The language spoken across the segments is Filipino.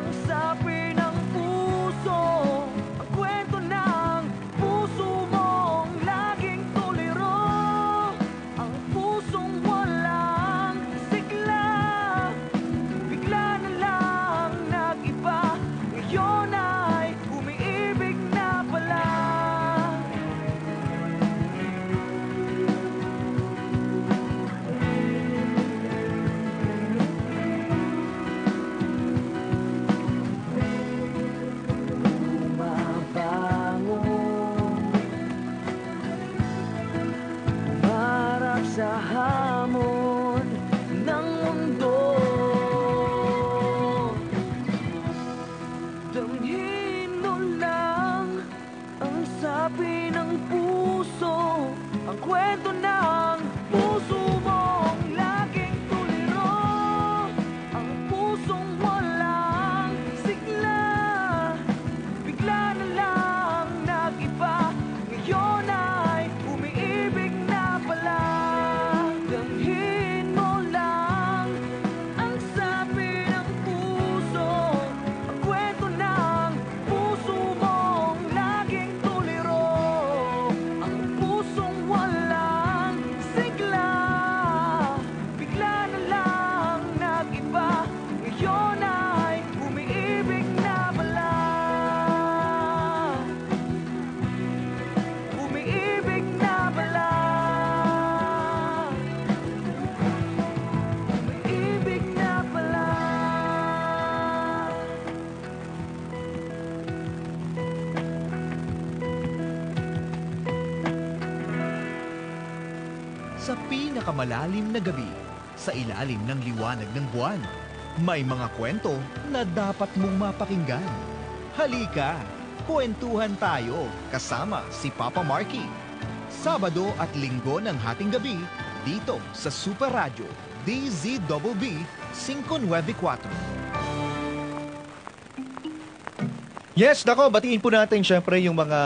Sa pinakamalalim na gabi, sa ilalim ng liwanag ng buwan, may mga kwento na dapat mong mapakinggan. Halika, kwentuhan tayo kasama si Papa Marky. Sabado at Linggo ng hating gabi, dito sa Super Radio, DZBB 594. Yes, nako, batiin po natin syempre yung mga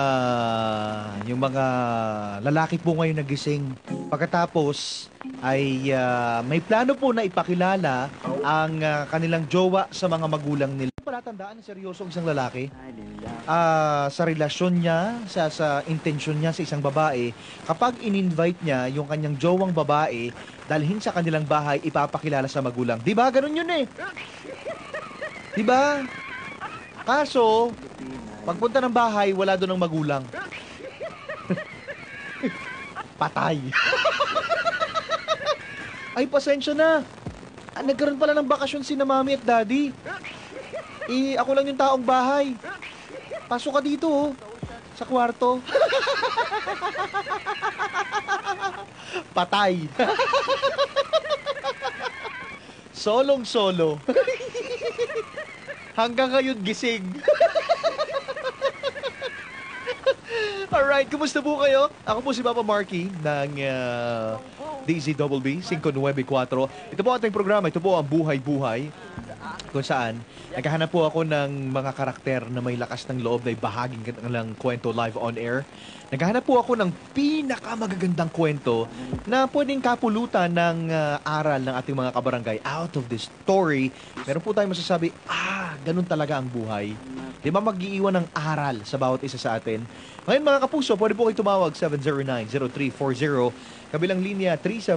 lalaki po ngayon nagising. Pagkatapos ay may plano po na ipakilala ang kanilang jowa sa mga magulang nila. Palatandaan, seryosong isang lalaki sa relasyon niya, sa intensyon niya sa isang babae. Kapag in-invite niya yung kanyang jowang babae, dalhin sa kanilang bahay, ipapakilala sa magulang. Di ba? Ganun yun eh. Di ba? Kaso, pagpunta ng bahay, wala doon ang magulang. Patay. Ay, pasensya na. Nagkaroon pala ng bakasyon si na mami at daddy. Ako lang yung taong bahay. Pasok ka dito, oh, sa kwarto. Patay. Solong-solo. Hanggang ngayon gising. Alright, kumusta po kayo? Ako po si Papa Marky ng DZBB 594. Ito po ating programa, ito po ang Buhay-Buhay, kung saan naghahanap po ako ng mga karakter na may lakas ng loob na ibahaging kanilang kwento live on air. Naghahanap po ako ng pinakamagagandang kwento na pwedeng kapulutan ng aral ng ating mga kabarangay. Out of this story, meron po tayong masasabi, ganun talaga ang buhay. Di ba mag-iiwan ng aral sa bawat isa sa atin? Ngayon mga kapuso, pwede po kayo tumawag 709-0340, kabilang linya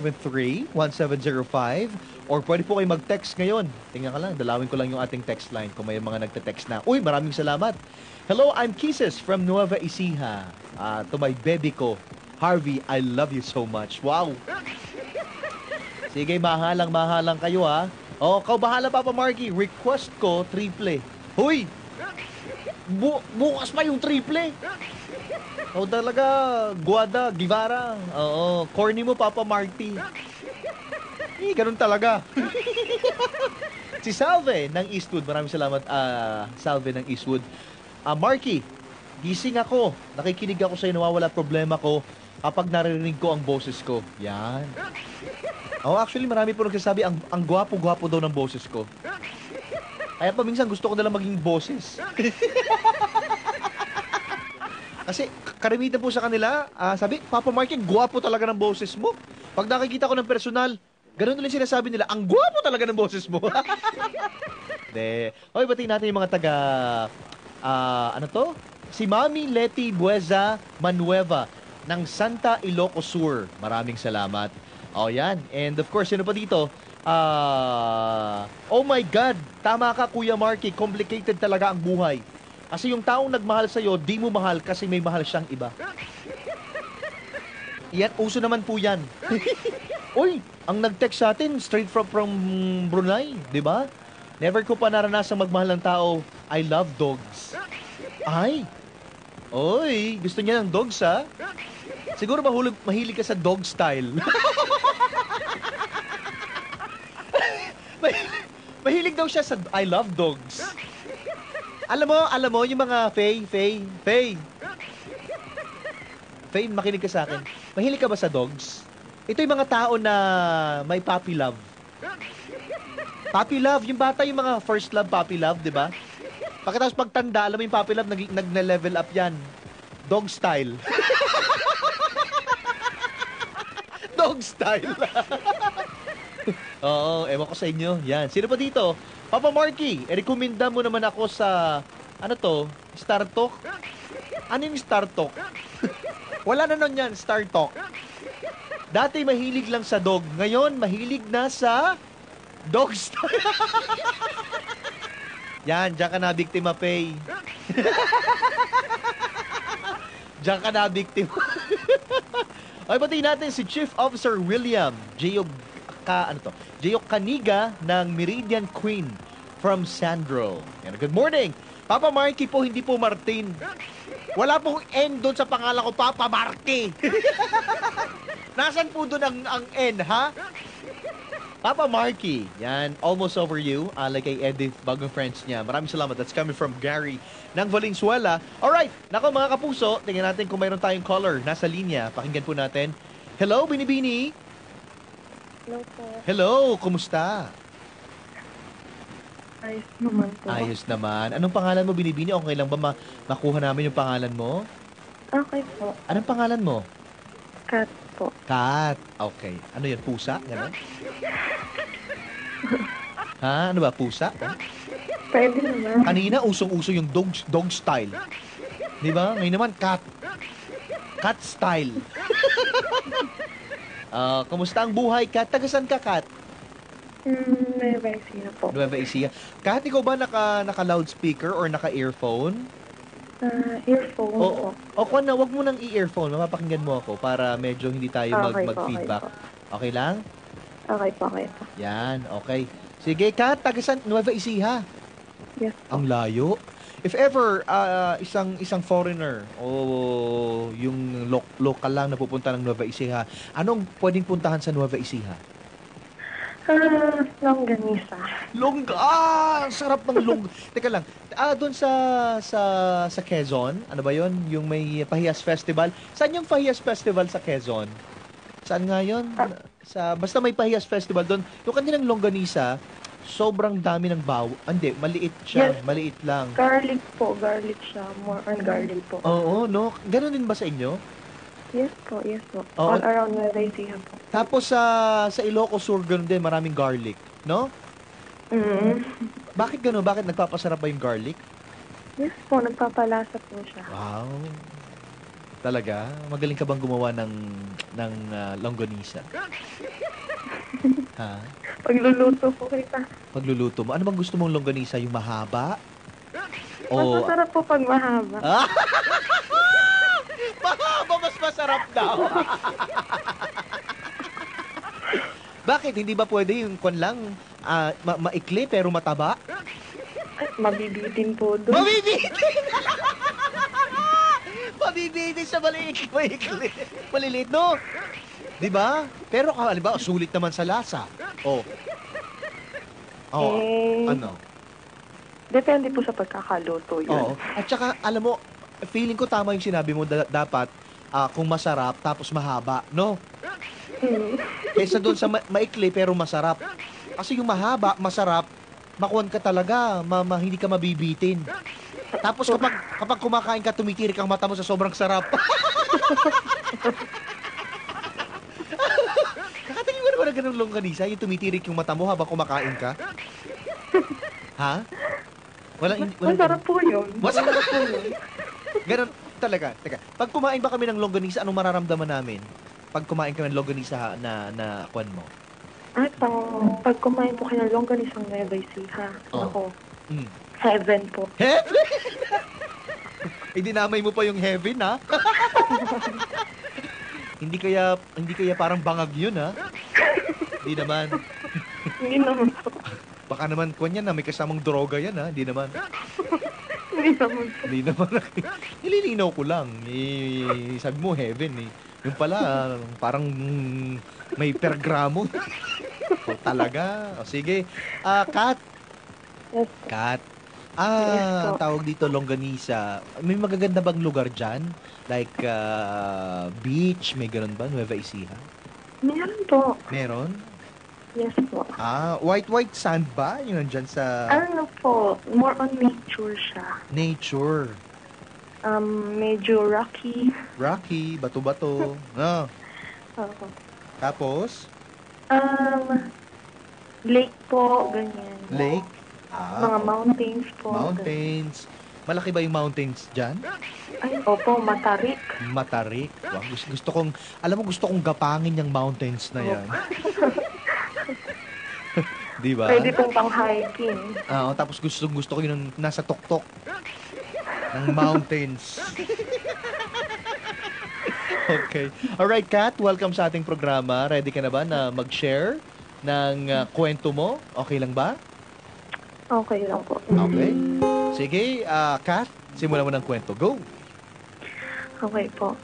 373-1705, or pwede po kayo mag-text ngayon. Tingnan ka lang, dalawin ko lang yung ating text line kung may mga nagte-text na. Uy, maraming salamat. Hello, I'm Kisses from Nueva Ecija. To my baby ko, Harvey, I love you so much. Wow! Sige, mahalang kayo ha. Kau bahala Papa Marky, request ko triple. Huy! Bukas pa yung triple. Talaga, Guada, Guevara. Corny mo Papa Marky. Ganun talaga. Si Salve ng Eastwood, maraming salamat Salve ng Eastwood. Marky, gising ako. Nakikinig ako sa'yo, nawawala problema ko kapag naririnig ko ang boses ko. Yan. Actually, marami po nagsasabi, ang gwapo-gwapo daw ng boses ko. Kaya pa minsan gusto ko nalang maging boses. Kasi karamihan po sa kanila, sabi, Papa Marky, gwapo talaga ng boses mo. Pag nakikita ko ng personal, ganun ulit sinasabi nila, ang gwapo talaga ng boses mo. Hoy, batiin natin yung mga taga, ano to? Si Mami Leti Bueza Manueva ng Santa Ilocos Sur. Maraming salamat. Oh, yan. And of course, sino pa dito? Oh my God, tama ka Kuya Marky, complicated talaga ang buhay. Kasi yung taong nagmahal sa'yo, di mo mahal kasi may mahal siyang iba. Yan, uso naman po yan. Uy, ang nag-text sa atin, straight from Brunei, di ba? Never ko pa naranasang magmahal ng tao. I love dogs. Ay, oy, gusto niya ng dogs, ha? Siguro mahilig ka sa dog style. Mahilig daw siya sa I love dogs. Alam mo, yung mga Faye, makinig ka sa akin. Mahilig ka ba sa dogs? Ito yung mga tao na may puppy love. Puppy love, yung bata yung mga first love, puppy love, di ba? Pagkatapos pagtanda, alam mo yung puppy love, nag-level up yan. Dog style. Dog style. Oo, ewan ko sa inyo. Yan. Sino pa dito? Papa Marky, rekomenda mo naman ako sa, ano to? Star Talk? Ano yung Star Talk? Wala na nun yan, Star Talk. Dati mahilig lang sa dog. Ngayon, mahilig na sa dog style. Yan, diyan ka na biktima, Pay. Diyan ka na biktima. Ay, batiin natin si Chief Officer William J.O. Kaniga ng Meridian Queen from Sandro. Yan, good morning. Papa Marky po, hindi po Martin. Wala pong N doon sa pangalan ko, Papa Marky. Nasaan po doon ang N, ha? Papa Marky, yan, almost over you. Like kay Edith, bagong friends niya. Maraming salamat. That's coming from Gary ng Valenzuela. Alright, nako mga kapuso, tingnan natin kung mayroon tayong caller nasa linya. Pakinggan po natin. Hello, Binibini. Hello po. Hello, kumusta? Ayos naman po. Ayos naman. Anong pangalan mo, Binibini? Okay lang ba makuha namin yung pangalan mo? Okay po. Anong pangalan mo? Kat po. Kat. Okay. Ano yan, pusa? Ganon? Ha? Ano ba, pusa? Pwede naman. Kanina, usong-uso yung dog style. Di ba? Ngayon naman, cat. Cat style. Kumusta ang buhay, Kat? Tagasan ka, Kat? Nueva Ecija po. Nueva Ecija. Kat, ikaw ba naka-loudspeaker or naka-earphone? Earphone po. O kung na, wag mo nang i-earphone. Mapapakinggan mo ako para medyo hindi tayo Okay po, mag-feedback. okay Okay lang? Okay po. Yan, okay. Sige, Kat, tagasan Nueva Ecija. Yes po. Ang layo. If ever isang foreigner o yung local lang na pupunta ng Nueva Ecija, anong pwedeng puntahan sa Nueva Ecija? Longganisa. Sarap ng Teka lang. Doon sa Quezon, ano ba 'yon? Yung may Pahiyas Festival. Saan yung Pahiyas Festival sa Quezon? Saan nga 'yon? Basta may Pahiyas Festival doon. Yung kanilang longganisa, sobrang dami ng Hindi, maliit siya. Yes. Maliit lang. Garlic po. Garlic siya. More on garlic po. Oo, no? Ganon din ba sa inyo? Yes po. Oo. All around Nueva Ecija po. Tapos sa Ilocos Sur, ganun din, maraming garlic. No? Bakit gano'n? Bakit nagpapasarap ba yung garlic? Yes po. Nagpapalasa po siya. Wow. Talaga? Magaling ka bang gumawa ng longganisa? Ha? Pagluluto po kita. Pagluluto mo. Ano bang gusto mong longganisa? Yung mahaba? Mas masarap po pag mahaba. Ah? Mahaba, mas masarap daw. Bakit? Hindi ba pwede yung kwan lang, maikli pero mataba? Ay, mabibitin po doon. Mabibitin! Mabibitin sa maikli. Maliliit, no? Di ba? Pero, halimbawa, sulit naman sa lasa. Oh. Ano? Depende po sa pagkakaluto Oo. yun. At saka, alam mo, feeling ko tama yung sinabi mo, dapat kung masarap, tapos mahaba, no? Kaysa doon sa maikli pero masarap. Kasi yung mahaba, masarap, makuhan ka talaga, hindi ka mabibitin. Tapos kapag kumakain ka, tumitirik ang mata mo sa sobrang sarap. Nakatingin mo naman na ganun longganisa, yung tumitirik yung mata mo habang kumakain ka? Ha? Walang Masarap po yun. Masarap. po yun. Ganun talaga. Teka, pag kumain ba kami ng longganisa, anong mararamdaman namin? Pag kumain kami ng longganisa na kwan mo? At pag kumain po kayo ng longganisang Nueva Ecija, Oh. ako, Mm. heaven po. Heaven! Dinamay mo pa yung heaven, ha? hindi kaya parang bangag yun, ha? Hindi naman. Hindi naman po. Baka naman kwan yan, na may kasamang droga yan, ha? Hindi naman. Hindi naman po. Hindi naman. Nililinaw ko lang. Sabi mo heaven, eh. Yung pala, parang may per gramo. O, talaga. O, sige. Kat. Yes. Kat. Yes, po. Tawag dito longganisa. May magaganda bang lugar dyan? Like, beach, may ganun ba? Nueva Ecija? Meron po. Meron? Yes po. White sand ba? Yung nandyan sa Ano po, more on nature siya. nature. Medyo rocky. Rocky, bato-bato. No. Opo. Tapos, Lake po, ganyan. lake. Mga mountains po. Mountains. Malaki ba yung mountains dyan? Ay, opo, matarik. Matarik. Wow, gusto kong, alam mo, gusto kong gapangin yung mountains na yan. Di ba? Pwede pong pang-hiking. Tapos gusto ko yung nasa tuktok ng mountains. Okay. Alright, Kat, welcome sa ating programa. Ready ka na ba na mag-share ng kwento mo? Okay lang ba? Okay lang po. Okay. Sige, Kat, simulan mo ng kwento. Go! Okay po.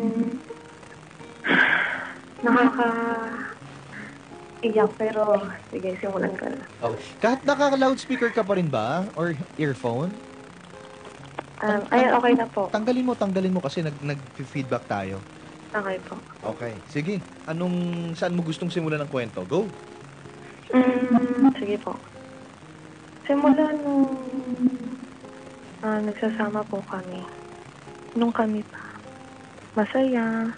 Nakaka... iyak, pero sige, simulan ka na. Okay. Kat, naka-loudspeaker ka pa rin ba? Or earphone? Ay, okay na po. Tanggalin mo kasi nag-feedback tayo. Okay po. Okay. Sige. Saan mo gustong simulan ng kwento? Go! Sige po. Simula nung nagsasama po kami. Nung kami pa. Masaya.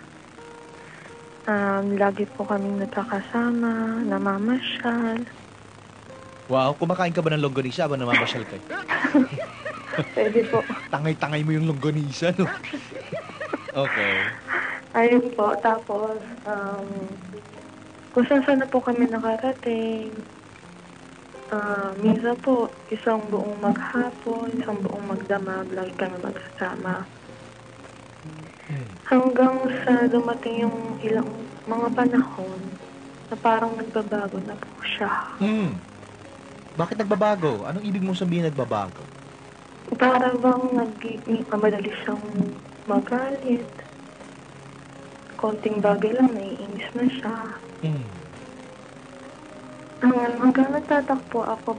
Lagi po kaming nagkakasama, namamasyal. Wow, kumakain ka ba ng longganisa ba namamasyal ka? Pwede po. Tangay-tangay mo yung longganisa, no? Okay. Ayun po. Tapos, kung saan na po kami nakarating. Minsan po, isang buong maghapon, isang buong magdamag, lagi kami magsasama. Hanggang sa dumating yung ilang mga panahon na parang nagbabago na po siya. Bakit nagbabago? Anong ibig mong sabihin nagbabago? Para bang madali siyang magalit. Konting bagay lang, naiinis na siya. Hanggang nagtatakpo ako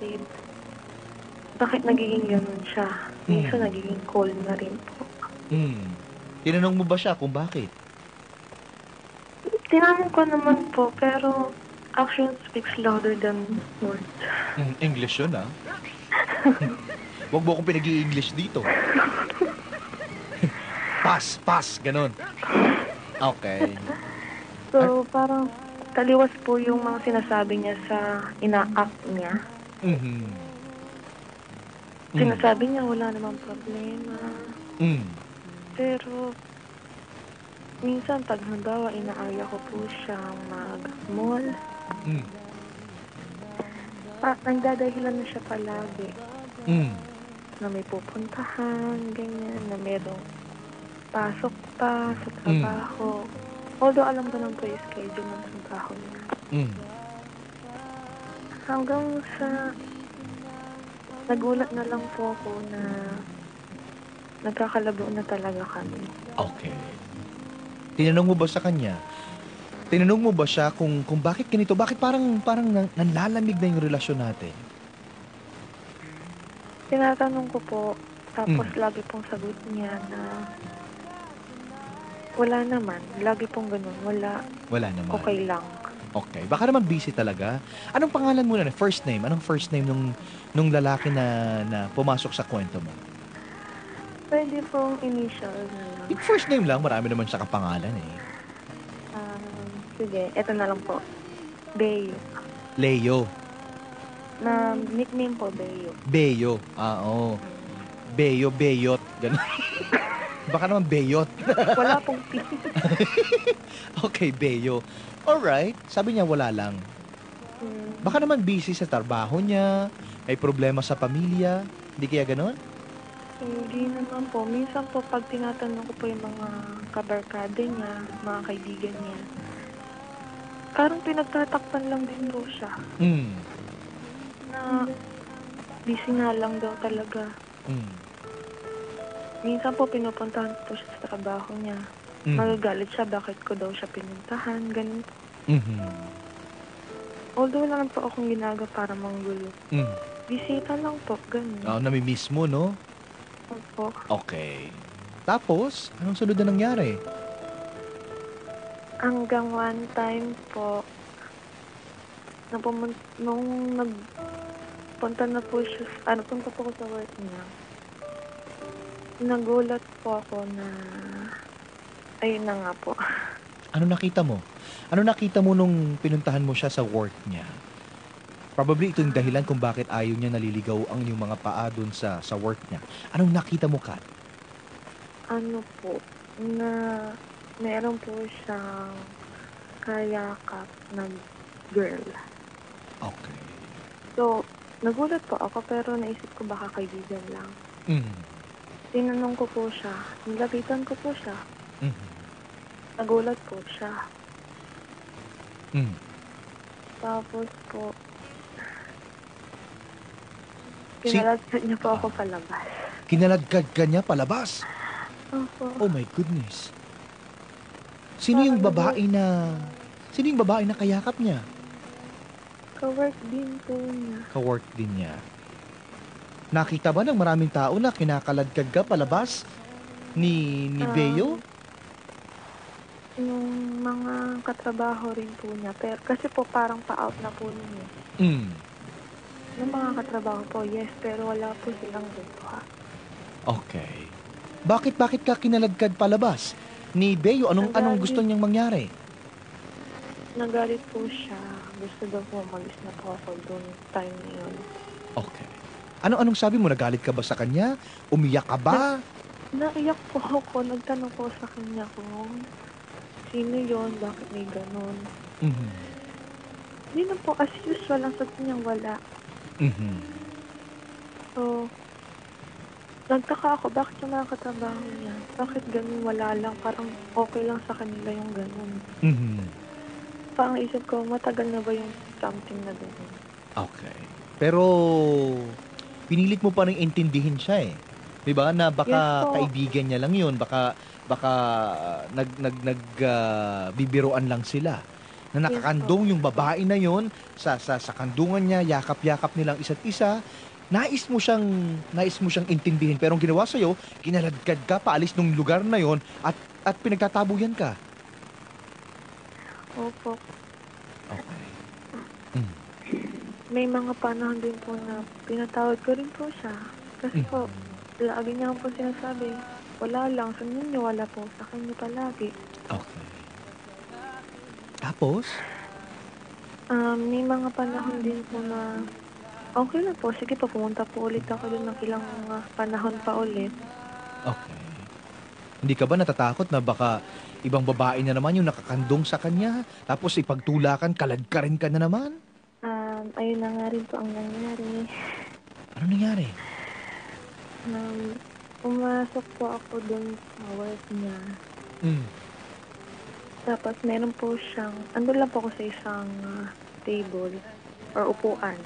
bakit nagiging ganun siya. Minsan nagiging cold na rin po. Tinanong mo ba siya kung bakit? Tinanong ko naman po, pero action speaks louder than words. English yun, ah. Huwag mo akong pinag-i-English dito. Pass, ganun. Okay. So, parang taliwas po yung mga sinasabi niya sa ina-act niya. Sinasabi niya wala namang problema. Pero, minsan pag halimbawa, inaaya ko po siyang mag-mall. Nagdadahilan na siya palagi. Na may pupuntahan, ganyan, na merong pasok pa sa trabaho. Although alam ko naman po yung schedule ng trabaho niya. Hanggang sa nagulat na lang po ako na nagkakalabo na talaga kami. Okay. Tinanong mo ba sa kanya? Tinanong mo ba siya kung bakit ganito? Bakit parang nanlalamig na yung relasyon natin? Tinatanong ko po, tapos lagi pong sagot niya na wala naman. Lagi pong ganun. Wala naman. Okay lang. Okay. Baka naman busy talaga. Anong pangalan mo na? First name? Anong first name nung lalaki na pumasok sa kwento mo? Pwede pong initial na lang. Yung first name lang, marami naman siya kapangalan eh. Sige, eto na lang po. Beo. Leo. Na nickname po, Beo. Beyo. Oo. Beyo, Beyot. Ganun. Baka naman Beyot. Wala pong P. Okay, Beyo. Alright. Sabi niya wala lang. Baka naman busy sa trabaho niya, may problema sa pamilya. Hindi kaya ganon? Hindi naman po. Minsan po, pag tinatanong ko po yung mga kabarkada niya, mga kaibigan niya, parang pinagtatakpan lang din po siya. Na busy nga lang daw talaga. Minsan po, pinupuntahan po siya sa trabaho niya. Magagalit siya, bakit ko daw siya pinuntahan, ganun. Although wala lang po akong ginagawa para manggulo. Bisita lang po, ganun. Namimiss mo, no? Opo. Okay. Tapos, anong sunod na nangyari? Hanggang one time po, nung nagpunta na po siya, punta po ko sa work niya, nagulat po ako na, ayun na nga po. Ano nakita mo? Ano nakita mo nung pinuntahan mo siya sa work niya? Probably ito yung dahilan kung bakit ayaw niya naliligaw ang inyong mga paa dun sa work niya. Anong nakita mo, Kat? Ano po, na meron po siyang kayakap na girl. Okay. So, nagulat po ako pero naisip ko baka kaibigan lang. Tinanong ko po siya, nilapitan ko po siya. Nagulat po siya. Tapos po, kinaladkad niya po ako palabas. Kinaladkad ka niya palabas? Opo. Oh my goodness. Sino yung babae na kayakap niya? Ka-work din po niya. Ka-work din niya. Nakita ba ng maraming tao na kinakaladkad ka palabas ni Beo? Yung mga katrabaho rin po niya. Pero, kasi po parang pa-out na po niya. Yung mga katrabaho po, yes. Pero wala po silang buha. Okay. Bakit ka kinaladkad palabas ni Beo? Anong gusto niyang mangyari? Nagalit po siya. Gusto daw po umalis na po ako doon time na yun. Okay. Anong sabi mo? Nagalit ka ba sa kanya? Umiyak ka ba? Naiyak po ako. Nagtanong po sa kanya kung sino yon, bakit may ganon. Hindi na po, as usual, ang sagot niya wala. So, nagtaka ako, bakit yung mga katrabaho niya? Bakit ganun, wala lang, parang okay lang sa kanila yung ganun. Parang isip ko, matagal na ba yung something na ganun? Okay. Pero, pinilit mo pa rin intindihin siya eh. 'Di ba? Na baka Yes, kaibigan niya lang 'yun, baka bibiruan lang sila. Na nakakandong yung babae na 'yon sa kandungan niya, yakap-yakap nilang isa't isa. Nais mo siyang intindihin, pero ang ginawa sa iyo, kinaladkad ka paalis ng lugar na 'yon at pinagtatabuyan ka. Opo. Okay. May mga panahon din po na pinatawad ko rin po siya. Kasi po, lagi niya po sinasabi, wala lang, sa ninyo, wala po sa kanya palagi. Okay. Tapos? May mga panahon din po na, okay lang po, sige po, pumunta po ulit ako doon ng ilang mga panahon pa ulit. Okay. Hindi ka ba natatakot na baka ibang babae na naman yung nakakandong sa kanya, tapos ipagtulakan, kaladkarin ka na naman? Ayun na nga rin po ang nangyari. Ano nangyari? Pumasok po ako doon sa work niya. Tapos meron po siyang, ando lang po ako sa isang table or upuan.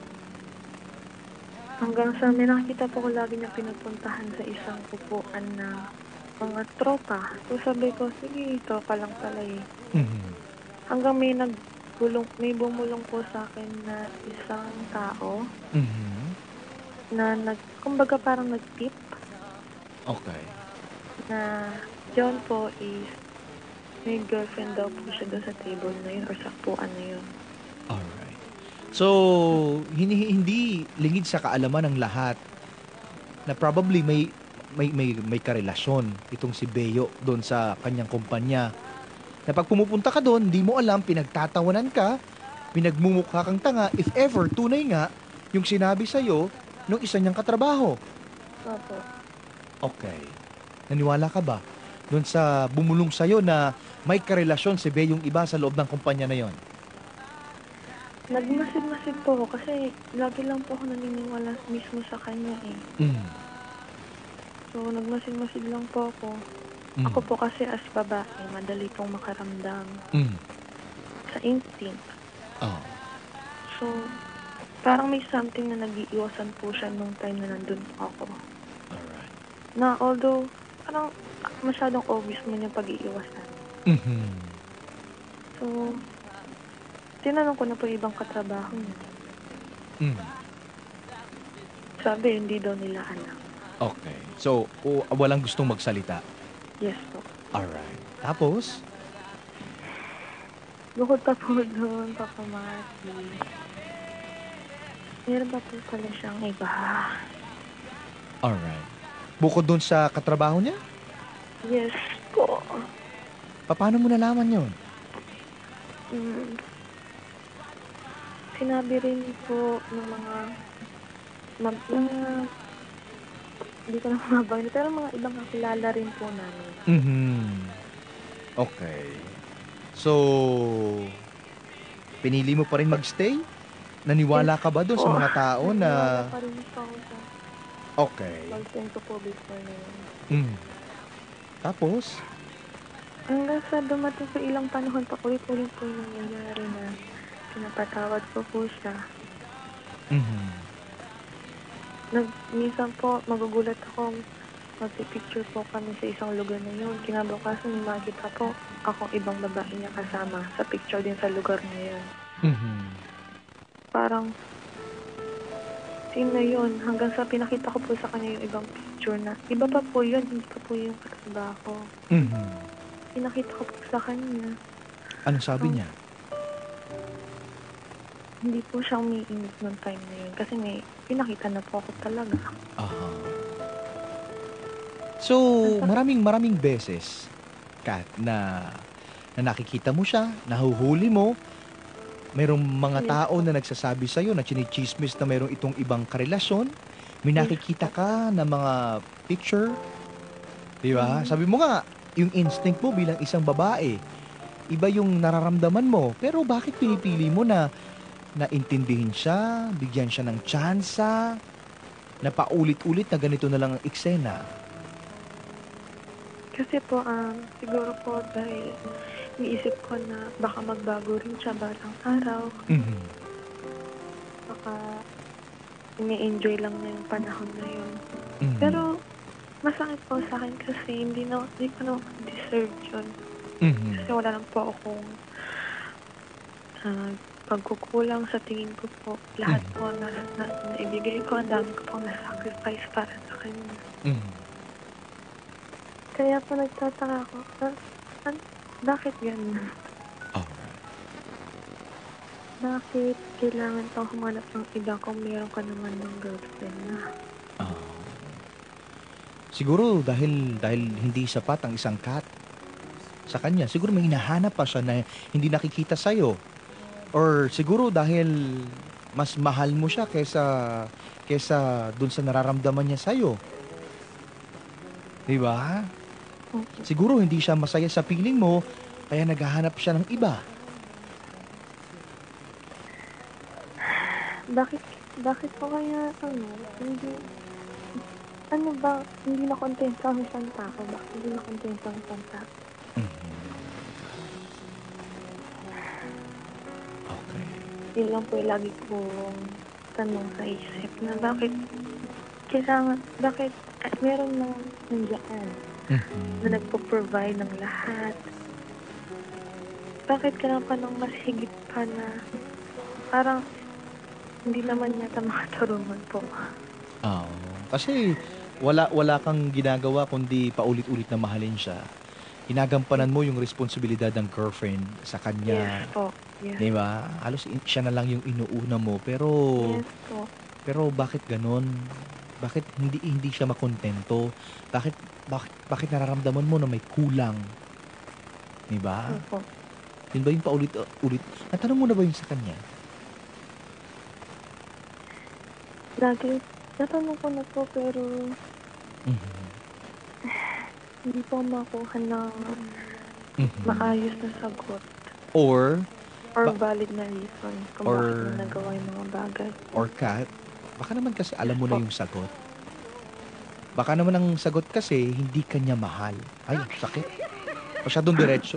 Hanggang sa may nakikita po ko lagi niya pinupuntahan sa isang upuan na mga tropa. So sabi ko, sige, tropa lang pala eh. Hanggang may bumulong po sa akin na isang tao na kumbaga parang nag-tip. Okay. Na John po is may girlfriend daw po siya doon sa table na yun or sa upuan na yun. Alright. So, hindi lingid sa kaalaman ng lahat na probably may karelasyon itong si Beo doon sa kanyang kumpanya. Na pag pumupunta ka doon, di mo alam, pinagtatawanan ka, pinagmumukha kang tanga, if ever, tunay nga, yung sinabi sa'yo nung isa niyang katrabaho. Opo. Okay. Naniwala ka ba doon sa bumulong sa'yo na may karelasyon si Bea yung iba sa loob ng kumpanya na yon? Nagmasid-masid po ako kasi lagi lang po ako naniniwala mismo sa kanya eh. Mm. So, nagmasid-masid lang po ako. Mm. Ako po kasi as babae, madali pong makaramdam Mm. sa instinct. Oh. So, parang may something na nag-iiwasan po siya nung time na nandun po ako. Alright. Na although, parang masyadong obvious mo yung pag-iiwasan. Mhm. So, tinanong ko na po yung ibang katrabaho niya. Mm. Sabi, hindi daw nila alam. Okay. So, walang gustong magsalita. Yes po. Alright. Tapos? Bukod pa po doon, Papa Mati. Meron pa po pala siyang iba. Alright. Bukod doon sa katrabaho niya? Yes po. Paano mo nalaman yon? Mm. Sinabi rin po ng mga hindi ko na mabanggit, pero mga ibang kakilala rin po namin. Mhm. Okay. So, pinili mo pa rin magstay? Naniwala ka ba doon sa mga tao na... Naniwala pa rin po ako sa Okay. boyfriend ko po before na yun. Mm. Tapos? Hanggang sa dumating po ilang panahon pa, ulit-ulit po yung nangyayari na pinapatawad ko po siya. Mhm. Minsan po, magugulat ako, magpipicture po kami sa isang lugar na yun. Kinabukasan, makikita po akong ibang babae niya kasama sa picture din sa lugar na yun. Mhm. Parang, sino yun? Hanggang sa pinakita ko po sa kanya yung ibang picture na, iba pa po yun, hindi pa po yung katrabaho. Mhm. Pinakita ko po sa kanya. Anong sabi niya? Hindi po siya umiinit ng time na yun kasi may pinakita na po ako talaga. Aha. So, maraming beses, Kat, na nakikita mo siya, nahuhuli mo, mayroong mga tao na nagsasabi sa'yo, na chinichismis na mayroong itong ibang karelasyon, may nakikita ka na mga picture, di ba? Sabi mo nga, yung instinct mo bilang isang babae, iba yung nararamdaman mo, pero bakit pinipili mo na intindihin siya, bigyan siya ng tsansa, na paulit-ulit na ganito na lang ang eksena? Kasi po, siguro po dahil iniisip ko na baka magbago rin siya balang araw. Mhm. Baka ini-enjoy lang niya yung panahon na yun. Mhm. Pero masakit po sa akin kasi hindi ko na deserve yun. Mhm. Kasi wala lang po akong pagkukulang sa tingin ko po. Lahat po na ibigay ko, ang dami ko pong na-sacrifice para sa kanya. Mhm. Kaya po nagtataka ako, bakit ganun? Alright. Bakit kailangan pang humanap ng iba kung meron ka naman ng girlfriend na? Ah. Siguro dahil hindi sapat ang isang cat sa kanya. Siguro may hinahanap pa siya na hindi nakikita sa'yo. Or siguro dahil mas mahal mo siya kesa dun sa nararamdaman niya sa'yo. Diba? Okay. Siguro hindi siya masaya sa piling mo, kaya naghahanap siya ng iba. Bakit po kaya, hindi na kontento ang isang tao? Bakit hindi na kontento ang isang tao? Okay. Yun lang po yung lagi kong tanong sa isip na bakit meron na nandiyan na nagpo-provide ng lahat. Bakit kailangan pa ng mas higit pa na parang hindi naman yata makatarungan po. Oh, kasi wala kang ginagawa kundi paulit-ulit na mahalin siya. Ginagampanan mo yung responsibilidad ng girlfriend sa kanya. Yes po. Yes. Diba? Halos siya na lang yung inuuna mo. Pero Yes po. pero bakit ganon? Bakit hindi siya makontento? Bakit nararamdaman mo na may kulang? Diba? Opo. Yun ba yung paulit-ulit? Natanong mo na ba yun sa kanya? Lagi, natanong ko na po pero Mhm. hindi po makuha ng Mhm. maayos na sagot Or, or Ba- valid na reason kung or, bakit mo nagawa yung mga bagay. Kat, baka naman kasi alam mo na Po. yung sagot. Baka naman ang sagot kasi, hindi kanya mahal. Ay, sakit. Masyadong diretsyo.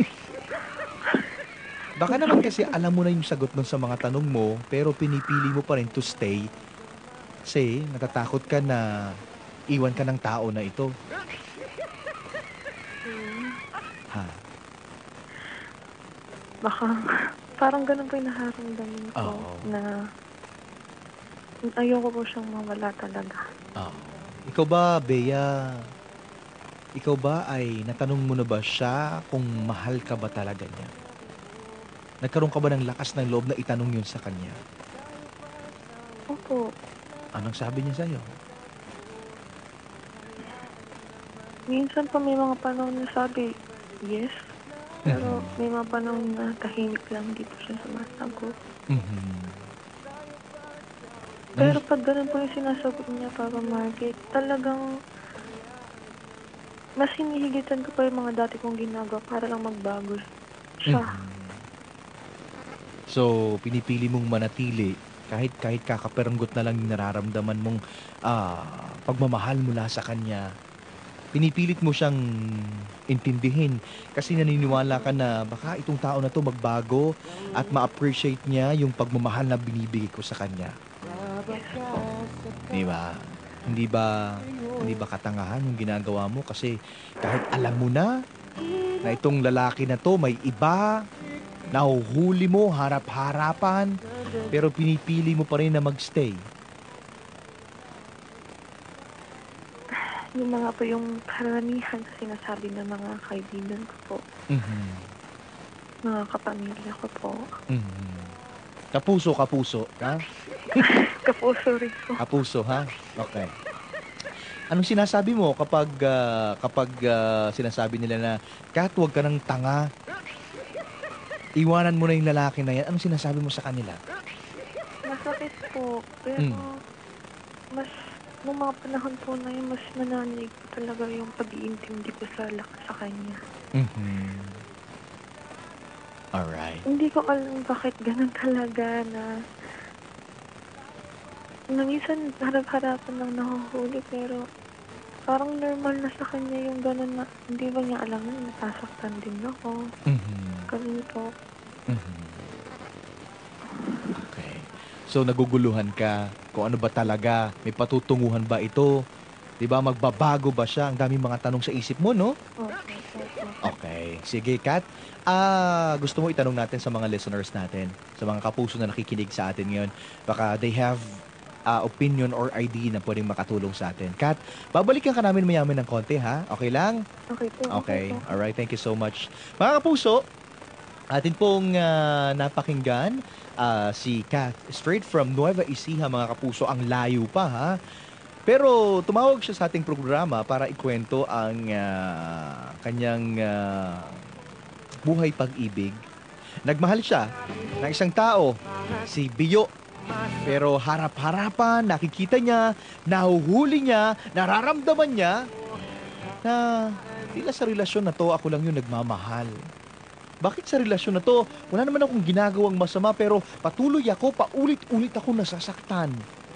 Baka naman kasi alam mo na yung sagot dun sa mga tanong mo, pero pinipili mo pa rin to stay kasi natatakot ka na iwan ka ng tao na ito. Ha? Baka, parang ganun po yung nakaramdaman ko Oo. na ayoko po siyang mawala talaga. Oo. Ikaw ba, Bea, ikaw ba ay natanong mo na ba siya kung mahal ka ba talaga niya? Nagkaroon ka ba ng lakas ng loob na itanong yun sa kanya? Opo, Anong sabi niya sa'yo? minsan pa may mga panahon na sabi, yes. Pero Mhm. may mga panahon na tahimik lang, di po siya sumasagot. Mhm. Pero pag ganun po yung sinasagot niya, Papa Market, talagang mas hinihigitan ko pa yung mga dati kong ginagawa para lang magbago siya. Mhm. So, pinipili mong manatili kahit kakaperanggot na lang yung nararamdaman mong pagmamahal mula sa kanya. Pinipilit mo siyang intindihin kasi naniniwala ka na baka itong tao na to magbago at ma-appreciate niya yung pagmamahal na binibigay ko sa kanya. Yes po. Di ba? Hindi ba hindi ba katangahan yung ginagawa mo kasi kahit alam mo na itong lalaki na to may iba, nahuhuli mo harap-harapan, pero pinipili mo pa rin na magstay. Yung mga po yung karamihan na sinasabi ng mga kaibigan ko po, Mhm. mga kapamilya ko po, Mhm. Kapuso, ha? kapuso rin po. Kapuso, ha? Okay. Anong sinasabi mo kapag sinasabi nila na, Kat, huwag ka ng tanga, iwanan mo na yung lalaki na yan. Anong sinasabi mo sa kanila? Masakit po, Mm. pero mas, nung mga panahon po na yun, mas nananaig po talaga yung pag-iintindi ko sa kanya. Mhm. Alright. Hindi ko alam bakit ganun talaga na minsan harap-harapan lang nahuhuli pero parang normal na sa kanya yung ganun na hindi ba niya alam na nasasaktan din ako. Mhm. Ganun po. Mhm. Okay. So naguguluhan ka kung ano ba talaga, may patutunguhan ba ito? 'Di ba magbabago ba siya? Ang daming mga tanong sa isip mo, no? Opo, opo. Okay. Sige, Kat. Gusto mo itanong natin sa mga listeners natin, sa mga kapuso na nakikinig sa atin ngayon, baka they have opinion or idea na pwedeng makatulong sa atin. Kat, babalikan ka namin mayaman ng konti, ha? Okay lang? Okay po, okay Okay. po. Alright, thank you so much. Mga kapuso, atin pong napakinggan si Kath straight from Nueva Ecija, mga kapuso. Ang layo pa, ha? Pero tumawag siya sa ating programa para ikwento ang kanyang buhay pag-ibig. Nagmahal siya ng isang tao, si Bio. Pero harap-harapan, nakikita niya, nahuhuli niya, nararamdaman niya na tila sa relasyon na to, ako lang yung nagmamahal. Bakit sa relasyon na to, wala naman akong ginagawang masama pero patuloy ako, paulit-ulit ako nasasaktan.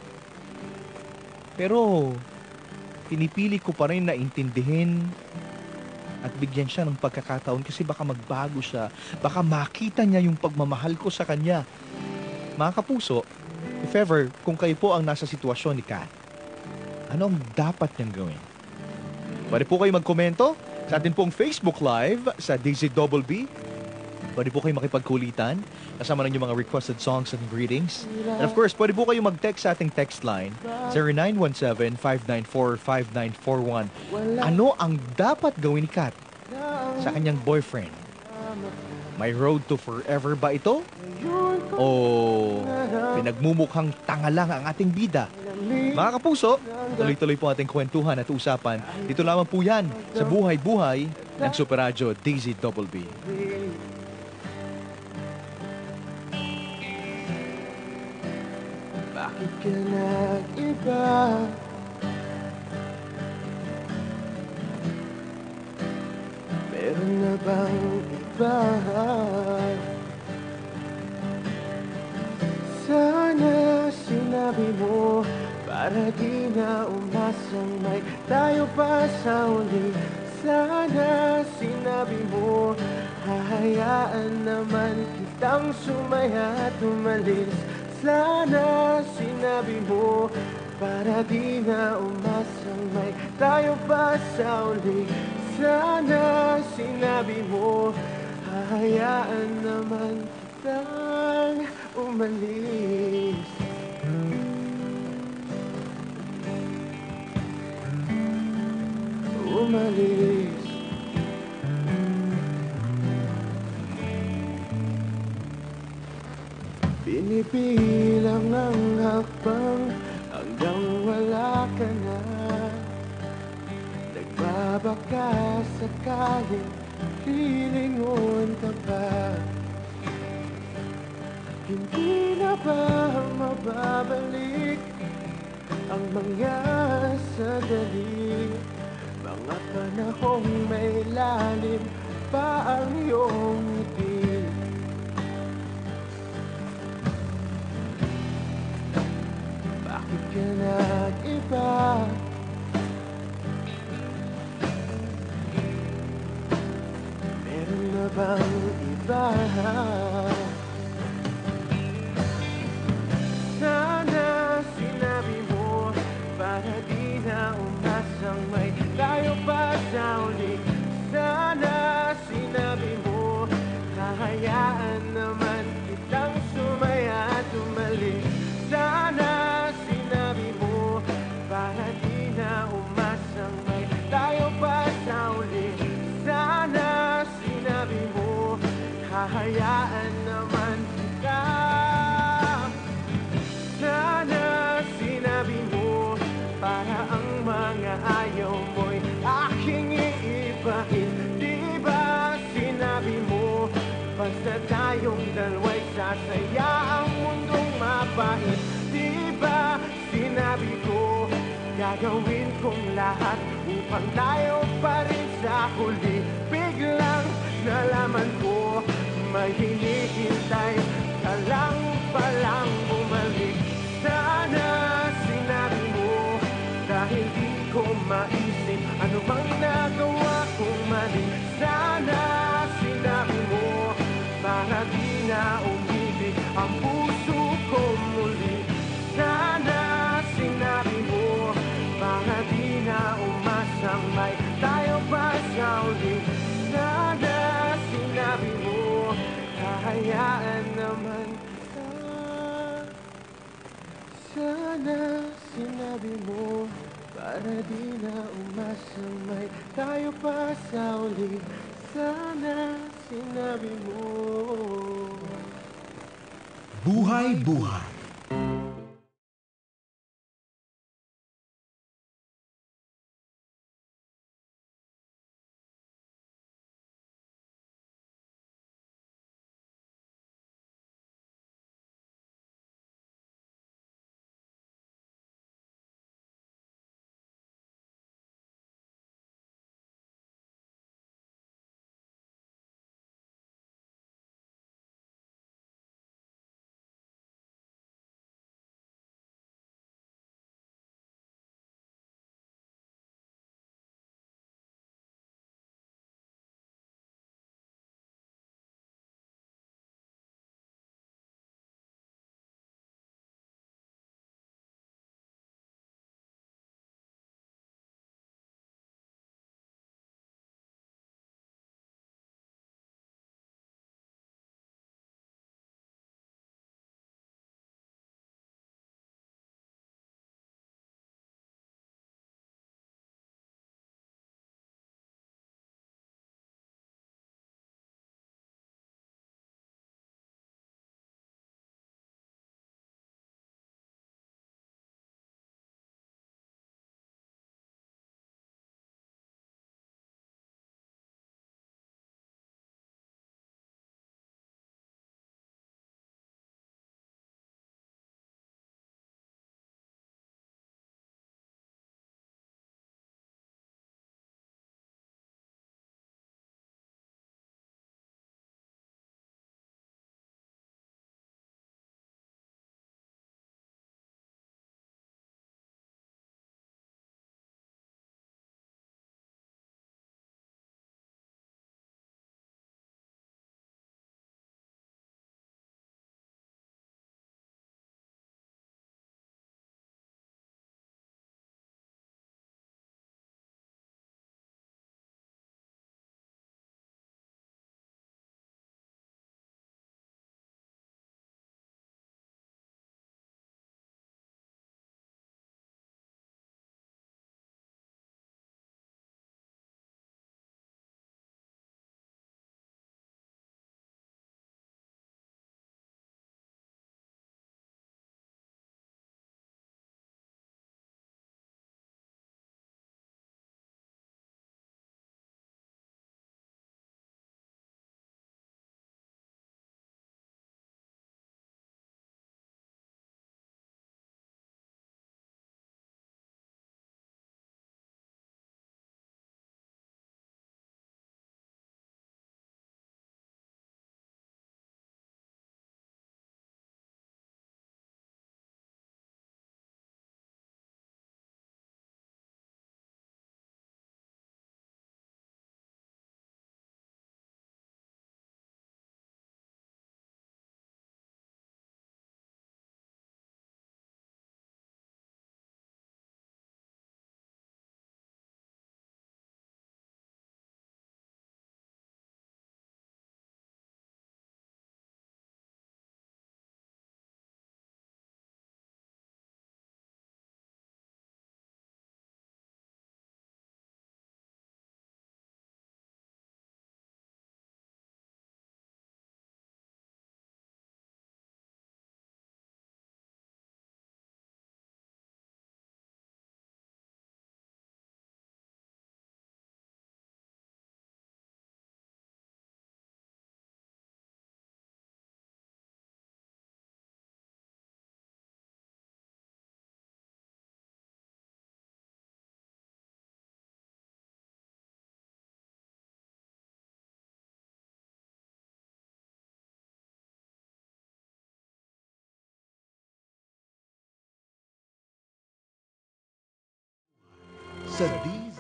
Pero pinipili ko pa rin na intindihin at bigyan siya ng pagkakataon kasi baka magbago siya. Baka makita niya yung pagmamahal ko sa kanya. Mga kapuso, if ever, kung kayo po ang nasa sitwasyon ni Kat, ano ang dapat niyang gawin? Pwede po kayo magkomento sa atin pong Facebook Live sa DZBB. Pwede po kayo makipagkulitan. Kasama na yung mga requested songs and greetings. And of course, pwede po kayo mag-text sa ating text line 0917-594-5941. Ano ang dapat gawin ni Kat sa kanyang boyfriend? May road to forever ba ito? O pinagmumukhang tanga lang ang ating bida? Mga kapuso, tuloy-tuloy po ating kwentuhan at usapan. Dito lamang po yan sa Buhay-Buhay ng Super Radio DZBB. Bakit ka nag-iba? Meron na bang iba? Sana sinabi mo para di na umasang may tayo pa sa uli. Sana sinabi mo hahayaan naman kitang sumaya at umalis. Sana sinabi mo para di na umasang may tayo pa sa uli. Sana sinabi mo hahayaan naman kitang umalis. Umalis. Binibilang ang hakbang hanggang wala ka na. Nagbabaka sakaling lilingon ka pa. Hindi na ba mababalik ang mga sandali, mga panahong may lalim pa ang iyong ngiti? Bakit ka nag-iba? Meron na bang iba? Sana sinabi mo para di na umasang may tayo pa sa uli. Sana sinabi mo hahayaan naman kitang sumaya at umalis. Sana sinabi mo para di na umasang may tayo pa sa uli. Sana sinabi mo hahayaan naman kita. Sana sinabi mo para ang mga ayaw mo'y aking iibahin. Di ba sinabi mo basta tayong dalawa'y sasaya ang mundong mapait? Di ba sinabi ko gagawin kong lahat upang tayo pa rin sa huli? Biglang nalaman ko may hinihintay ka lang palang bumalik. Sana sinabi mo dahil di ko maisip ano bang nagawa kong mali. Sana sinabi mo para di na umibig ang puso ko muli. Sana sinabi mo para di na umasang may tayo pa sa uli. Sana sinabi mo hahayaan naman kita. Sana sinabi mo para di na umasang may tayo pa sa uli. Sana sinabi mo. Buhay-buhay. sa DZ.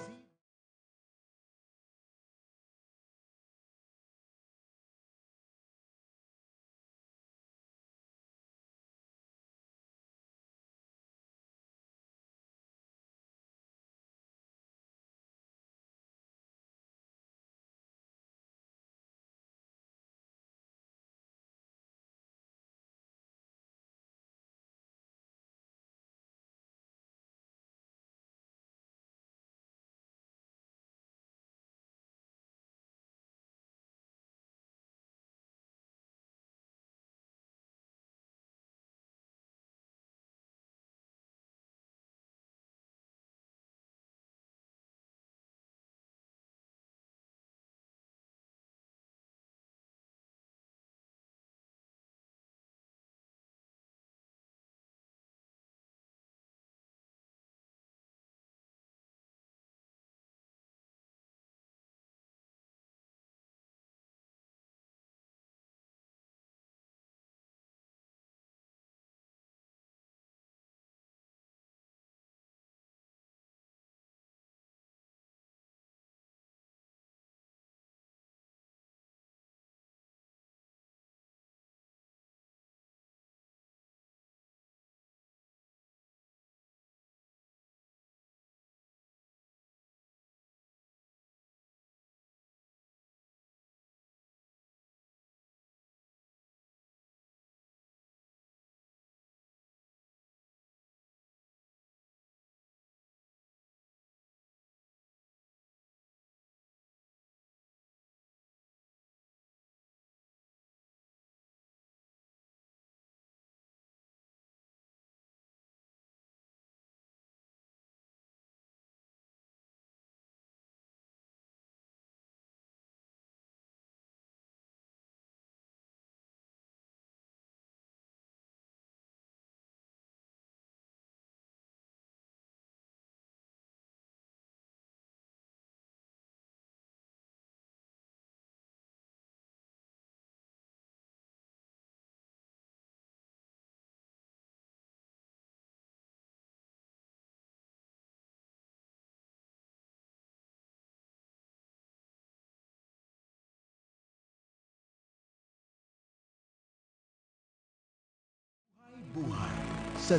Buhay sa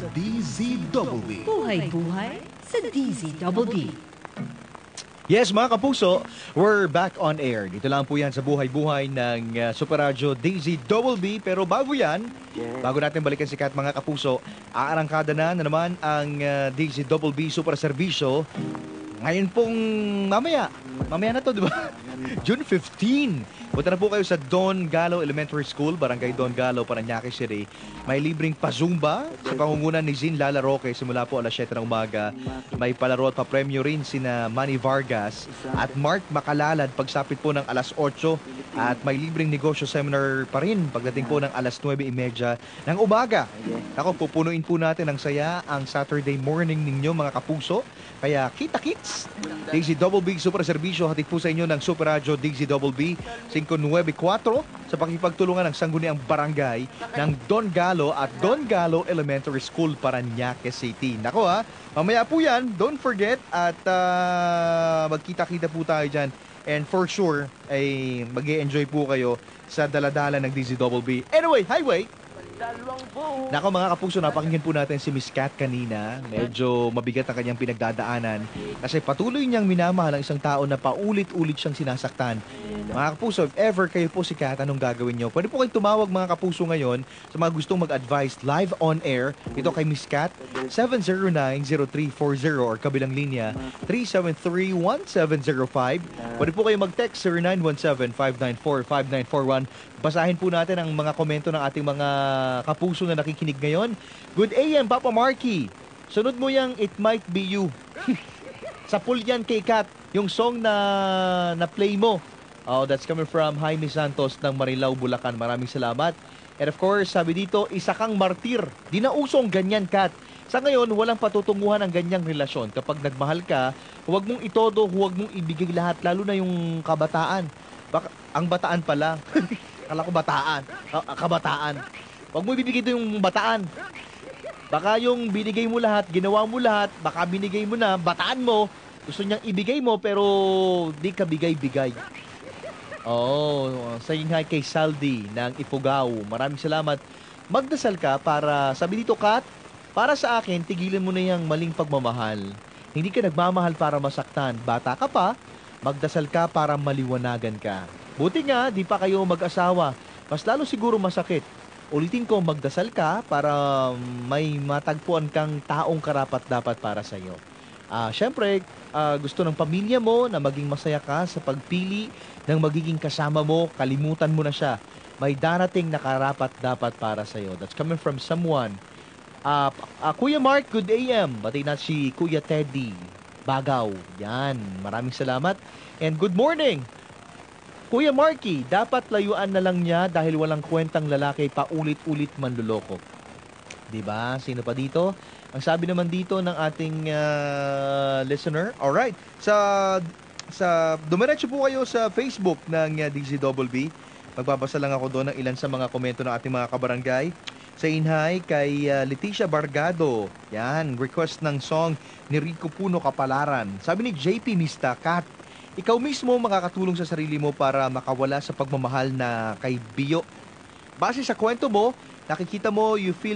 DZWB. Buhay-buhay sa DZWB. Yes, mga kapuso, we're back on air. Dito lang po yan sa buhay-buhay ng Super Radio DZWB. Pero bago yan, bago natin balikan si Kat, mga kapuso, aarangkada na naman ang DZWB Super Servisyo. Ngayon pong mamaya na to, di ba? June 15. Punta na po kayo sa Don Galo Elementary School, Barangay Don Galo, Parañaque City. May libreng pazumba sa pangungunan ni Zin Lala Roque simula po alas 7 ng umaga. May palaro at papremyo rin sina Manny Vargas at Mark Makalalad pagsapit po ng alas 8. At may libreng negosyo seminar pa rin pagdating po ng alas 9:30 ng umaga. Ako, pupunuin po natin ng saya ang Saturday morning ninyo, mga kapuso. Kaya kita-kits! DZWB Super Servisyo, hatid po sa inyo ng Super Radio DZWB 594 sa pakipagtulungan ng Sangguniang Barangay ng Don Galo at Don Galo Elementary School, Parañaque City. Nako ha, mamaya po yan, don't forget at magkita-kita po tayo dyan. And for sure, ay mag-e-enjoy po kayo sa daladala ng DZWB. Anyway, highway! Nako mga kapuso, napakinggan po natin si Miss Kat kanina. Medyo mabigat ang kanyang pinagdadaanan kasi patuloy niyang minamahal ang isang tao na paulit-ulit siyang sinasaktan. Mga kapuso, if ever kayo po si Kat, anong gagawin niyo? Pwede po kayong tumawag, mga kapuso, ngayon sa mga gustong mag-advise live on air. Ito kay Miss Kat, 709-0340 or kabilang linya 373-1705. Pwede po kayong mag-text 0917-594-5941. Basahin po natin ang mga komento ng ating mga kapuso na nakikinig ngayon. Good AM, Papa Marky. Sunod mo yung It Might Be You. Sa pulyan kay Kat, yung song na play mo. Oh, that's coming from Jaime Santos ng Marilao, Bulacan. Maraming salamat. And of course, sabi dito, isa kang martir. Di na usong ganyan, Kat. Sa ngayon, walang patutunguhan ang ganyang relasyon. Kapag nagmahal ka, huwag mong itodo, huwag mong ibigay lahat, lalo na yung kabataan. Ang bataan pala. Akala ko bataan. Kabataan. Huwag mo ibibigay ito yung bataan. Baka yung binigay mo lahat, ginawa mo lahat, baka binigay mo na, bataan mo, Gusto niyang ibigay mo pero di ka bigay-bigay. Saying hi kay Saldi ng Ifugao. Maraming salamat. Magdasal ka para, sabi dito, Kat, para sa akin, tigilan mo na yung maling pagmamahal. Hindi ka nagmamahal para masaktan. Bata ka pa, magdasal ka para maliwanagan ka. Buti nga, di pa kayo mag-asawa. Mas lalo siguro masakit. Ulitin ko, magdasal ka para may matagpuan kang taong karapat-dapat para sa iyo. Siyempre, gusto ng pamilya mo na maging masaya ka sa pagpili ng magiging kasama mo, kalimutan mo na siya. May darating na karapat-dapat para sa iyo. That's coming from someone. Kuya Mark, good AM. Bati na si Kuya Teddy Bagaw. Yan, maraming salamat. And good morning. Kuya Marky, dapat layuan na lang niya dahil walang kwentang lalaki paulit-ulit manluloko. 'Di ba? Sino pa dito? Ang sabi naman dito ng ating listener. Alright. Dumiretso po kayo sa Facebook ng DZBB. Magbabasa lang ako doon ng ilan sa mga komento ng ating mga kabarangay. Saying hi kay Leticia Bargado. Yan, request ng song ni Rico Puno Kapalaran. Sabi ni JP Mista, Kat, ikaw mismo makakatulong sa sarili mo para makawala sa pagmamahal na kay Bio. Base sa kwento mo, nakikita mo you feel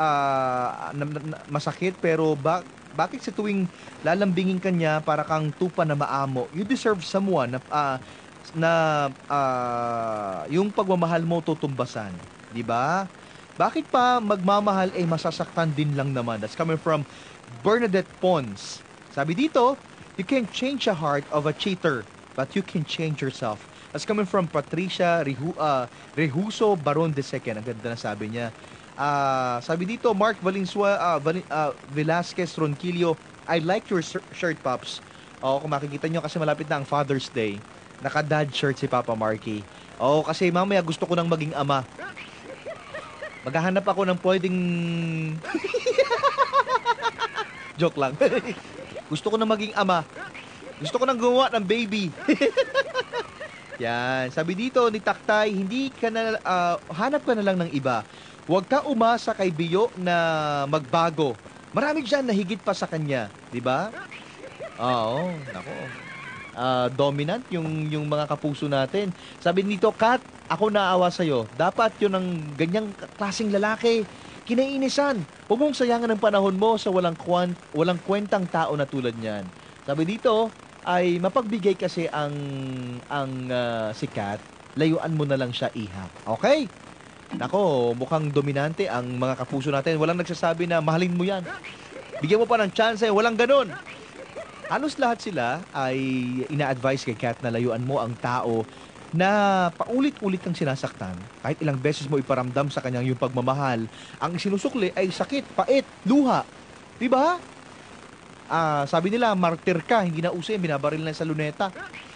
masakit pero bakit sa tuwing lalambingin ka niya para kang tupa na maamo? You deserve someone na yung pagmamahal mo tutumbasan. Di ba? Bakit pa magmamahal ay masasaktan din lang naman? That's coming from Bernadette Pons. Sabi dito, you can't change the heart of a cheater, but you can change yourself. That's coming from Patricia Rehuso Baron de Second. Ang ganda na sabi niya. Sabi dito, Mark Velasquez Ronquillo, I like your shirt, Pops. Kung makikita nyo kasi malapit na ang Father's Day. Naka-dad shirt si Papa Marky. Kasi mamaya gusto ko nang maging ama. Maghahanap ako ng pwedeng... Joke lang. Gusto ko na maging ama. Gusto ko nang gumawa ng baby. Yan. Sabi dito ni Taktay, hindi ka na, hanap ka na lang ng iba. Huwag ka umasa kay Bio na magbago. Marami dyan na higit pa sa kanya. Diba? Oo. Nako. Dominant yung mga kapuso natin. Sabi nito, Kat, ako naawa sa'yo. Dapat yun ang ganyang klaseng lalaki. Kinainisan. Huwag mong sayangan ng panahon mo sa walang kwentang tao na tulad niyan. Sabi dito, ay mapagbigay kasi ang sikat, layuan mo na lang siya, iha. Okay? Nako, mukhang dominante ang mga kapuso natin. Walang nagsasabi na mahalin mo yan. Bigyan mo pa ng chance, walang ganun. Halos lahat sila ay ina-advise kay Kat na layuan mo ang tao na paulit-ulit kang sinasaktan. Kahit ilang beses mo iparamdam sa kanyang yung pagmamahal, ang sinusukli ay sakit, pait, luha. Diba? Sabi nila, martir ka, hindi na uso yan, binabaril na sa luneta.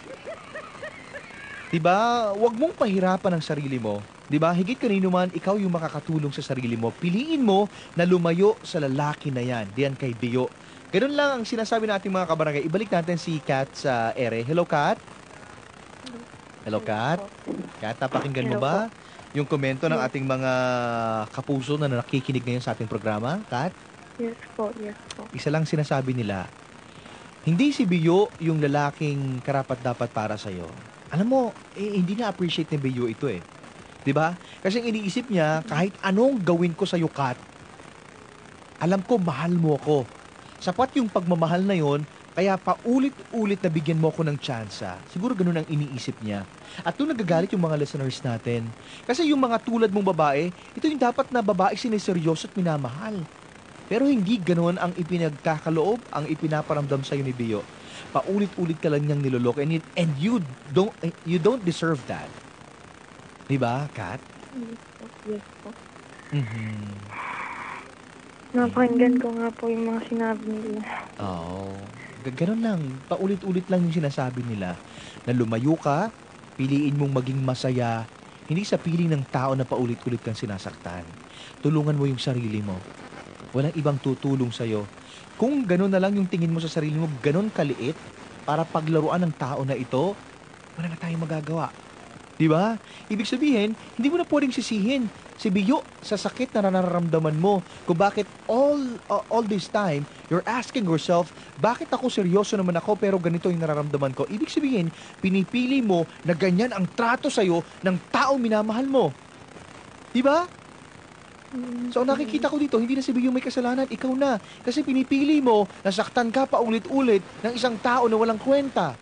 Diba? Huwag mong pahirapan ang sarili mo. Diba? Higit kanino man, ikaw yung makakatulong sa sarili mo. Piliin mo na lumayo sa lalaki na yan. Diyan kay Bio. Ganun lang ang sinasabi natin mga kabarangay. Ibalik natin si Kat sa ere. Hello, Kat? Hello, Kat? Kat, napakinggan mo ba yung komento ng ating mga kapuso na nakikinig ngayon sa ating programa? Kat? Yes po. Isa lang sinasabi nila, hindi si Bio yung lalaking karapat-dapat para sa'yo. Alam mo, hindi na-appreciate ni Bio ito eh. 'Di ba? Kasi iniisip niya, kahit anong gawin ko sa'yo, Kat, alam ko mahal mo ako. Sapat yung pagmamahal na yon, kaya paulit-ulit na bigyan mo ako ng tsansa. Siguro ganun ang iniisip niya. At doon nagagalit yung mga listeners natin. Kasi yung mga tulad mong babae, ito yung dapat na babae siniseryoso at minamahal. Pero hindi ganoon ang ipinagkakaloob, ang ipinaparamdam sa iyo ni Bio. Paulit-ulit ka lang niyang niloloko and you don't deserve that. 'Di ba, Kat? Yes po. Mhm. Napakinggan ko nga po yung mga sinabi nila. Oo. Ganun lang. Paulit-ulit lang yung sinasabi nila na lumayo ka, piliin mong maging masaya, hindi sa piling ng tao na paulit-ulit kang sinasaktan. Tulungan mo yung sarili mo. Walang ibang tutulong sa'yo. Kung ganun na lang yung tingin mo sa sarili mo, ganun kaliit, para paglaruan ng tao na ito, wala na tayong magagawa. Di ba? Ibig sabihin, hindi mo na pwedeng sisihin si Biyo sa sakit na nararamdaman mo, kung bakit all this time, you're asking yourself, bakit ako seryoso naman ako pero ganito yung nararamdaman ko? Ibig sabihin, pinipili mo na ganyan ang trato sa'yo ng tao minamahal mo. Diba? So nakikita ko dito, hindi na si Biyo may kasalanan, ikaw na. Kasi pinipili mo, nasaktan ka pa ulit-ulit ng isang tao na walang kwenta.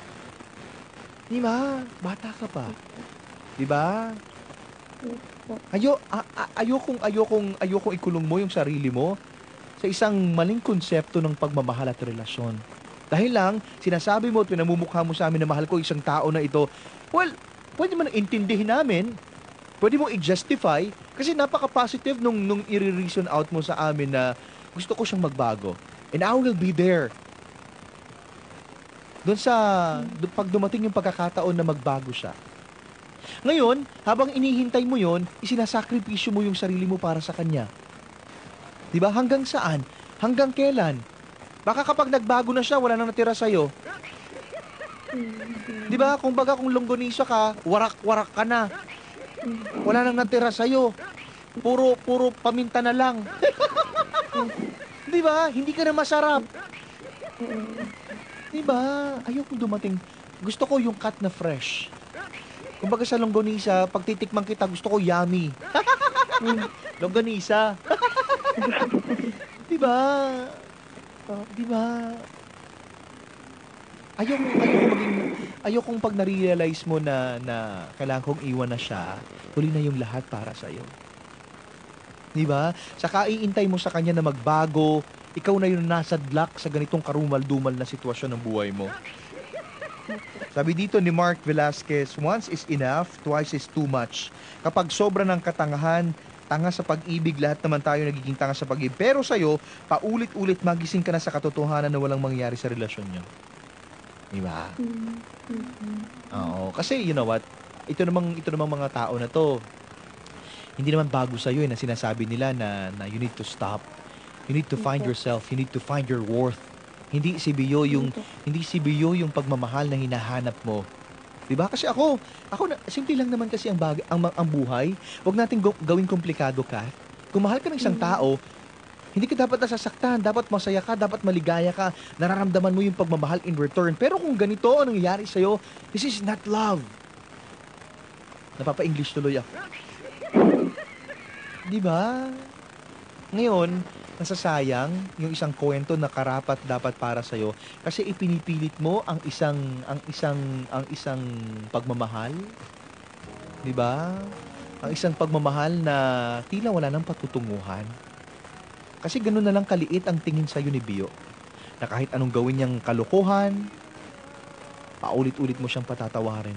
Diba? Bata ka pa. Diba? Ayokong ikulong mo yung sarili mo sa isang maling konsepto ng pagmamahal at relasyon. Dahil lang, sinasabi mo at pinamumukha mo sa amin na mahal ko isang tao na ito, well, pwede mo na intindihin namin. Pwede mo i-justify kasi napaka-positive nung i-reason out mo sa amin na gusto ko siyang magbago. And I will be there. Pag dumating yung pagkakataon na magbago siya. Ngayon, habang inihintay mo yon, isinasakripisyo mo yung sarili mo para sa kanya. Diba? Hanggang saan? Hanggang kailan? Baka kapag nagbago na siya, wala nang natira sa'yo. Diba? Kung longganisa ka, warak-warak ka na. Wala nang natira sa'yo. Puro paminta na lang. Diba? Hindi ka na masarap. Diba? Ayoko dumating. Gusto ko yung cut na fresh. Kumbaga sa longganisa, pag titikman kita, gusto ko yummy. Longganisa. Diba? Diba? Ayokong pag na-realize mo na kailangan kong iwan na siya, huli na yung lahat para sa'yo. Diba? Saka iintay mo sa kanya na magbago, ikaw na yung nasadlak sa ganitong karumal-dumal na sitwasyon ng buhay mo. Sabi dito ni Mark Velasquez, once is enough, twice is too much. Kapag sobra ng katangahan, tanga sa pag-ibig, lahat naman tayo nagiging tanga sa pag-ibig. Pero sa'yo, paulit-ulit magising ka na sa katotohanan na walang mangyari sa relasyon niyo. Diba? Oo. Kasi, you know what? Ito namang mga tao na to, hindi naman bago sa'yo na sinasabi nila na you need to stop. You need to find yourself. You need to find your worth. Hindi si Biyo yung pagmamahal na hinahanap mo. 'Di ba? Kasi ako simple lang naman kasi ang buhay. Huwag nating gawing komplikado ka. Kung mahal ka ng isang tao, hindi ka dapat nasasaktan, dapat masaya ka, dapat maligaya ka, nararamdaman mo yung pagmamahal in return. Pero kung ganito ang nangyayari sa'yo, this is not love. Napapa-English tuloy ako. 'Di ba? Ngayon, nasasayang yung isang kwento na karapat dapat para sa iyo kasi ipinipilit mo ang isang pagmamahal. 'Di ba? Ang isang pagmamahal na tila wala nang patutunguhan. Kasi gano'n na lang kaliit ang tingin sa iyo ni Biyo. Na kahit anong gawin niyang kalokohan, paulit-ulit mo siyang patatawarin.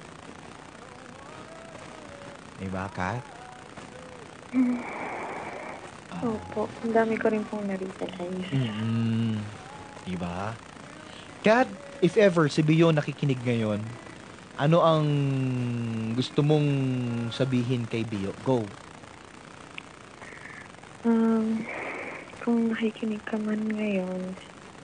'Di ba, Kat? Opo, ang dami ko rin pong na-realize. Diba? Kat, if ever si Biyo nakikinig ngayon, ano ang gusto mong sabihin kay Biyo? Go. Kung nakikinig ka man ngayon,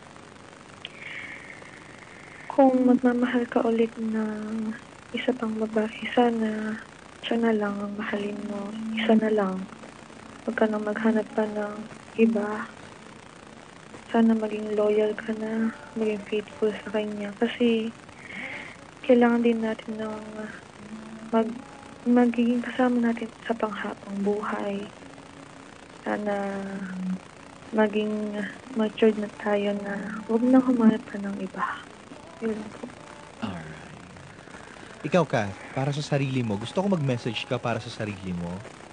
kung magmamahal ka ulit ng isa pang babae, sana siya na lang ang mahalin mo. Isa na lang. Huwag ka na maghanap pa ng iba. Sana maging loyal ka na, maging faithful sa kanya. Kasi, kailangan din natin ng magiging kasama natin sa panghabang buhay. Sana maging matured na tayo na huwag na humanap pa ng iba. Yun po. Alright. Ikaw, Kat, para sa sarili mo, gusto ko mag-message ka para sa sarili mo.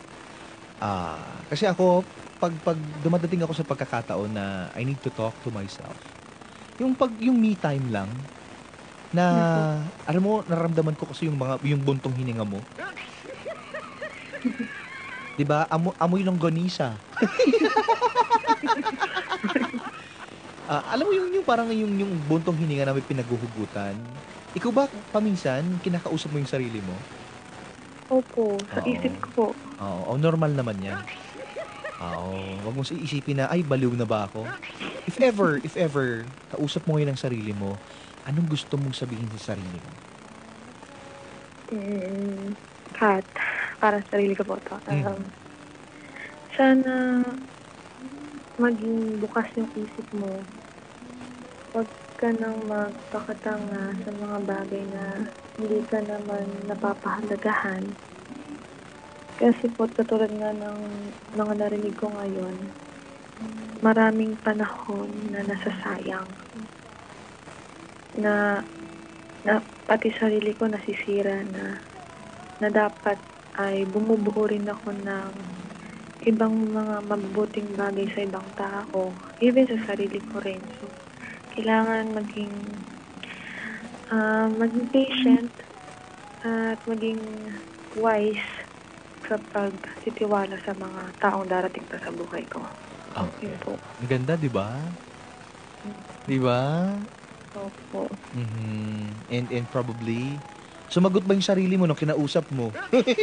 Kasi ako, pag dumadating ako sa pagkakataon na I need to talk to myself, yung me time lang, na, alam mo, nararamdaman ko kasi yung buntong hininga mo. Diba? Amoy longganisa. Alam mo yung parang yung buntong hininga na may pinaguhugutan. Ikaw ba, paminsan, kinakausap mo yung sarili mo? Opo, sa isip ko. Oo, normal naman yan. Oo, wag mong iisipin na, ay, baliw na ba ako? If ever, kausap mo ngayon ang sarili mo, anong gusto mong sabihin sa sarili mo? Kat, para sa sarili ko po to. Mhm. Sana maging bukas yung isip mo. Huwag ka nang magpakatanga sa mga bagay na hindi ka naman napapahalagahan. Kasi po, katulad nga ng mga narinig ko ngayon, maraming panahon na nasasayang. Na pati sarili ko nasisira na dapat ay bumubuo rin ako ng ibang mga mabubuting bagay sa ibang tao, even sa sarili ko rin. So, kailangan maging patient at maging wise sa pagtitiwala sa mga taong darating pa sa buhay ko. Okay. Yun po. Ang ganda, di ba? Di ba? Opo. And probably, sumagot ba yung sarili mo nung kinausap mo?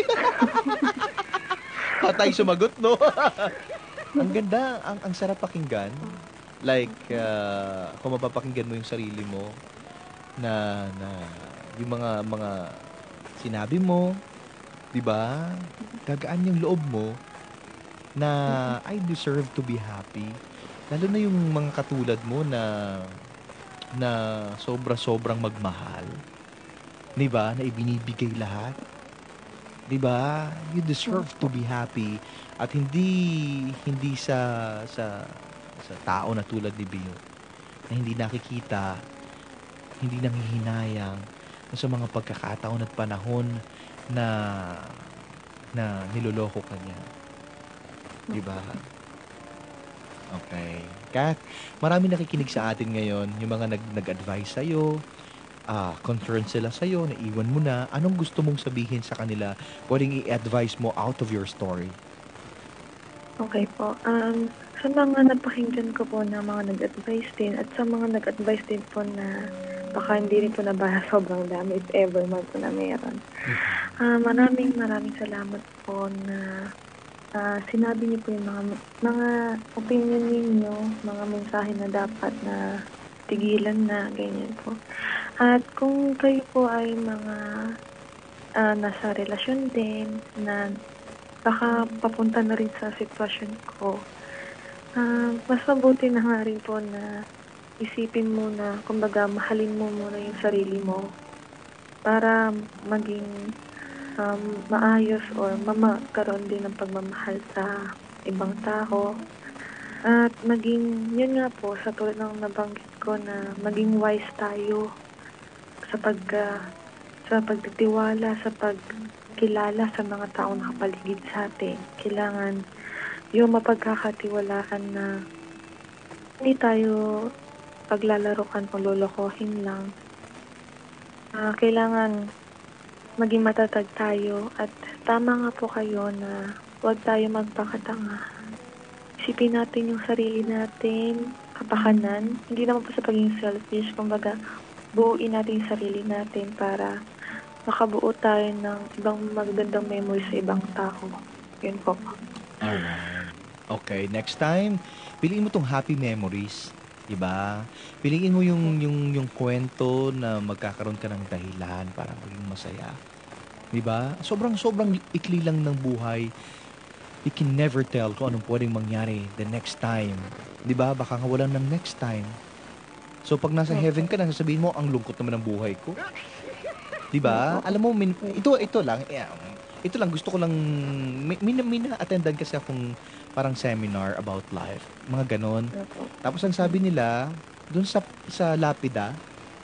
Patay sumagot, no? Ang ganda, ang sarap pakinggan. Like, kung mapapakinggan mo yung sarili mo, na yung mga sinabi mo, di ba? Gagaan yung loob mo na I deserve to be happy. Lalo na yung mga katulad mo na sobra-sobrang magmahal. 'Di ba? Na ibinibigay lahat. 'Di ba? You deserve to be happy at hindi sa tao na tulad ni Bill na hindi nakikita, hindi nanghihinayang sa mga pagkakataon at panahon na niloloko ka niya. 'Di ba? Okay. Kat, marami nakikinig sa atin ngayon, yung mga nag-advise sa'yo, concerned sila sa'yo, naiwan mo na, anong gusto mong sabihin sa kanila? Pwedeng i-advise mo out of your story. Okay po. Sa mga napakinggan ko po na mga nag-advise din at sa mga nag-advise din po na baka hindi rin po nabasa sobrang dami if ever man po na meron. Maraming salamat po na sinabi niyo po yung mga opinion ninyo, mga mensahe na dapat na tigilan na, ganyan po. At kung kayo po ay mga nasa relasyon din na baka papunta na rin sa sitwasyon ko, mas mabuti na nga rin po na isipin mo na, kumbaga, mahalin mo muna yung sarili mo para maging maayos or magkaroon din ng pagmamahal sa ibang tao. At maging, yun nga po, sa tulad ng nabanggit ko na maging wise tayo sa pagtitiwala, sa pagkilala sa mga taong nakapaligid sa atin. Kailangan yung mapagkakatiwalaan na hindi tayo paglalarokan o lolokohin lang. Kailangan maging matatag tayo at tama nga po kayo na huwag tayo magpakatanga. Isipin natin yung sarili natin, kapakanan. Hindi naman po sa pagiging selfish, kumbaga buuin natin yung sarili natin para makabuo tayo ng ibang magagandang memories sa ibang tao. Yun po. Alright. Okay, next time, piliin mo tong happy memories. Diba? Piliin mo yung kwento na magkakaroon ka ng dahilan para maging masaya. Diba? Sobrang ikli lang ng buhay. You can never tell kung anong pwedeng mangyari the next time. Diba? Baka nga walang ng next time. So pag nasa heaven ka na, sasabihin mo, ang lungkot naman ng buhay ko. Diba? Alam mo, ito lang, gusto ko lang, may na-attendan kasi akong parang seminar about life. Mga ganon. Tapos ang sabi nila, dun sa lapida,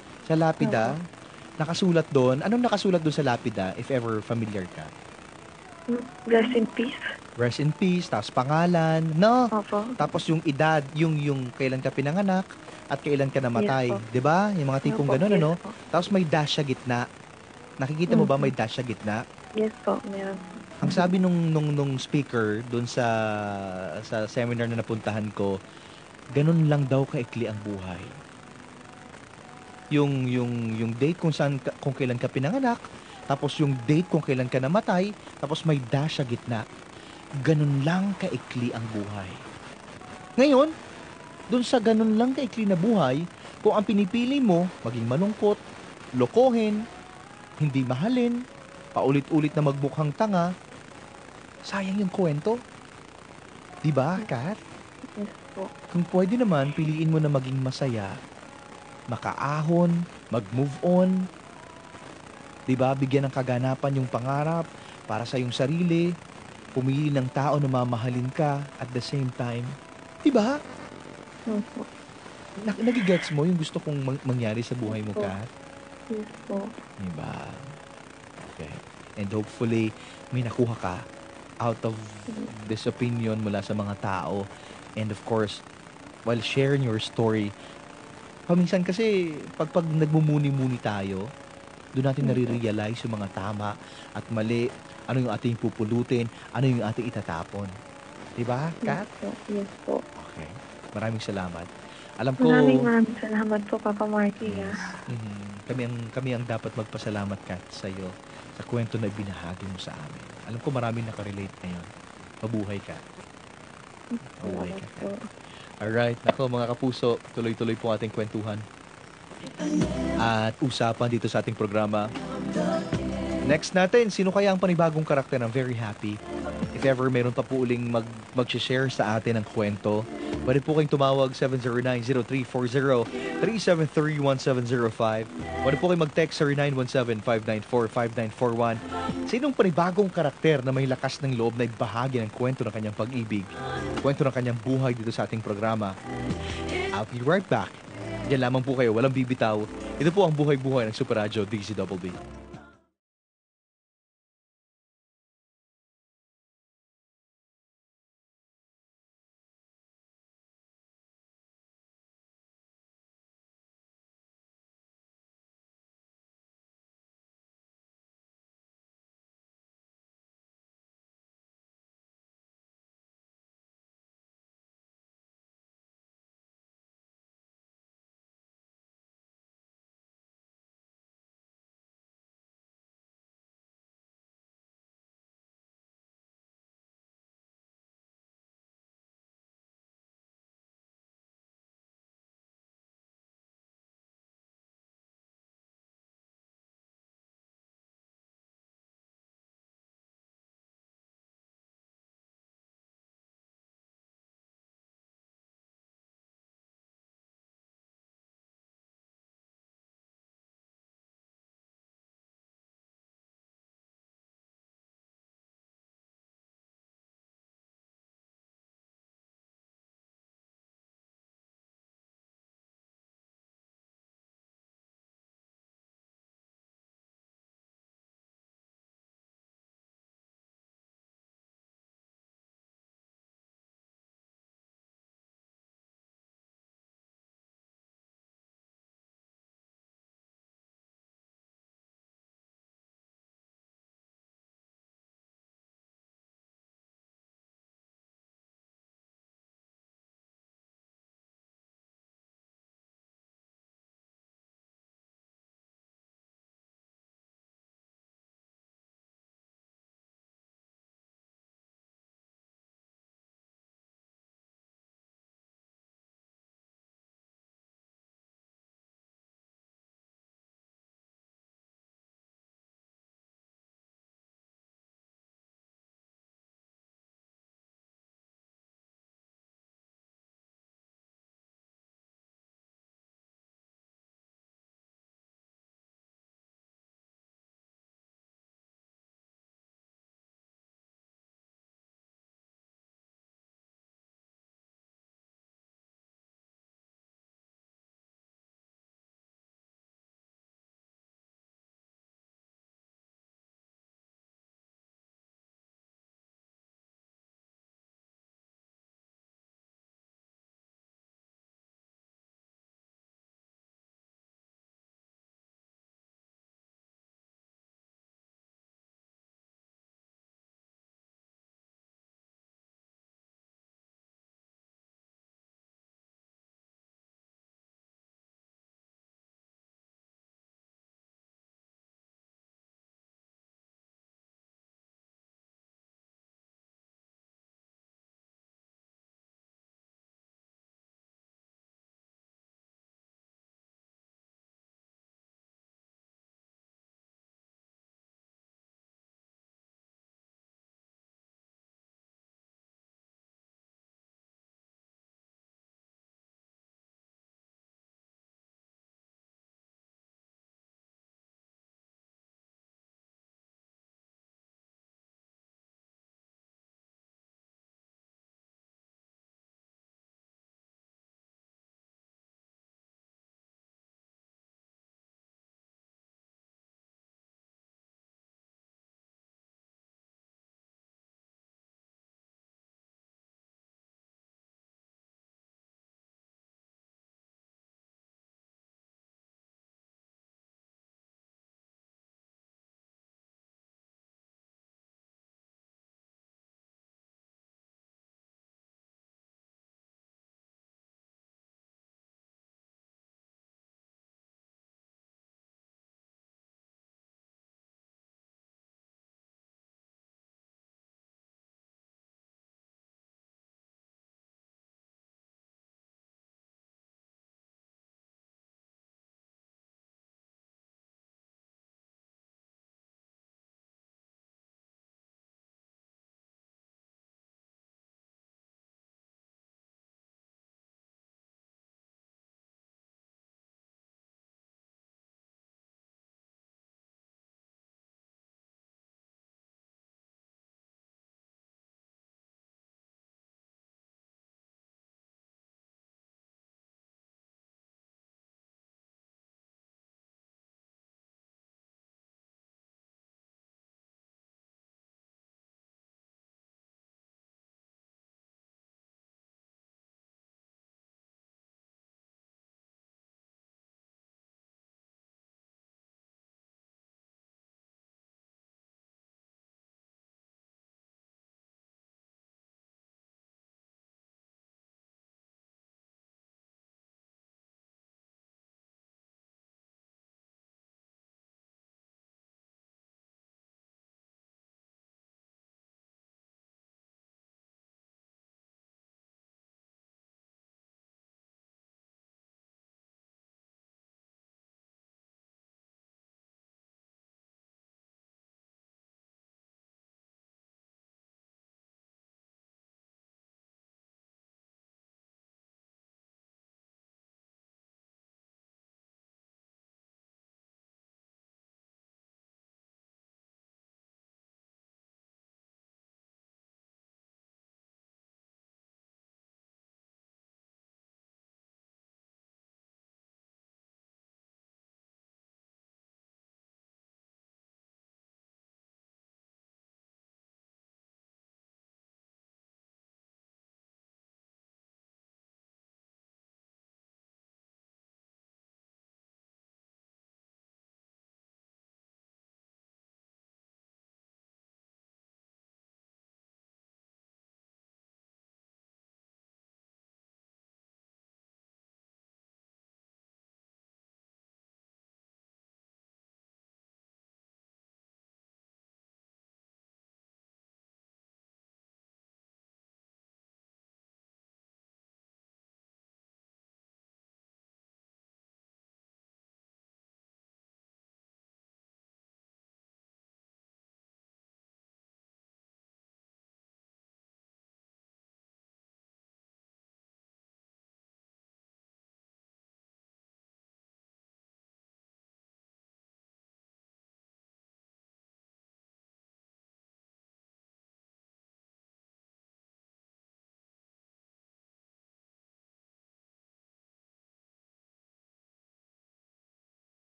nakasulat doon. Anong nakasulat doon sa lapida, if ever familiar ka? Rest in peace. Rest in peace, tapos pangalan, no? Opo. Tapos yung edad, yung kailan ka pinanganak, at kailan ka namatay. Yes po. Diba? Yung mga tipong Opo, ganon, yes ano? po. Tapos may dash sa gitna. Nakikita mo ba may dash sa gitna? Yes po, meron. Ang sabi nung speaker doon sa seminar na napuntahan ko, ganun lang daw kaikli ang buhay. Yung date kung kailan ka pinanganak, tapos yung date kung kailan ka namatay, tapos may dash sa gitna. Ganun lang kaikli ang buhay. Ngayon, doon sa ganun lang kaikli na buhay, kung ang pinipili mo maging malungkot, lokohin, hindi mahalin, paulit-ulit na magmukhang tanga, sayang yung kwento. Di ba, Kat? Yes po. Kung pwede naman, piliin mo na maging masaya, makaahon, mag-move on, di ba? Bigyan ng kaganapan yung pangarap para sa iyong sarili, pumili ng tao na mamahalin ka at the same time. Di ba? Yes po. Nagigets mo yung gusto kong mangyari sa buhay mo, Opo. Kat? Yes po. Di ba? Okay. And hopefully, may nakuha ka out of this opinion mula sa mga tao. And of course, while sharing your story, paminsan kasi, pag nagmumuni-muni tayo, doon natin nare-realize yung mga tama at mali, ano yung ating pupulutin, ano yung ating itatapon. Diba, Kat? Yes po. Yes po. Okay. Maraming salamat. Alam ko, Maraming salamat po, Papa Marky. yes, kami ang dapat magpasalamat, Kat, sa iyo sa kwento na binahagi mo sa amin. Alam ko maraming nakarelate ngayon. Mabuhay ka. Mabuhay ka, Salamat po. Kat. Alright, nako mga kapuso, tuloy-tuloy po ating kwentuhan at usapan dito sa ating programa. Next natin, sino kaya ang panibagong karakter ng Very Happy? If ever meron pa po uling mag-share sa atin ng kwento, pwede po kayong tumawag 709-0340-373-1705. Pwede po kayong mag-text sa 0917-594-5941. Sinong panibagong karakter na may lakas ng loob na ibahagi ng kwento ng kanyang pag-ibig, kwento ng kanyang buhay dito sa ating programa? I'll be right back. Diyan lamang po kayo, walang bibitaw. Ito po ang buhay-buhay ng Super Radio DZBB.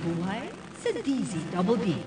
buhay sa DZBB.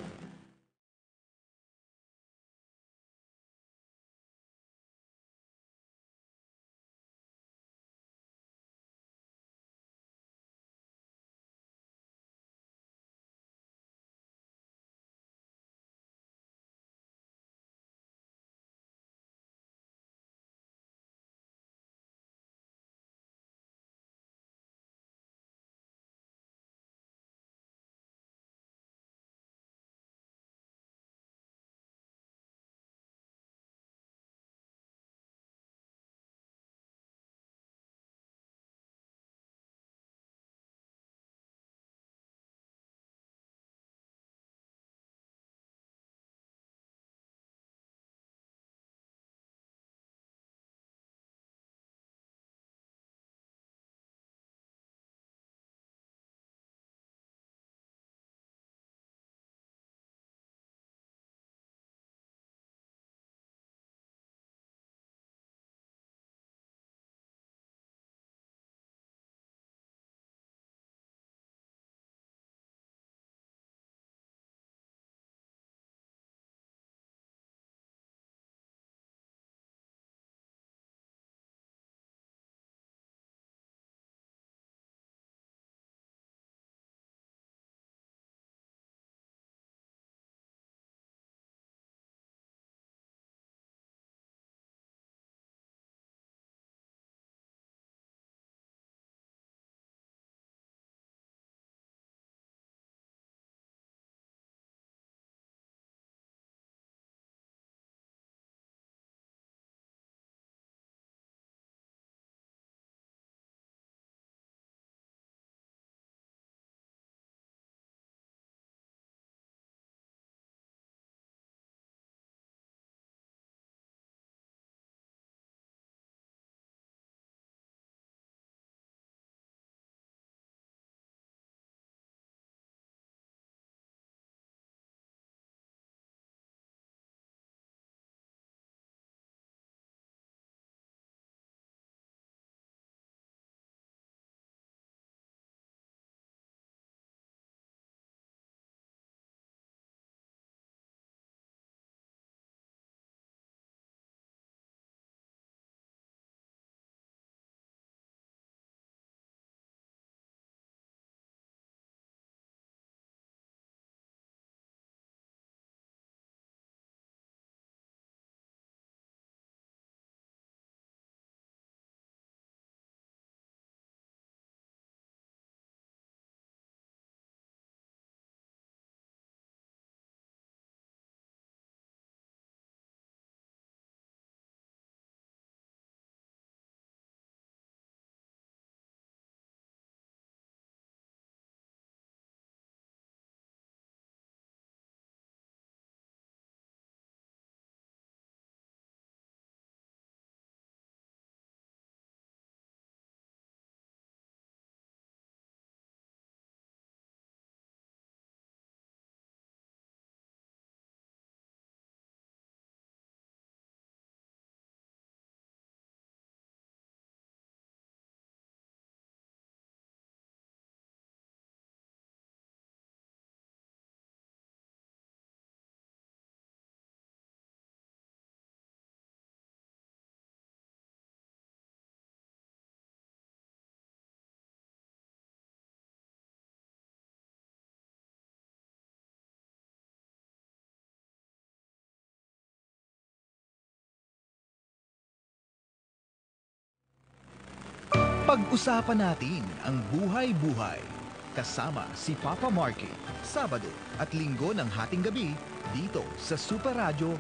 Pag-usapan natin ang buhay-buhay. Kasama si Papa Marky, Sabado at Linggo ng hating gabi dito sa Super Radio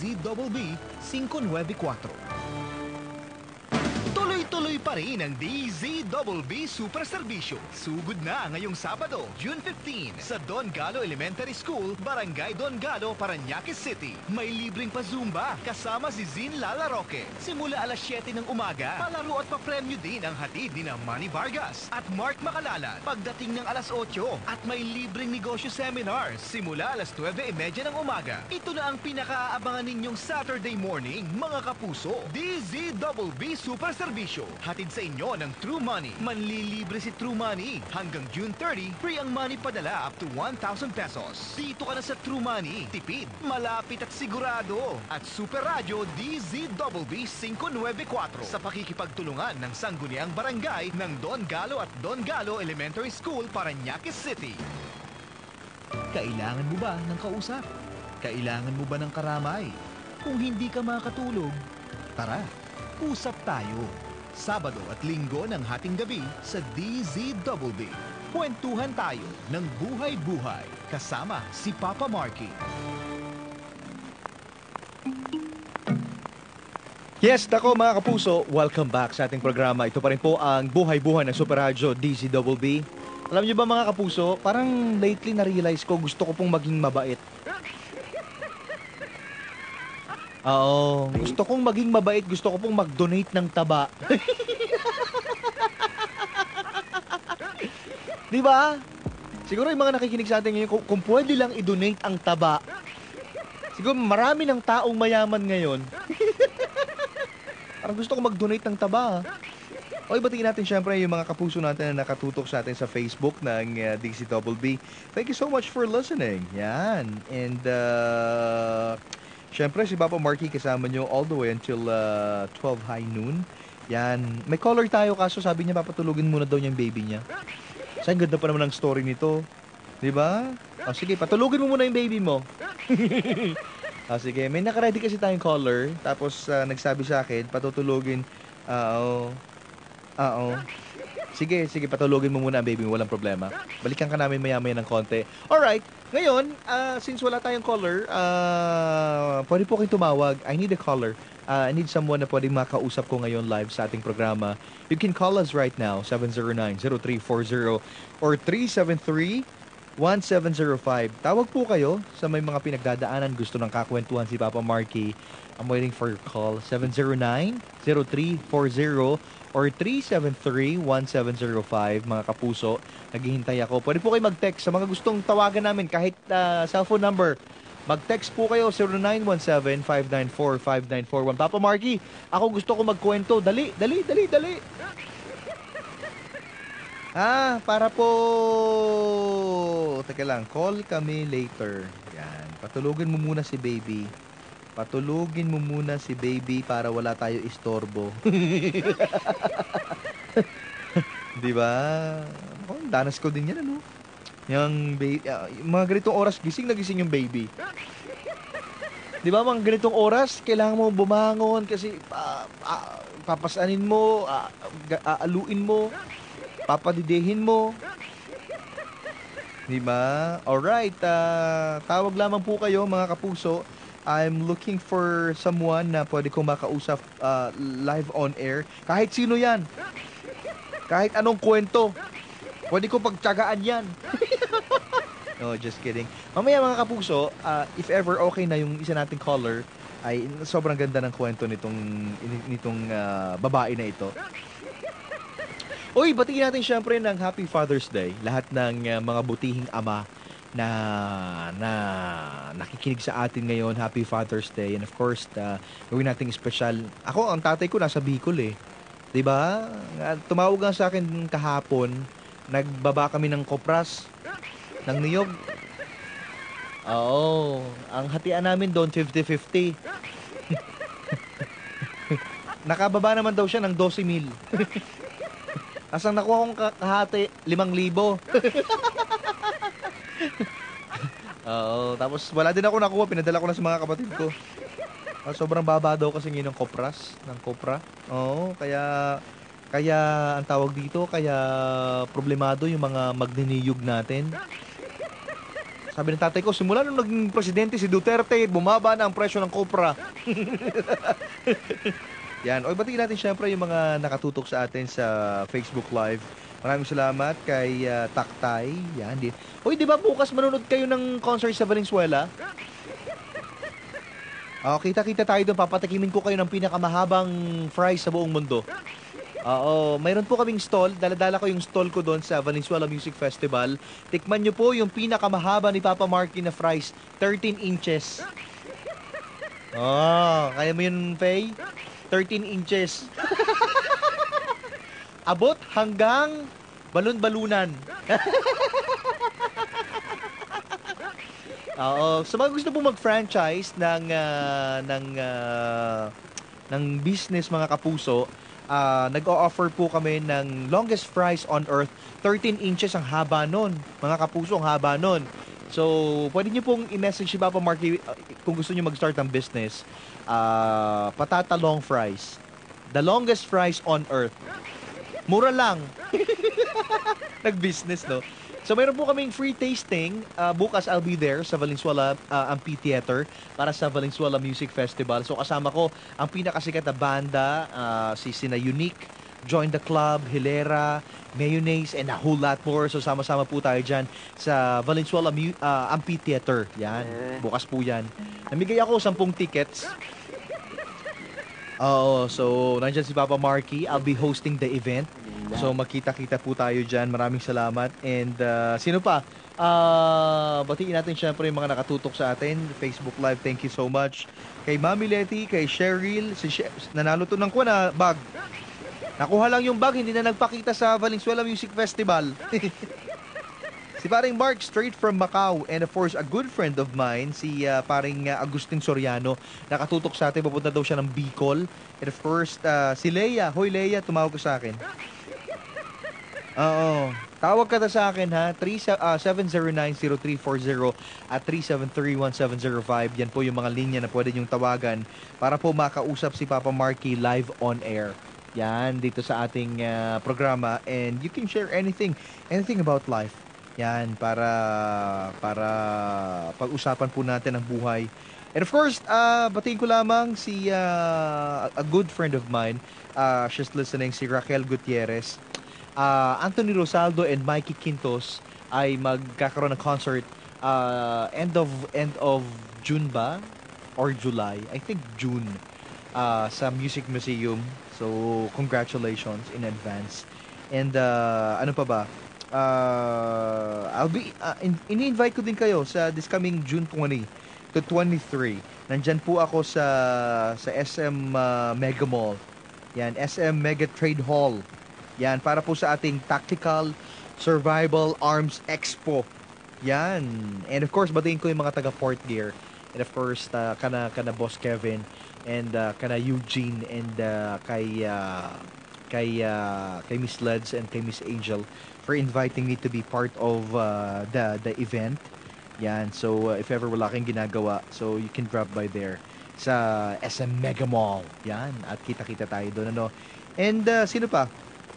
DZBB 594. Tuloy-tuloy pa rin ang DZBB Super Serbisyo. Sugod na ngayong Sabado, June 15 sa Don Galo Elementary School, Barangay Don Galo, Parañaque City. May libreng pa-zumba kasama si Zin Lala Roque. Simula alas 7 ng umaga, palaro at papremyo din ang hatid ni na Manny Vargas at Mark Macalalan pagdating ng alas 8 at may libreng negosyo seminars simula alas 9:30 ng umaga. Ito na ang pinakaabangan ninyong Saturday morning, mga kapuso. DZBB Super Serbisyo. hatid sa inyo ng True Money. Manlilibre si True Money. Hanggang June 30, free ang money padala up to 1,000 pesos. Dito ka na sa True Money. Tipid, malapit at sigurado. At Super Radio DZBB 594 sa pakikipagtulungan ng Sangguniang Barangay ng Don Galo at Don Galo Elementary School, Parañaque City. Kailangan mo ba ng kausap? Kailangan mo ba ng karamay? Kung hindi ka makatulog, tara, usap tayo. Sabado at Linggo ng hating gabi sa DZBB. Kwentuhan tayo ng buhay-buhay kasama si Papa Marky. Yes, dako mga kapuso, welcome back sa ating programa. Ito pa rin po ang buhay-buhay ng Super Radio DZBB. Alam niyo ba mga kapuso, parang lately na-realize ko gusto ko pong maging mabait. Oo, gusto kong maging mabait, gusto ko pong mag-donate ng taba. Di ba? Siguro yung mga nakikinig sa atin ngayon, kung pwede lang i-donate ang taba. Siguro marami ng taong mayaman ngayon. Parang gusto ko mag-donate ng taba. Okay, batiin natin syempre yung mga kapuso natin na nakatutok sa atin sa Facebook ng DZBB. Thank you so much for listening. Yan. And syempre si Papa Marky kasama nyo all the way until 12 high noon. Yan. May caller tayo kaso sabi niya papatulugin muna daw niya yung baby niya. Sa ganda pa naman ang story nito. Diba? O sige, patulugin mo muna yung baby mo. O sige, may nakaredy kasi tayong caller. Tapos nagsabi sa akin, patutulugin. Oo. Sige, patulogin mo muna ang baby mo, walang problema. Balikan ka namin maya-maya ng konti. Alright, ngayon, since wala tayong caller, pwede po kayong tumawag. I need a caller. I need someone na pwedeng makausap ko ngayon live sa ating programa. You can call us right now, 709-0340 or 373-1705. Tawag po kayo sa may mga pinagdadaanan. Gusto ng kakwentuhan si Papa Marky. I'm waiting for your call. 709-0340 or 373-1705. Mga kapuso, naghihintay ako. Pwede po kayo mag-text sa mga gustong tawagan namin kahit cellphone number. Mag-text po kayo 0917-594-5941. Papa Marky, ako gusto ko magkwento. Dali. Para po... Teka lang, call kami later. Yan. Patulugin mo muna si baby. Patulugin mo muna si baby para wala tayo istorbo. Di ba? Oh, danas ko din yan, ano? Yung mga ganitong oras, gising na gising yung baby. Di ba, mga ganitong oras, kailangan mo bumangon kasi papasanin mo, aaluin mo, papadidehin mo. Di ba? Alright, tawag lamang po kayo mga kapuso. I'm looking for someone na pwede kong makausap live on air. Kahit sino yan. Kahit anong kwento. Pwede ko pagtsagaan yan. No, just kidding. Mamaya mga kapuso, if ever okay na yung isa nating caller, ay sobrang ganda ng kwento nitong babae na ito. Uy, batiin natin syempre ng Happy Father's Day. Lahat ng mga butihing ama na nakikinig sa atin ngayon. Happy Father's Day. And of course, gawin nating special. Ako, ang tatay ko nasa Bicol eh. Diba? Tumawag nga sa akin kahapon. Nagbaba kami ng kopras, ng niyog. Oo. Ang hatian namin doon, 50-50. Nakababa naman daw siya ng 12,000. Asang nakuha kong kahati, 5,000. Oo, tapos wala din ako nakuha, pinadala ko na sa mga kapatid ko. Sobrang baba daw kasi ngayon ng kopra. Oo, kaya ang tawag dito, kaya problemado yung mga magniniyog natin. Sabi ng tatay ko, simula nung naging presidente si Duterte, bumaba na ang presyo ng kopra. Yan, o batiin natin syempre yung mga nakatutok sa atin sa Facebook Live. Maraming salamat kay Taktay. Yan din. Hoy, di ba bukas manonood kayo ng concert sa Valenzuela? Kita-kita tayo doon. Papatikimin ko kayo ng pinakamahabang fries sa buong mundo. Oo, mayroon po kaming stall. Dala-dala ko yung stall ko doon sa Valenzuela Music Festival. Tikman nyo po yung pinakamahaba ni Papa Marky na fries. 13 inches. Kaya mo yun, Faye? 13 inches. abot hanggang balon-balunan. Oo, sa mga gusto po mag-franchise ng business mga kapuso, nag-o-offer po kami ng longest fries on earth. 13 inches ang haba nun. Mga kapuso, ang haba nun. So, pwede nyo pong i-message si Papa Marky kung gusto nyo mag-start ng business. Patata long fries. The longest fries on earth. Mura lang. Nag-business, no? So, mayroon po kaming free tasting. Bukas, I'll be there sa Valenzuela Amphitheater para sa Valenzuela Music Festival. So, kasama ko ang pinakasikat na banda, si Sina Unique, Join the Club, Hilera, Mayonnaise, and a whole lot more. So, sama-sama po tayo dyan sa Valenzuela Amphitheater. Yan, bukas po yan. Namigay ako 10 tickets. Oo, so nandyan si Papa Marky. I'll be hosting the event. So makita-kita po tayo dyan. Maraming salamat. And sino pa? Batiin natin syempre yung mga nakatutok sa atin. Facebook Live, thank you so much. Kay Mami Letty, kay Cheryl. Nanalo to ng bag. Nakuha lang yung bag, hindi na nagpakita sa Valenzuela Music Festival. Si paring Mark, straight from Macau. And of course, a good friend of mine, si paring Agustin Soriano. Nakatutok sa atin, papunta daw siya ng Bicol. And of course, si Leia. Hoy Leia, tumawag ka sa akin. Oo. Tawag ka na sa akin ha. 709-0340 at 373-1705. Yan po yung mga linya na pwede nyong tawagan para po makausap si Papa Marky live on air. Yan, dito sa ating programa. And you can share anything about life. Yan, para pag-usapan po natin ang buhay. And of course, batiin ko lamang si a good friend of mine. She's listening, si Raquel Gutierrez. Anthony Rosaldo and Mikey Quintos ay magkakaroon ng concert end of June ba? Or July? I think June. Sa Music Museum. So, congratulations in advance. And ano pa ba? I'll be ini-invite ko din kayo sa this coming June 20 to 23. Nandyan po ako sa SM Mega Mall. Yan, SM Mega Trade Hall. Yan, para po sa ating Tactical Survival Arms Expo. Yan. And of course, batiin ko yung mga taga Fort Gear. And of course, kana Boss Kevin and kana Eugene and kay Miss Leds and kay Miss Angel for inviting me to be part of the event. Yan, so if ever wala kang ginagawa, so you can drop by there sa SM Mega Mall. Yan, at kita-kita tayo doon, ano. And sino pa?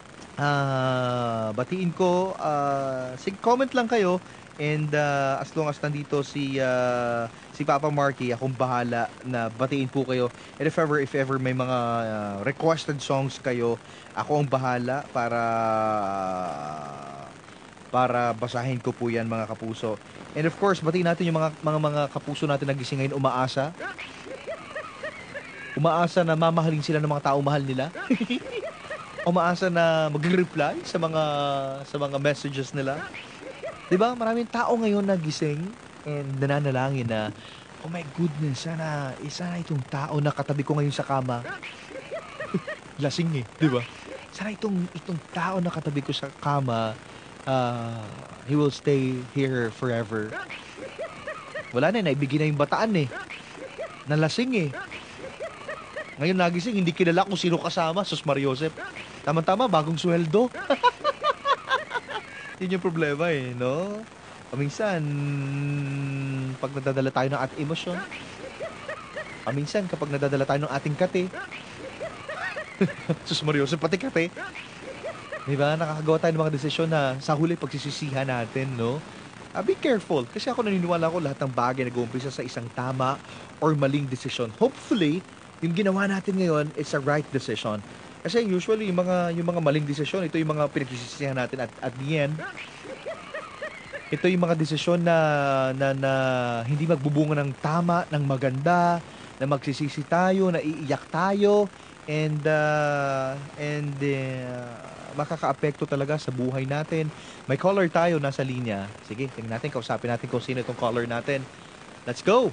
Batiin ko, comment lang kayo. And as long as nandito si Papa Marky, akong bahala na batiin po kayo. And if ever may mga requested songs kayo, ako ang bahala para basahin ko po yan, mga kapuso. And of course, batiin natin yung mga kapuso natin na gising ngayon, umaasa. Umaasa na mamahalin sila ng mga tao mahal nila. Umaasa na magre-reply sa mga messages nila. 'Di ba? Maraming tao ngayon na gising and nananalangin na, oh my goodness, sana itong tao na katabi ko ngayon sa kama. Lasing 'di ba? Sana itong tao na katabi ko sa kama, he will stay here forever. Wala na, naibigay na yung bataan nalasing Ngayon nagising, hindi kilala kung sino kasama. Sus Mariosep. Tama-tama, bagong sweldo. Yun yung problema no? Paminsan, pag nadadala tayo ng ating emosyon. Paminsan, kapag nadadala tayo ng ating kate. Sus Mariosep, pati kate. Diba? Nakakagawa tayo ng mga desisyon na sa huli pagsisisihan natin, no? Be careful. Kasi ako naniniwala ko lahat ng bagay nag-uumpisa sa isang tama or maling desisyon. Hopefully, yung ginawa natin ngayon is a right decision. Kasi usually, yung mga maling desisyon, ito yung mga pinagsisisihan natin at the end. Ito yung mga desisyon na hindi magbubunga ng tama, ng maganda, na magsisisi tayo, na iiyak tayo, and makaka-apekto talaga sa buhay natin. May caller tayo, nasa linya. Sige, tingnan natin, kausapin natin kung sino itong caller natin. Let's go!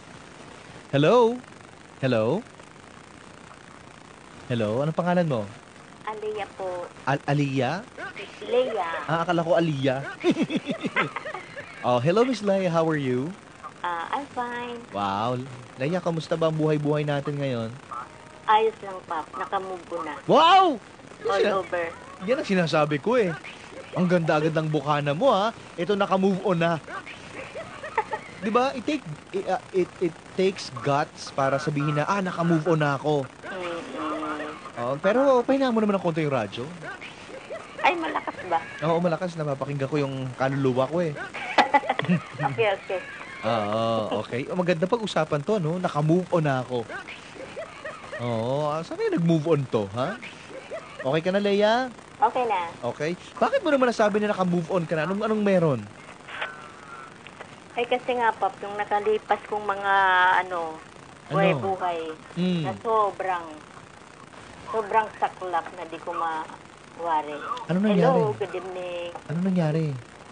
Hello? Hello? Hello? Anong pangalan mo? Alea Leia po. Aliyah? Leia. Akala ko Aliyah. Oh, hello Miss Leia, how are you? I'm fine. Wow. Leia, kamusta ba ang buhay-buhay natin ngayon? Ayos lang, Pop. Nakamove ko na. Wow! All over. Yan ang sinasabi ko eh. Ang ganda agad ng bukana mo ha. Ito naka-move on na. 'Di ba? It takes guts para sabihin na naka-move on na ako. Oh, pero pahinga mo naman ng konti yung radyo. Ay, malakas ba? Oo, malakas. Napapakinggan ko yung kaluluwa ko eh. Okay. Oo, okay. Maganda pag-usapan to, no? Naka-move on na ako. Oo, saan kaya nag-move on to, ha? Okay ka na, Leia? Okay na. Okay. Bakit mo naman nasabi na naka-move on ka na? Anong meron? Ay, kasi nga, Pop, yung nakalipas kong mga, buhay-buhay, na sobrang saklap na di ko mawari. Ano nangyari? Hello, good evening. Ano nangyari?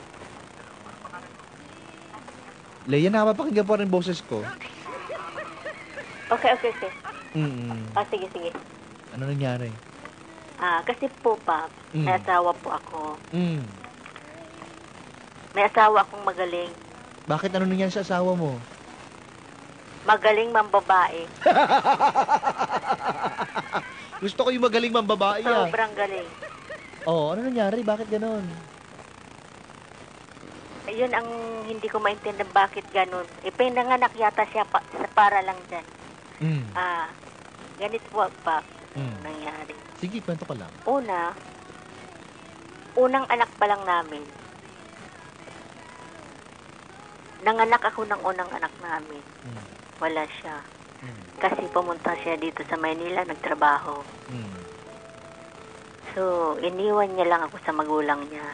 Leia, nakapapakinggan po rin boses ko. Okay. Sige. Ano nangyari? Kasi po, Pop, may asawa po ako. May asawa akong magaling. Bakit ano nangyari sa asawa mo? Magaling mambabae. Gusto ko yung magaling mambabae ah. Sobrang galing. Oh, ano nangyari? Bakit ganon? Ayun ang hindi ko maintindihan bakit ganun. Pinanganak yata siya para lang dyan. Ganito po, Pop, nangyari. Sige, kwento ka lang. Unang anak pa lang namin. Nanganak ako ng unang anak namin. Wala siya. Kasi pumunta siya dito sa Maynila, nagtrabaho. So, iniwan niya lang ako sa magulang niya.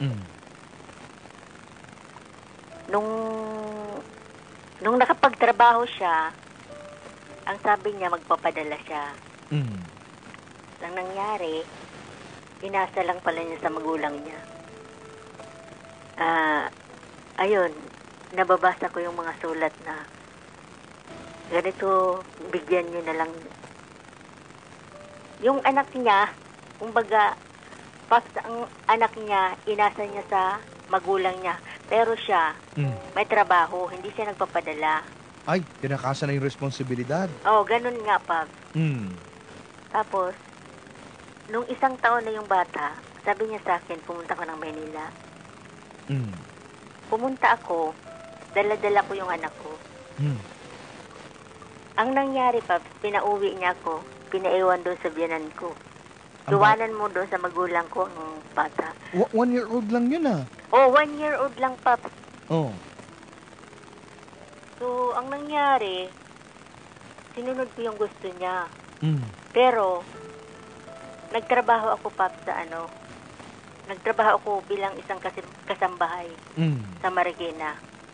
Nung nakapagtrabaho siya, ang sabi niya magpapadala siya. Ang nangyari, inasa lang pala niya sa magulang niya. Ayun, nababasa ko yung mga sulat na ganito, bigyan niyo na lang. Yung anak niya, kumbaga, ang anak niya, inasa niya sa magulang niya. Pero siya, may trabaho, hindi siya nagpapadala. Ay, tinakasan na yung responsibilidad. Oo, ganun nga, Pab. Tapos, nung isang taon na yung bata, sabi niya sa akin, pumunta ko ng Manila. Pumunta ako, dala-dala ko yung anak ko. Ang nangyari, Pab, pinauwi niya ako, pinaiwan doon sa biyanan ko. Duwanan mo doon sa magulang ko ang bata. 1-year-old lang yun ah. 1-year-old lang, Pab. Oh. So, ang nangyari, sinunod ko yung gusto niya. Pero, nagtrabaho ako, Pab, nagtrabaho ako bilang isang kasambahay sa Marikina.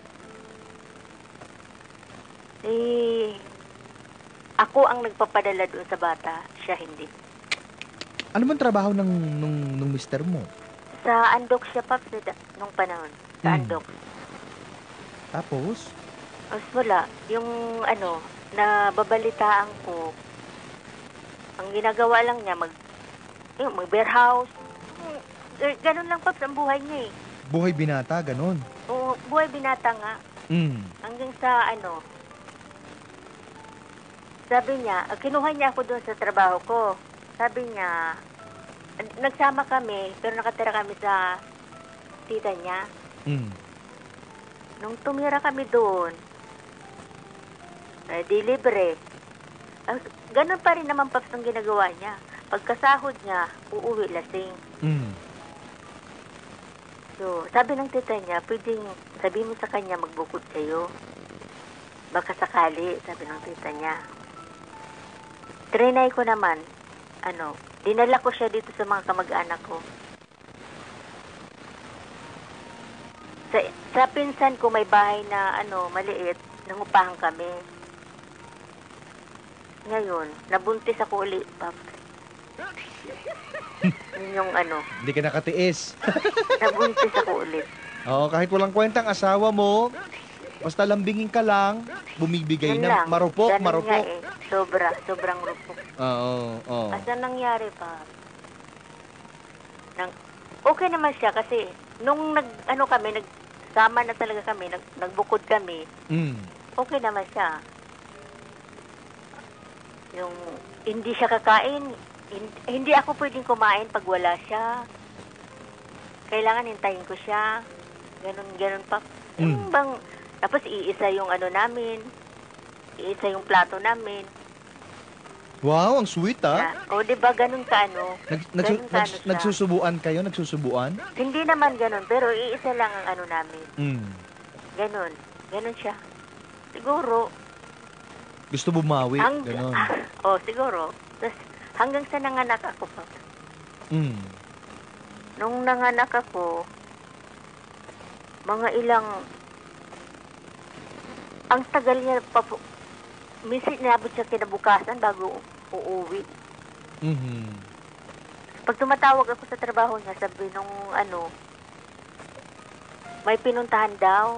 Ako ang nagpapadala doon sa bata, siya hindi. Ano man trabaho nung mister mo? Sa Andox siya, Pab, nung panahon. Sa Andox. Tapos? Wala. Yung nababalitaan ko, ang ginagawa lang niya, mag-warehouse. Ganun lang, Paps, ang buhay niya eh. Buhay binata, ganun? Oo, buhay binata nga. Hanggang sa sabi niya, kinuha niya ako doon sa trabaho ko. Sabi niya, nagsama kami, pero nakatira kami sa tita niya. Nung tumira kami doon, di libre. Ganun pa rin naman, Paps, ang ginagawa niya. Pagkasahod niya, uuwi lasing. So, sabi ng tita niya, pwedeng sabihin mo sa kanya magbukod sa'yo. Baka sakali, sabi ng tita niya. Trinay ko naman, dinala ko siya dito sa mga kamag-anak ko. Sa pinsan ko may bahay na, maliit, nangupahan kami. Ngayon, nabuntis ako ulit, Pap. Yun yung Hindi ka nakatiis. nabuntis ako ulit. Oo, kahit walang kwentang asawa mo, basta lambingin ka lang, bumibigay Yun na lang. marupok. Ganun nga eh. Sobrang rupok. Oo. Asa nangyari, Pap? Okay naman siya kasi nung nagsama na talaga kami, nagbukod kami, okay naman siya. Yung hindi siya kakain, hindi ako pwedeng kumain pag wala siya. Kailangan hintayin ko siya. Ganun pa. Yung bang, tapos iisa yung namin, iisa yung plato namin. Wow, ang sweet O, di ba ganun ka siya. Nagsusubuan kayo? Nagsusubuan? Hindi naman ganun, pero iisa lang ang namin. Ganun siya. Siguro. Gusto bumawi? Ganun. Siguro. Tapos, hanggang sa nanganak ako pa. Nung nanganak ako, mga ang tagal niya pa po. Minsan inabot siya kinabukasan bago uuwi. Pag tumatawag ako sa trabaho niya, sabi nung may pinuntahan daw.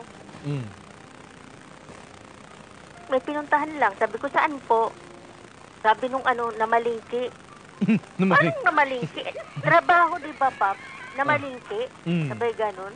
May pinuntahan lang. Sabi ko, saan po? Sabi nung namalingki. Parang namalingki. Trabaho, di ba, Pap? Namalingki. Sabay ganun.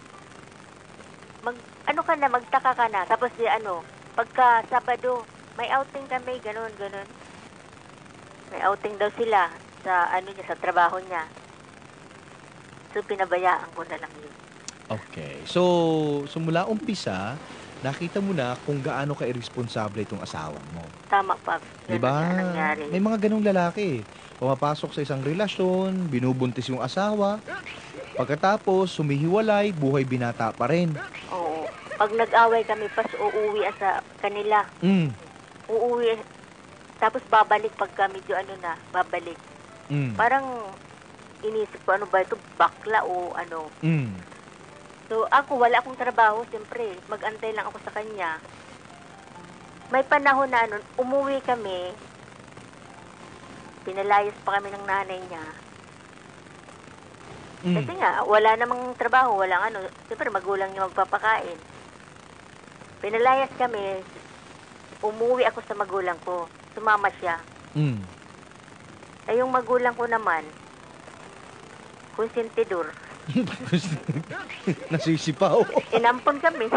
Magtaka ka na. Tapos pagka Sabado, may outing kami, ganun. May outing daw sila sa sa trabaho niya. So, pinabayaan ko na lang yun. Okay. So mula umpisa, nakita mo na kung gaano ka-irresponsable itong asawa mo. Tama, Pap. Diba? May mga ganong lalaki. Pumapasok sa isang relasyon, binubuntis yung asawa, pagkatapos sumihiwalay, buhay binata pa rin. Oo. Pag nag-away kami, uuwi sa kanila. Uuwi, tapos babalik pagka medyo babalik. Parang inisip ko, ba ito, bakla o ano. So ako, wala akong trabaho, siyempre, mag-antay lang ako sa kanya. May panahon na umuwi kami, pinalayas pa kami ng nanay niya. Kasi nga, wala namang trabaho, walang siyempre magulang niya magpapakain. Pinalayas kami, umuwi ako sa magulang ko. Sumama siya. Yung magulang ko naman, konsentidor. Nasisipaw. Inampon kami.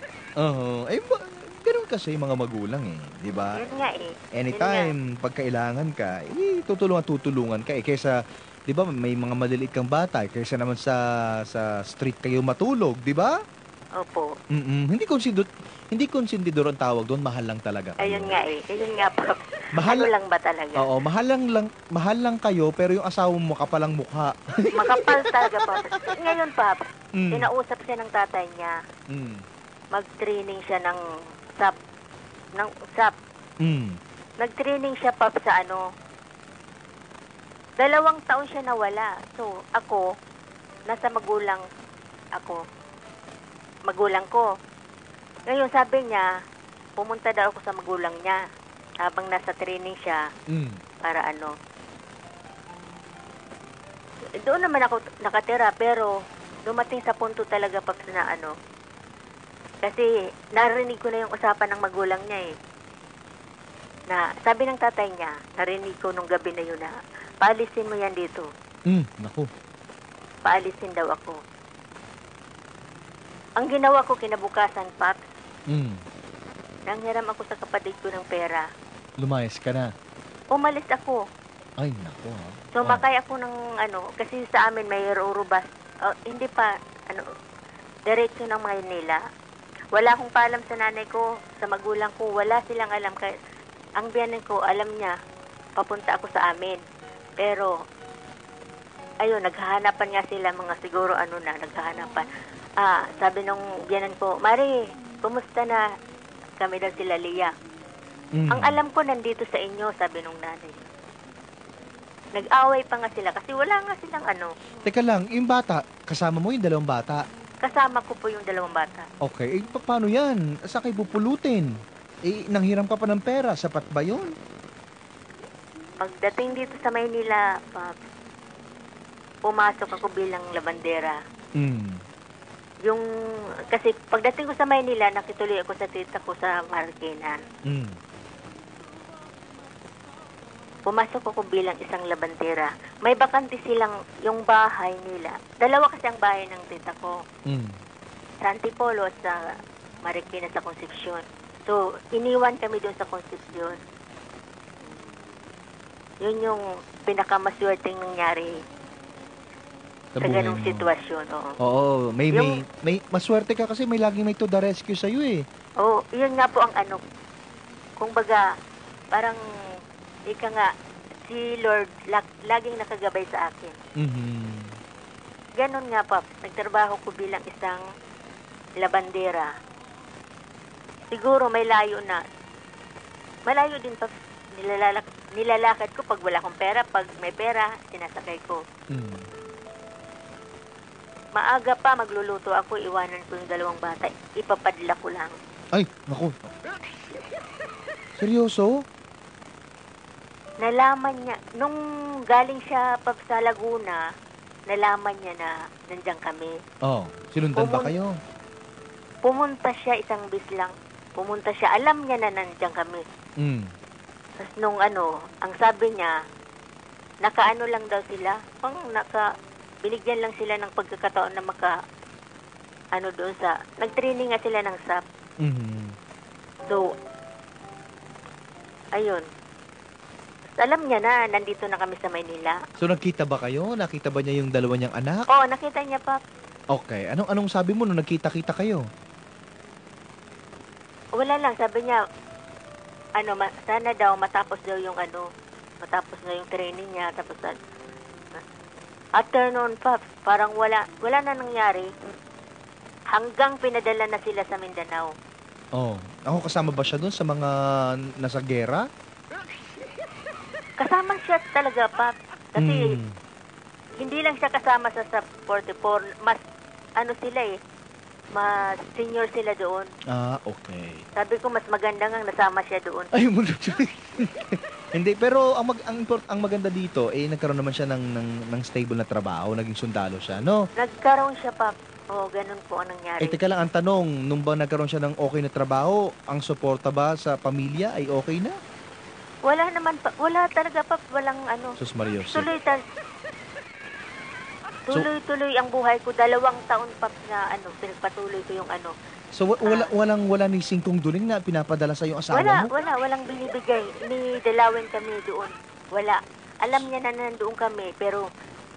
Ganun kasi mga magulang di ba? Yun nga Anytime, pag kailangan ka, tutulungan ka Kaysa, di ba, may mga maliliit kang bata, kaysa naman sa street kayo matulog, di ba? Opo. Hindi konsentidor ang tawag doon, mahal lang talaga kayo. Ayun nga Ayun nga po. Mahal lang ba talaga? Oo, mahal lang kayo, pero yung asawa mo makapalang mukha. Makapal talaga po. Ngayon, Pap, pinausap siya ng tatay niya. Mag-training siya ng SAP. Nag-training siya, Pap, sa 2 taon siya nawala. So, ako, nasa magulang ko. Ngayon, sabi niya, pumunta daw ako sa magulang niya habang nasa training siya para Doon naman ako nakatira, pero dumating sa punto talaga pa na kasi narinig ko na yung usapan ng magulang niya na sabi ng tatay niya, narinig ko nung gabi na yun na paalisin mo yan dito. Naku. Paalisin daw ako. Ang ginawa ko kinabukasan, Paps, nanghiram ako sa kapatid ko ng pera. Lumayas ka na? Umalis ako. Ay, naku ha. Sumakay ako ng kasi sa amin may Eurobus. Hindi pa, diretso ng Maynila. Wala akong paalam sa nanay ko, sa magulang ko, wala silang alam. Ang biyanan ko, alam niya, papunta ako sa amin. Pero, naghahanapan nga sila, mga siguro naghahanapan. Sabi nung biyanan ko, Mari, kumusta na? Kami daw sila Lia. Ang alam ko nandito sa inyo, sabi nung nanay. Nag-away pa nga sila kasi wala nga silang Teka lang, yung bata, kasama mo yung 2 bata? Kasama ko po yung 2 bata. Okay, paano yan? Saan kayo pupulutin? Nanghiram ka pa ng pera, sapat ba yun? Pagdating dito sa Maynila, pumasok ako bilang labandera. Kasi pagdating ko sa Maynila, nakituloy ako sa tita ko sa Marikina. pumasok ako bilang isang labandera. May bakante silang, yung bahay nila. Dalawa kasi ang bahay ng tita ko. Sa Antipolo, sa Marikina, sa Concepcion. So, iniwan kami doon sa Concepcion. Yun yung pinakamaswerteng nangyari sa buhay ganong mo. sitwasyon. Oo. Oo, may Yung- maswerte ka kasi may laging may to the rescue sa'yo eh. Oo, yun nga po ang ano. Kung baga, parang, ika nga, si Lord laging nakagabay sa akin. Ganon nga, Paps. Nagtrabaho ko bilang isang labandera. Siguro may layo na. Malayo din, Paps. Nilalakad ko pag wala akong pera. Pag may pera, sinasakay ko. Maaga pa, magluluto ako. Iwanan ko yung dalawang bata. Ipapadla ko lang. Ay, naku. Seryoso? Nalaman niya, nung galing siya pa sa Laguna, nalaman niya na nandiyan kami. Oh, sinundan ba kayo? Pumunta siya isang bis lang. Pumunta siya, alam niya na nandiyan kami. Tapos nung ano, ang sabi niya, nakaano lang daw sila, binigyan lang sila ng pagkakataon na ano doon sa, nag-training nga sila ng SAP. So, ayun. Alam niya na, nandito na kami sa Maynila. So nagkita ba kayo? Nakita ba niya yung dalawa niyang anak? Oo, nakita niya pa. Okay. Anong sabi mo nung nagkita-kita kayo? Wala lang, sabi niya, sana daw matapos daw yung matapos na yung training niya, tapos after noon pa, parang wala na nangyari. Hanggang pinadala na sila sa Mindanao. Oh. Ako kasama ba siya doon sa mga nasa gera? Kasama siya talaga, Pap. Kasi hindi lang siya kasama sa SAP 44. Mas, sila mas senior sila doon. Ah, okay. Sabi ko, mas maganda nga nasama siya doon. Ay, hindi, pero ang maganda dito, nagkaroon naman siya ng stable na trabaho, naging sundalo siya, no? Nagkaroon siya, Pap. Oo, ganun po ang nangyari. Teka lang, ang tanong, nung ba nagkaroon siya ng okay na trabaho, ang suporta ba sa pamilya ay okay na? Wala naman, wala talaga, Pap. Walang Sus Marios. Tuloy-tuloy ang buhay ko. 2 taon, Pap, na pinagpatuloy ko yung So, wala ni singkong duling na pinapadala sa yung asawa mo? Walang binibigay. Dalawin kami doon. Wala. Alam niya na nandoon kami, pero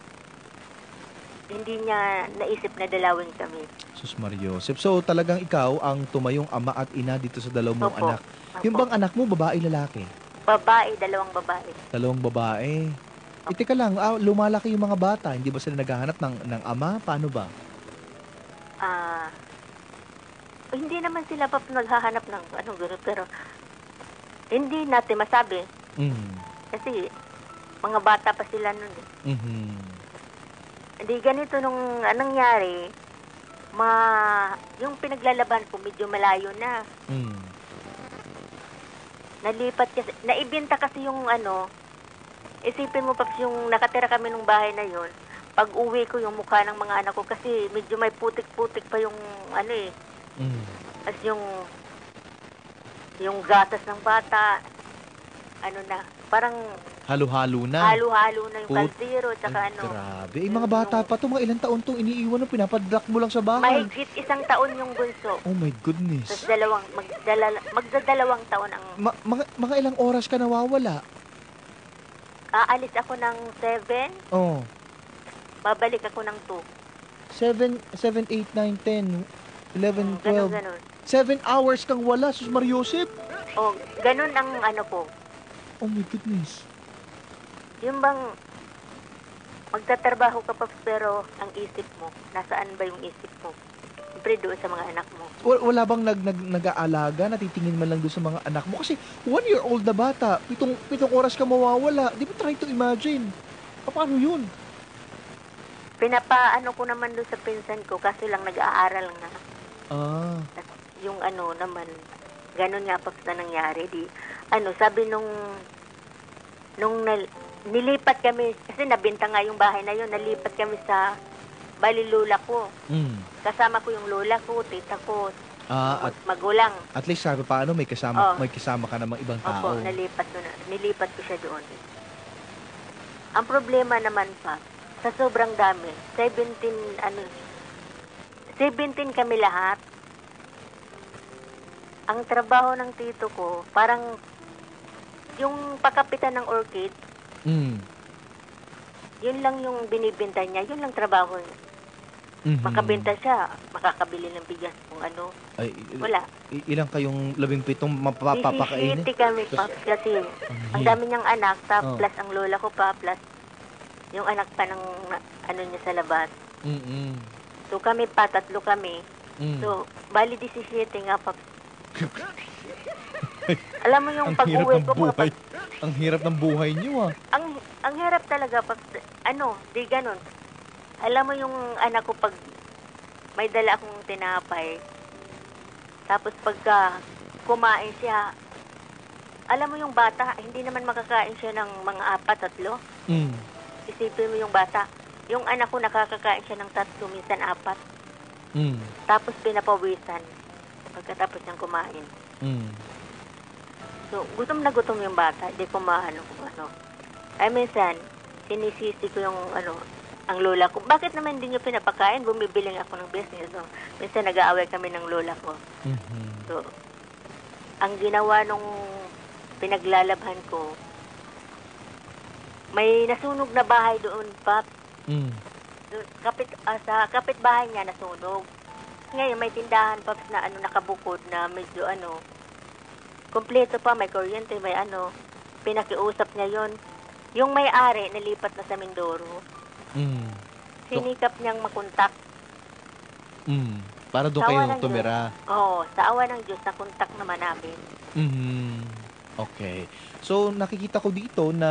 hindi niya naisip na dalawin kami. Sus Mariosep. So, talagang ikaw ang tumayong ama at ina dito sa dalawang mong Opo. anak. Yung bang anak mo, babae, lalaki? Babae, 2 babae. 2 babae. Teka lang, lumalaki yung mga bata. Hindi ba sila naghahanap ng ama? Paano ba? Hindi naman sila pa naghahanap ng gano'n, pero hindi natin masabi. Kasi mga bata pa sila nun. Hindi ganito nung nangyari, yung pinaglalaban ko medyo malayo na. Nalipat kasi, naibenta kasi yung isipin mo, Paps, yung nakatira kami nung bahay na yon. Pag uwi ko yung mukha ng mga anak ko kasi medyo may putik-putik pa yung as yung gatas ng bata, parang Halo-halo na. halo-halo na yung kaldero, tsaka Grabe. Mga bata pa to, mga ilang taon tong iniiwan ng pinapadlock mo lang sa bahay. mahigit 1 taon yung bunso. Oh my goodness. Tapos magdadalawang taon ang Mga ilang oras ka nawawala? aalis ako ng 7, Oh. babalik ako ng 2. 7, 8, 9, 10, 11, 12. Ganun. 7 hours kang wala, Sus Mariosep. Oh, ganun ang ko. Oh my goodness. Yung bang magtatrabaho ka pa pero ang isip mo, nasaan ba yung isip mo? Siyempre doon sa mga anak mo. Wala bang nag-aalaga, natitingin man lang doon sa mga anak mo? Kasi 1-year-old na bata, 7 oras ka mawawala. Di ba try to imagine? Paano yun? Pinapaano ko naman doon sa pinsan ko, kaso lang nag-aaral nga. At yung naman, ganun nga pa na nangyari. Sabi nung nilipat kami, kasi nabenta nga yung bahay na yun, nalipat kami sa balilula ko. Kasama ko yung lola ko, tita ko, magulang. At least sabi paano may kasama ka namang ibang tao. Opo, nilipat ko siya doon. Ang problema naman pa, sa sobrang dami, 17 kami lahat. Ang trabaho ng tito ko, parang yung pakapitan ng orchid, yun lang yung binibenta niya, yun lang trabaho niya. Makabenta siya, makakabili ng bigas kung ano. Ay, Wala. Ilang kayong 17 mapapakainin? Isisiti kami, Paps, kasi ang dami niyang anak, plus ang lola ko pa, plus yung anak pa ng ano niya sa labas. So kami pa, 3 kami. So, bali 17 nga, Paps. Alam mo yung pag-uwi ko, Ang hirap ng buhay niyo, ah. ang hirap talaga, Paps. Di ganun. Alam mo yung anak ko pag may dala akong tinapay, tapos pagka kumain siya, alam mo yung bata, hindi naman makakain siya ng mga 4, 3. Isipin mo yung bata. Yung anak ko nakakakain siya ng 3, minsan 4. Tapos pinapawisan pagkatapos niyang kumain. So, gutom na gutom yung bata, hindi ko maano kung ano. Ay minsan, sinisisi ko yung ang lola ko. Bakit naman hindi niyo pinapakain? Bumibili ako ng business. So, minsan nag-aaway kami ng lola ko. So, ang ginawa nung pinaglalabhan ko, may nasunog na bahay doon, Pap. Sa kapitbahay niya nasunog. Ngayon, may tindahan, Paps, na nakabukod na medyo kompleto pa, may kuryente, may pinakiusap niya yon. Yung may-ari, nalipat na sa Mindoro. Sinikap niyang makontak. Para doon kayo tumira. Oo, sa awa ng Diyos, nakontak naman namin. Okay. So, nakikita ko dito na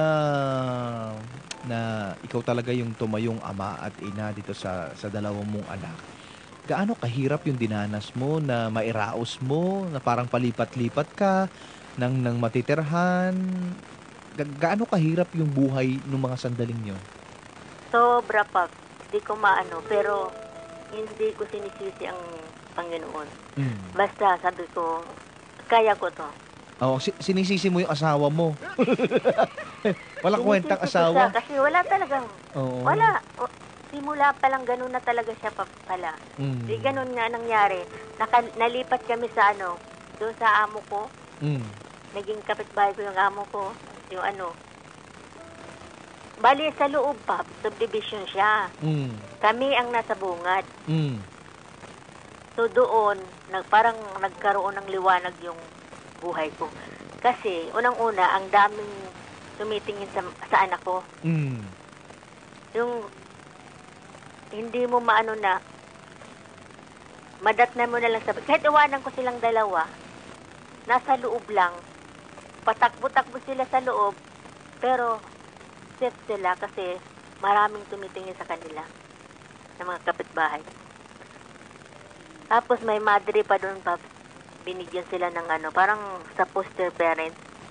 ikaw talaga yung tumayong ama at ina dito sa dalawang mong anak. Gaano kahirap yung dinanas mo na mairaos mo, na parang palipat-lipat ka ng matitirhan? Gaano kahirap yung buhay ng mga sandaling yun? Sobra, Pap. Di ko maano, pero hindi ko sinisisi ang Panginoon. Basta, sabi ko, kaya ko to. Oo, sinisisi mo yung asawa mo. Walang kwentang asawa. Kasi wala talagang, wala. Simula pa lang ganun na talaga siya pala. Di ganun nga nangyari. Nalipat kami sa doon sa amo ko. Naging kapitbahay ko yung amo ko. Yung Bali sa loob, Pap, subdivision siya. Kami ang nasa bungad. So doon, parang nagkaroon ng liwanag yung buhay ko. Kasi, unang-una, ang daming tumitingin sa anak ko. Yung, hindi mo maano na, madatnan mo na lang sabi. Kahit iwanan ko silang dalawa, nasa loob lang, patakbo-takbo sila sa loob, pero safe sila kasi maraming tumitingin sa kanila ng mga kapitbahay. Tapos may madre pa doon, Paps. Binigyan sila ng parang sa foster parent.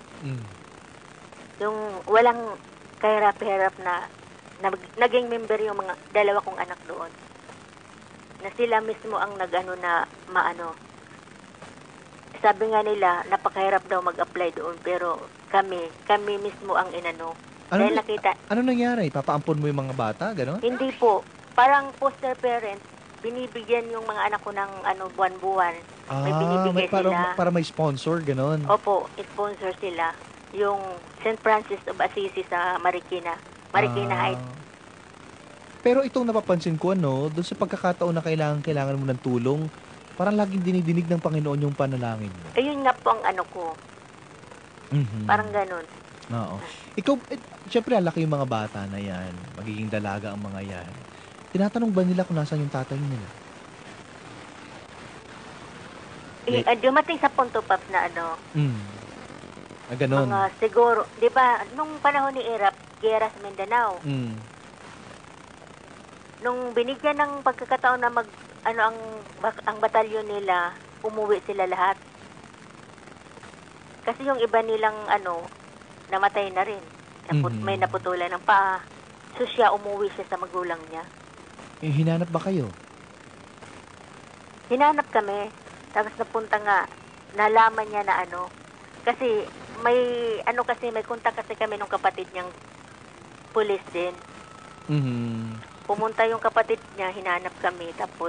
Yung walang kahirap-hirap na naging member yung mga dalawa kong anak doon. Na sila mismo ang na maano. Sabi nga nila, napakahirap daw mag-apply doon, pero kami mismo ang inano. Dahil nakita. Ano nangyari? Papaampon mo yung mga bata, gano'n? Hindi po. Parang foster parent, binibigyan yung mga anak ko ng buwan-buwan. May binibigay sila. Para may sponsor, gano'n? Opo, sponsor sila. Yung St. Francis of Assisi sa Marikina Heights. Pero itong napapansin ko, doon sa pagkakataon na kailangan mo ng tulong, parang laging dinidinig ng Panginoon yung panalangin mo. Ayun nga po ang ko. Parang ganun. Oo. Ikaw, syempre alaki yung mga bata na yan. Magiging dalaga ang mga yan. Tinatanong ba nila kung nasaan yung tatay nila? Dumating sa punto, Paps, na ganun. Mga siguro, di ba, nung panahon ni Irap, gera sa Mindanao, nung binigyan ng pagkakataon na ang batalyon nila, umuwi sila lahat. Kasi yung iba nilang namatay na rin. May naputulan ng paa. So siya, umuwi siya sa magulang niya. Hinanap ba kayo? Hinanap kami. Tapos napunta nga, nalaman niya na kasi may kontak kasi kami nung kapatid niyang pulis din. Mhm. Pumunta yung kapatid niya, hinanap kami, tapos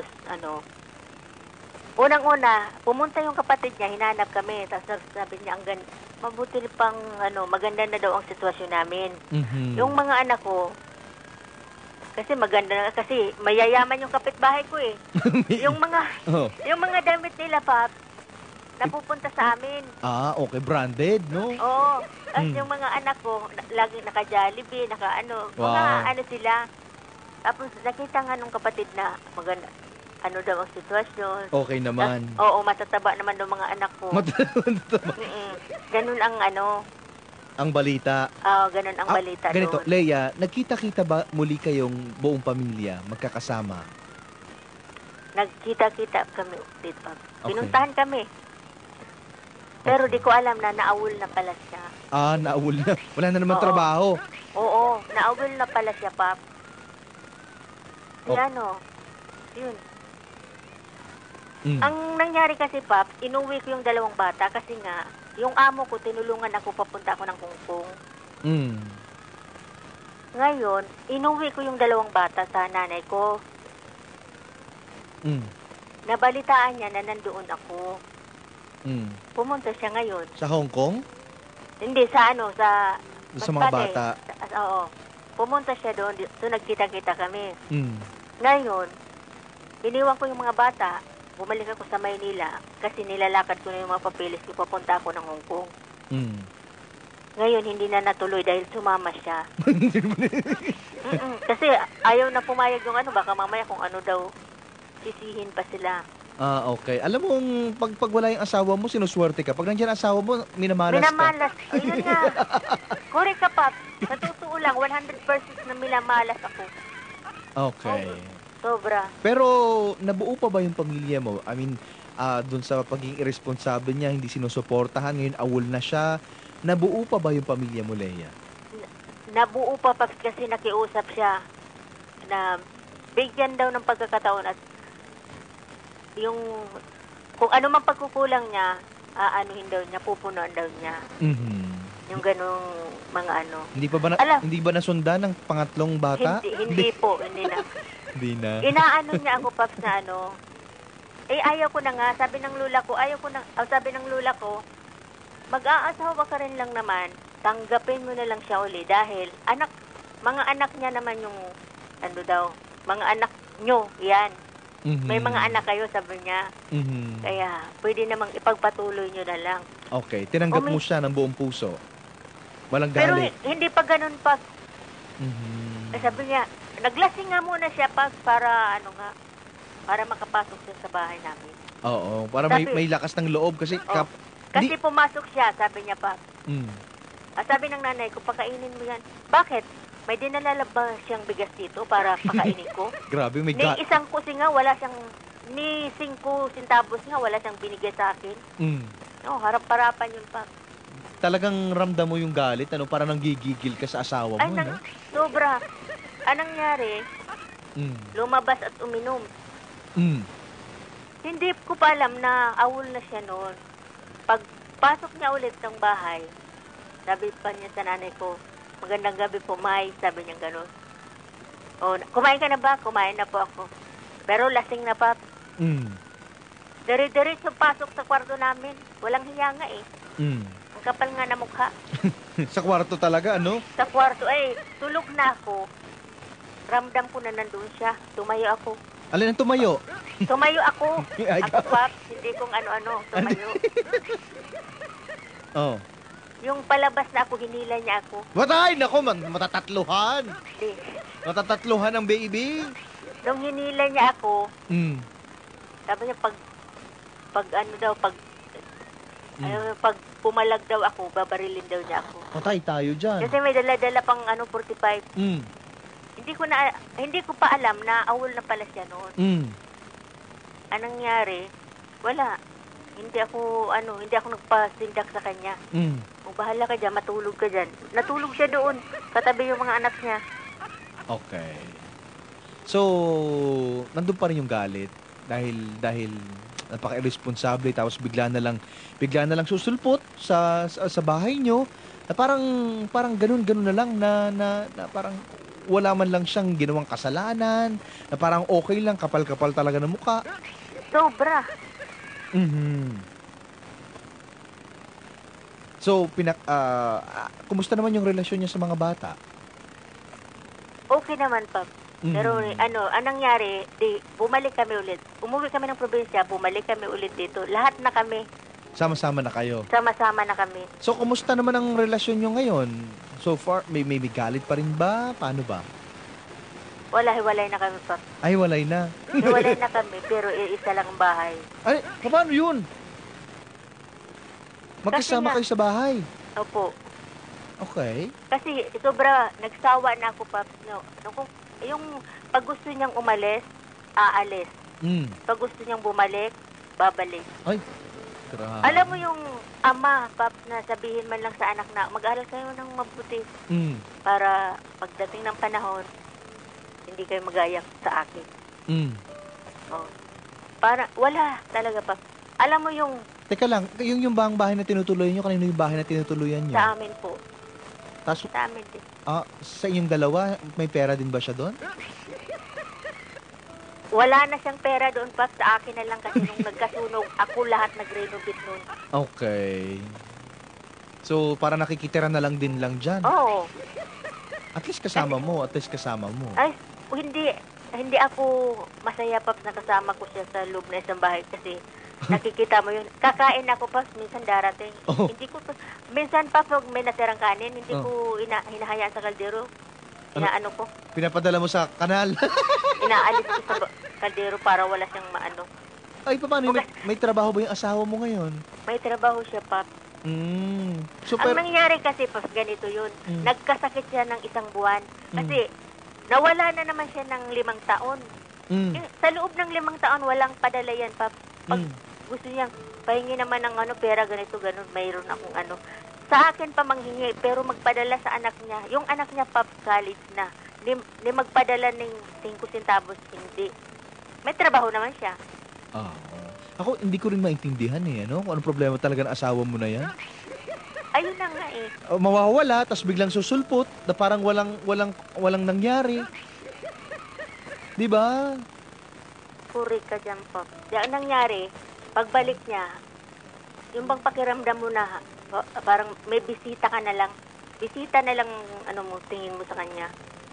unang-una, pumunta yung kapatid niya, hinanap kami, tapos sabi niya, mabuti pang, maganda na daw ang sitwasyon namin. Mhm. Yung mga anak ko, kasi maganda na, kasi mayayaman yung kapitbahay ko eh. yung Oh. mga damit nila, Pap, napupunta sa amin. Ah, okay. Branded, no? Oo. Tapos Mm. yung mga anak ko, lagi naka-Jollibee, mga Wow. sila. Tapos nakita nga nung kapatid na maganda, daw ang sitwasyon. Okay naman. Oo, matataba naman daw mga anak ko. Mm-mm. Ganun ang Ang balita. ganun ang balita Ganito, doon. Leia, nagkita-kita ba muli kayong buong pamilya, magkakasama? Nagkita-kita kami dito, Pap. Okay. Pinuntahan kami. Pero Okay. di ko alam na naawol na pala siya. Ah, naawol na. Wala na naman Oo. trabaho. Oo, naawol na pala siya, Pap. Oh. Yun. Mm. Ang nangyari kasi, Pap, inuwi ko yung 2 bata kasi nga, yung amo ko, tinulungan ako, papunta ako ng Kungkong. Mm. Ngayon, inuwi ko yung 2 bata sa nanay ko. Mm. Nabalitaan niya na nandoon ako. Mm. Pumunta siya ngayon. Sa Hong Kong? Hindi, sa Sa mga Masbate. bata? Oo. Pumunta siya doon, so nagkita-kita kami. Mm. Ngayon, iniwan ko yung mga bata, bumalik ako sa Maynila kasi nilalakad ko na yung mga papeles ko, papunta ako ng Hong Kong. Mm. Ngayon, hindi na natuloy dahil sumama siya. Kasi ayaw na pumayag yung baka mamaya kung daw, sisihin pa sila. Ah, okay. Alam mo, pag wala yung asawa mo, sinuswerte ka. Pag nandiyan ang asawa mo, minamalas ka. Minamalas. Ayun nga. Correct ka, Pap. Sa totoo lang, 100% na minamalas ako. Okay. Sobra. Pero, nabuo pa ba yung pamilya mo? I mean, dun sa pagiging irresponsible niya, hindi sinusuportahan, ngayon awol na siya. Nabuo pa ba yung pamilya mo, Leia? Nabuo pa kasi nakiusap siya na bigyan daw ng pagkakataon at yung kung ano man pagkukulang niya, aanuhin daw niya, pupunuan daw niya. Mhm. Yung ganong mga Hindi pa ba Alam. hindi ba nasundan ng pangatlong bata? Hindi po, hindi na. Hindi na. Inaano niya ako, Paps, na ayaw ko na nga, sabi ng lula ko, mag-aasawa ka rin lang naman, tanggapin mo na lang siya uli dahil mga anak niya naman yung, mga anak nyo, yan. Mhm. May mga anak kayo, sabi niya. Mhm. Kaya, pwede namang ipagpatuloy nyo na lang. Okay, tinanggap mo siya ng buong puso. Walang Pero galit. hindi pa ganun, Paps. Mhm. Sabi niya, naglasing nga muna siya, Paps, para makapasok siya sa bahay namin. Oo, para may Sabi- may lakas ng loob kasi Kasi pumasok siya, sabi niya, Paps. Mm. Sabi ng nanay ko, pakainin mo yan. Bakit? May dinala ba siyang bigas dito para pakainin ko? Grabe, may Ni isang kusi nga, wala siyang, ni 5 centavos nga, wala siyang binigay sa akin. No, harap-harapan yun, Paps. Talagang ramdam mo yung galit, parang nanggigigil ka sa asawa mo, no? Sobra. Anong nangyari? Mm. Lumabas at uminom. Mm. Hindi ko pa alam na awol na siya noon. Pagpasok niya ulit ng bahay, sabi pa niya sa nanay ko, magandang gabi po, May. Sabi niya gano'n. Kumain ka na ba? Kumain na po ako. Pero lasing na, Pap. Mm. Dire-diretso pasok sa kwarto namin. Walang hiya nga eh. Mm. Ang kapal nga na mukha. Sa kwarto talaga, ano? Sa kwarto, tulog na ako. Ramdam ko na nandun siya. Tumayo ako. Alin ang tumayo? Tumayo ako. Ay, Ako, Pap. Hindi kong ano-ano. Tumayo. Oh. Yung palabas na ako, hinila niya ako. Watay! Nako, matatatluhan! Hindi. Matatatluhan ang baby! Nung hinila niya ako, Mm. sabi niya, pag pumalag daw ako, babarilin daw niya ako. Patay tayo dyan. Kasi may dala-dala pang 45. Mm. Hindi ko pa alam na awol na pala siya noon. Mm. Anong nangyari? Wala. Hindi ako nagpasindak sa kanya. Mm. Bahala ka dyan, matulog ka dyan. Natulog siya doon, katabi yung mga anak niya. Okay. So, nandun pa rin yung galit dahil Napaka-irresponsable tapos bigla na lang susulpot sa bahay nyo. Na parang ganun na lang na parang wala man lang siyang ginawang kasalanan, na parang okay lang, kapal-kapal talaga ng mukha. Sobra. So, kumusta naman yung relasyon niya sa mga bata? Okay naman, Pap. Pero anong nangyari, bumalik kami ulit. Umuwi kami ng probinsya, bumalik kami ulit dito. Lahat na kami. Sama-sama na kayo. Sama-sama na kami. So, kumusta naman ang relasyon nyo ngayon? So far, may galit pa rin ba? Paano ba? Hiwalay na kami, Pap. Ay, walay na. Hiwalay na kami, pero isa lang ang bahay. Ay, paano yun? Magkasama kayo sa bahay? Opo. Okay. Kasi sobra, nagsawa na ako, Pap. No, yung pag gusto niyang umalis, aalis. Pag gusto niyang bumalik, babalik. Ay, grabe. Alam mo yung ama, Pap, na sabihin man lang sa anak na mag-aaral kayo ng mabuti para pagdating ng panahon, hindi kayo magayak sa akin. Oh. Para, wala talaga, Pap. Alam mo yung... Teka lang, yung bang bahay na tinutuloy nyo, kanino yung bahay na tinutuluyan nyo? Sa amin po. Sa amin din. Sa inyong dalawa, may pera din ba siya doon? Wala na siyang pera doon, Pap. Sa akin na lang kasi nung nagkasunog, ako lahat nag-renovate noon. Okay. So, para nakikitira na lang din lang dyan. Oo. At least kasama mo. Ay, hindi ako masaya, Pap, na kasama ko siya sa loob na isang bahay kasi nakikita mo yun. Kakain ako, Pap, minsan darating. Oh. Hindi ko, minsan, Pap, pag may natirang kanin, hindi ko hinahayaan sa kaldero. Inaano ko. Pinapadala mo sa kanal. Inaalis ko sa kaldero para wala siyang maano. Ay, paano? May trabaho ba yung asawa mo ngayon? May trabaho siya, Pap. Super. Ang nangyari kasi, Pap, ganito yun. Nagkasakit siya ng 1 buwan. Kasi, nawala na naman siya ng 5 taon. Sa loob ng 5 taon, walang padala yan, Pap. Pag gusto niyang pahingi naman ng pera, ganito, ganun, mayroon akong Sa akin pa manghingi, pero magpadala sa anak niya. Yung anak niya, Pap, college na. Ni magpadala ng 5 centavos, hindi. May trabaho naman siya. Ako, hindi ko rin maintindihan Kung anong problema talaga ng asawa mo na yan. Ayun na nga eh. Mawawala, tapos biglang susulpot, na parang walang nangyari. Di ba? Puri ka dyan, Pap. Ang nangyari, pagbalik niya, yung bang pakiramdam mo na, parang may bisita ka na lang. Bisita na lang, tingin mo sa kanya.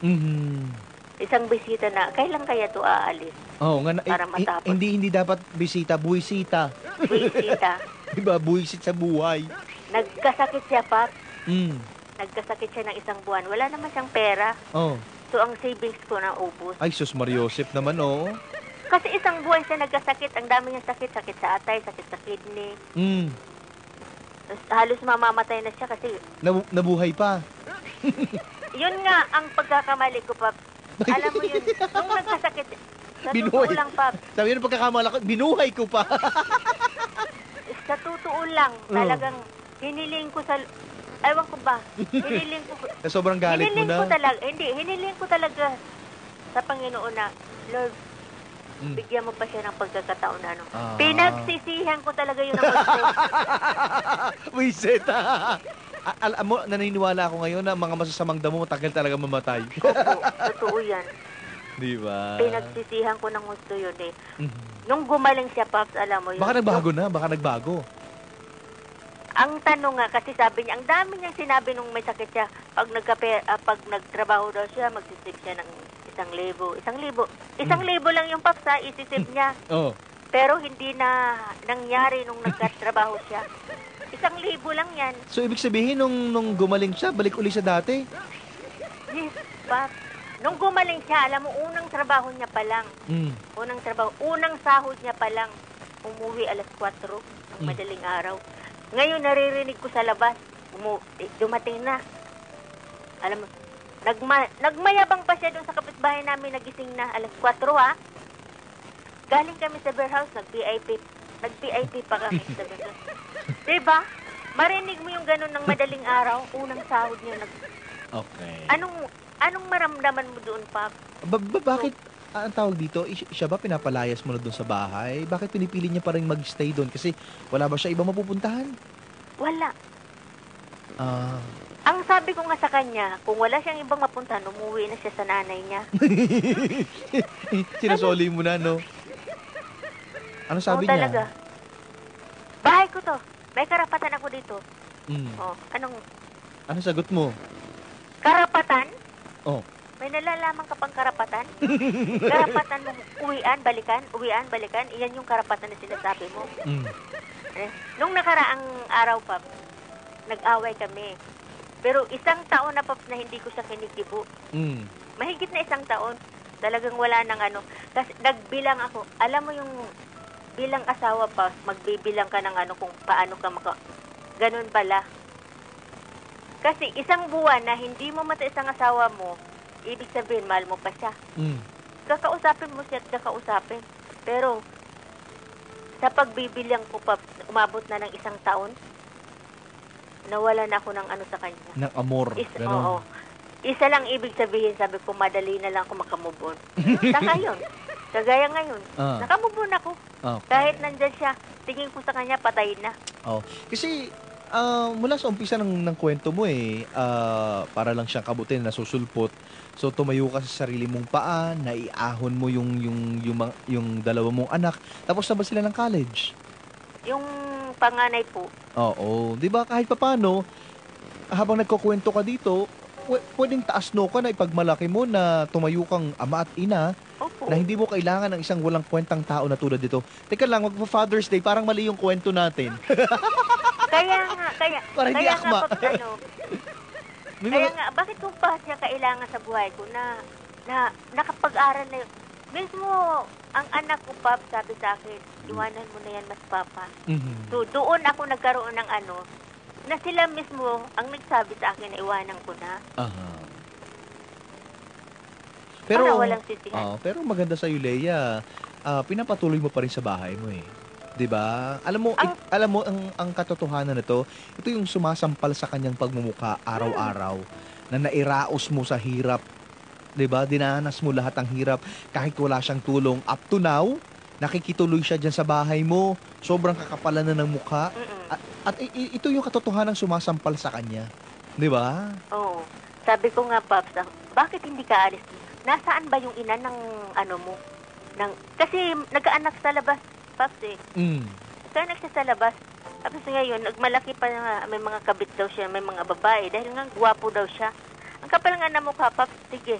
Isang bisita na, kailan kaya to aalis? Para matapos. Hindi dapat bisita, buwisita. Buwisita. Diba, buwisit sa buhay. Nagkasakit siya, Pap. Nagkasakit siya ng 1 buwan. Wala naman siyang pera. So, ang savings ko na ubos. Ay, sus Mariosep naman, Kasi 1 buwan siya nagkasakit. Ang dami niyang sakit. Sakit sa atay, sakit sa kidney. Halos mamamatay na siya kasi... Nabuhay pa. Yun nga ang pagkakamali ko, Pap. Alam mo yun, nung nagkasakit, sa totoo lang, Pap. Sabi yun, pagkakamali ko, binuhay ko pa. Sa totoo lang, talagang hiniling ko sa... Ewan ko ba, hiniling ko... Sobrang galit mo na? Hiniling ko talaga sa Panginoon na, Lord, bigyan mo pa siya ng pagkakataon na Pinagsisihan ko talaga yun ang gusto. Wiset. Alam mo, naniniwala ako ngayon na mga masasamang damo matagal talaga mamatay. Opo, totoo yan. Di ba? Pinagsisihan ko ng gusto yun eh. Nung gumaling siya, Paps, alam mo yun. Baka nagbago. Ang tanong nga, kasi sabi niya, ang dami niyang sinabi nung may sakit siya, pag nagtrabaho daw siya, magsisip siya ng 1,000. 1,000 lang yung Paps, isisip niya. Pero hindi na nangyari nung nagkatrabaho siya. 1,000 lang yan. So, ibig sabihin, nung gumaling siya, balik uli sa dati? Yes, Paps. Nung gumaling siya, alam mo, unang trabaho niya pa lang. Unang sahod niya pa lang. Umuwi 4:00 ng madaling araw. Ngayon, naririnig ko sa labas. Dumating na. Alam mo, nagmayabang pa siya doon sa kapitbahay namin, nagising na 4:00 ha. Galing kami sa warehouse, nag-VIP pa kami sa warehouse. Diba? Marinig mo yung ganun ng madaling araw, unang sahod niya. Okay. Anong maramdaman mo doon, Pap? Bakit? ang tawag dito, siya ba pinapalayas mo na doon sa bahay? Bakit pinipili niya pa rin mag-stay doon? Kasi wala ba siya iba mapupuntahan? Wala. Ah, Ang sabi ko nga sa kanya, kung wala siyang ibang mapuntahan, umuwi na siya sa nanay niya. sinasoli mo na, no? Ano sabi Oo, niya? talaga. Bahay ko to. May karapatan ako dito. Mm. Oh, anong Ano sagot mo? karapatan? Oh. May nalalaman ka pang karapatan? Karapatan mong uwian, balikan. Iyan yung karapatan na sinasabi mo. Mm. Nung nakaraang araw pa, nag-away kami. Pero isang taon na pa na hindi ko siya kinikibo. Mm. Mahigit na isang taon. Talagang wala nang ano. Kasi nagbilang ako. Alam mo yung bilang asawa pa, magbibilang ka ng ano kung paano ka ganun pala. Kasi isang buwan na hindi mo mata isang asawa mo, ibig sabihin, mahal mo pa siya. Mm. Kakausapin mo siya at kakausapin. Pero, sa pagbibilang ko pa, umabot na ng isang taon, nawala na ako ng ano sa kanya. Ng amor. Oo. Isa lang ibig sabihin, sabi ko, madali na lang ako makamove on. Saka yun. Kagaya ngayon, nakamove on ako. Okay. Kahit nandyan siya, tingin ko sa kanya, patay na. Oh. Kasi, mula sa umpisa ng kwento mo para lang siyang kabutin, nasusulpot. So, tumayo ka sa sarili mong paa, naiahon mo yung dalawa mong anak. Tapos na ba sila ng college? Yung panganay po, Oo. Di ba kahit papano, habang nagkukwento ka dito, pwedeng taas-no ka na ipagmalaki mo na tumayo kang ama at ina opo. na hindi mo kailangan ng isang walang kwentang tao na tulad dito. Teka lang, magpa-Father's Day, parang mali yung kwento natin. Kaya Para hindi kaya akma. nga pag ano, May kaya mga- nga, bakit ko pa siya kailangan sa buhay ko na nakapag-aral na yun? Mismo, ang anak ko, Pap, sabi sa akin, iwanan mo na yan, mas papa. Mhm. So, doon ako nagkaroon ng ano, na sila mismo ang nagsabi sa akin na iwanan ko na. Aha. Para walang sisihan. pero maganda sa Leia, pinapatuloy mo pa rin sa bahay mo eh. 'Di ba? Alam mo ang katotohanan nito, ito yung sumasampal sa kanyang pagmumukha araw-araw na nairaos mo sa hirap. 'Di ba? Dinanas mo lahat ng hirap kahit wala siyang tulong. Up to now, nakikituloy siya diyan sa bahay mo. Sobrang kakapalan na ng mukha. At ito yung katotohanan sumasampal sa kanya. 'Di ba? Oo. Sabi ko nga, Paps, bakit hindi ka alis? Nasaan ba yung ina ng ano mo? Kasi nagkaanak sa labas, Paps eh. Mm. Nagkaanak siya sa labas. Tapos ngayon, nagmalaki pa na may mga kabit daw siya, may mga babae. Dahil nga, gwapo daw siya. Ang kapal nga na mukha, Paps, sige.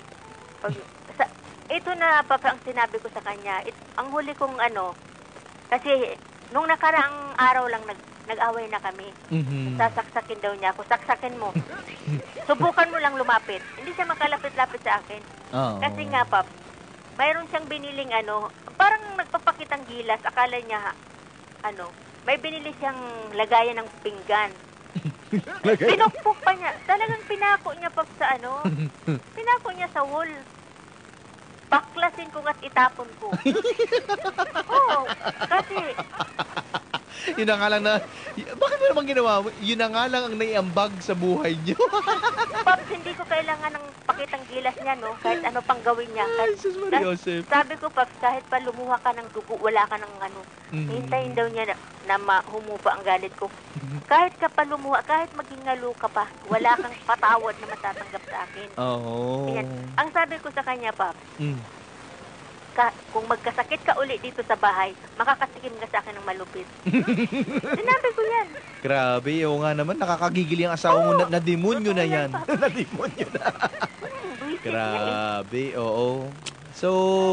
Ito na, Paps, ang sinabi ko sa kanya. Ang huli kong ano, kasi nung nakaraang araw lang nag-away na kami. Mhm. Sasaksakin daw niya ako. Saksakin mo. Subukan mo lang lumapit. Hindi siya makalapit-lapit sa akin. Oo. Kasi nga, Pap, mayroon siyang biniling ano, parang nagpapakitang gilas. Akala niya, may binili siyang lagayan ng pinggan. Pinukpok pa niya. Talagang pinako niya, Pap, sa pinako niya sa wall. Baklasin ko at itapon ko. Oo, kasi Yun na nga lang bakit mo naman ginawa mo? Yun na nga lang ang naiambag sa buhay niyo. Pops, hindi ko kailangan ng pakitang gilas niya, no? Kahit ano pang gawin niya. Ay, Jesus Maria Joseph. Sabi ko, Pops, kahit pa lumuha ka ng dugo, wala ka ng hintayin daw niya na humupa ang galit ko. Kahit ka pa lumuha, kahit maging ngalo ka pa, wala kang patawad na matatanggap sa akin. Oo. Ayan. Ang sabi ko sa kanya, Pops, Mm. kung magkasakit ka uli dito sa bahay, makakatikim ka sa akin ng malupit. Sinabi ko yan. Grabe, oo nga naman, nakakagigil yung asawa mo na demonyo na yan. Na demonyo na. Buisit niya eh. Grabe, oo. So,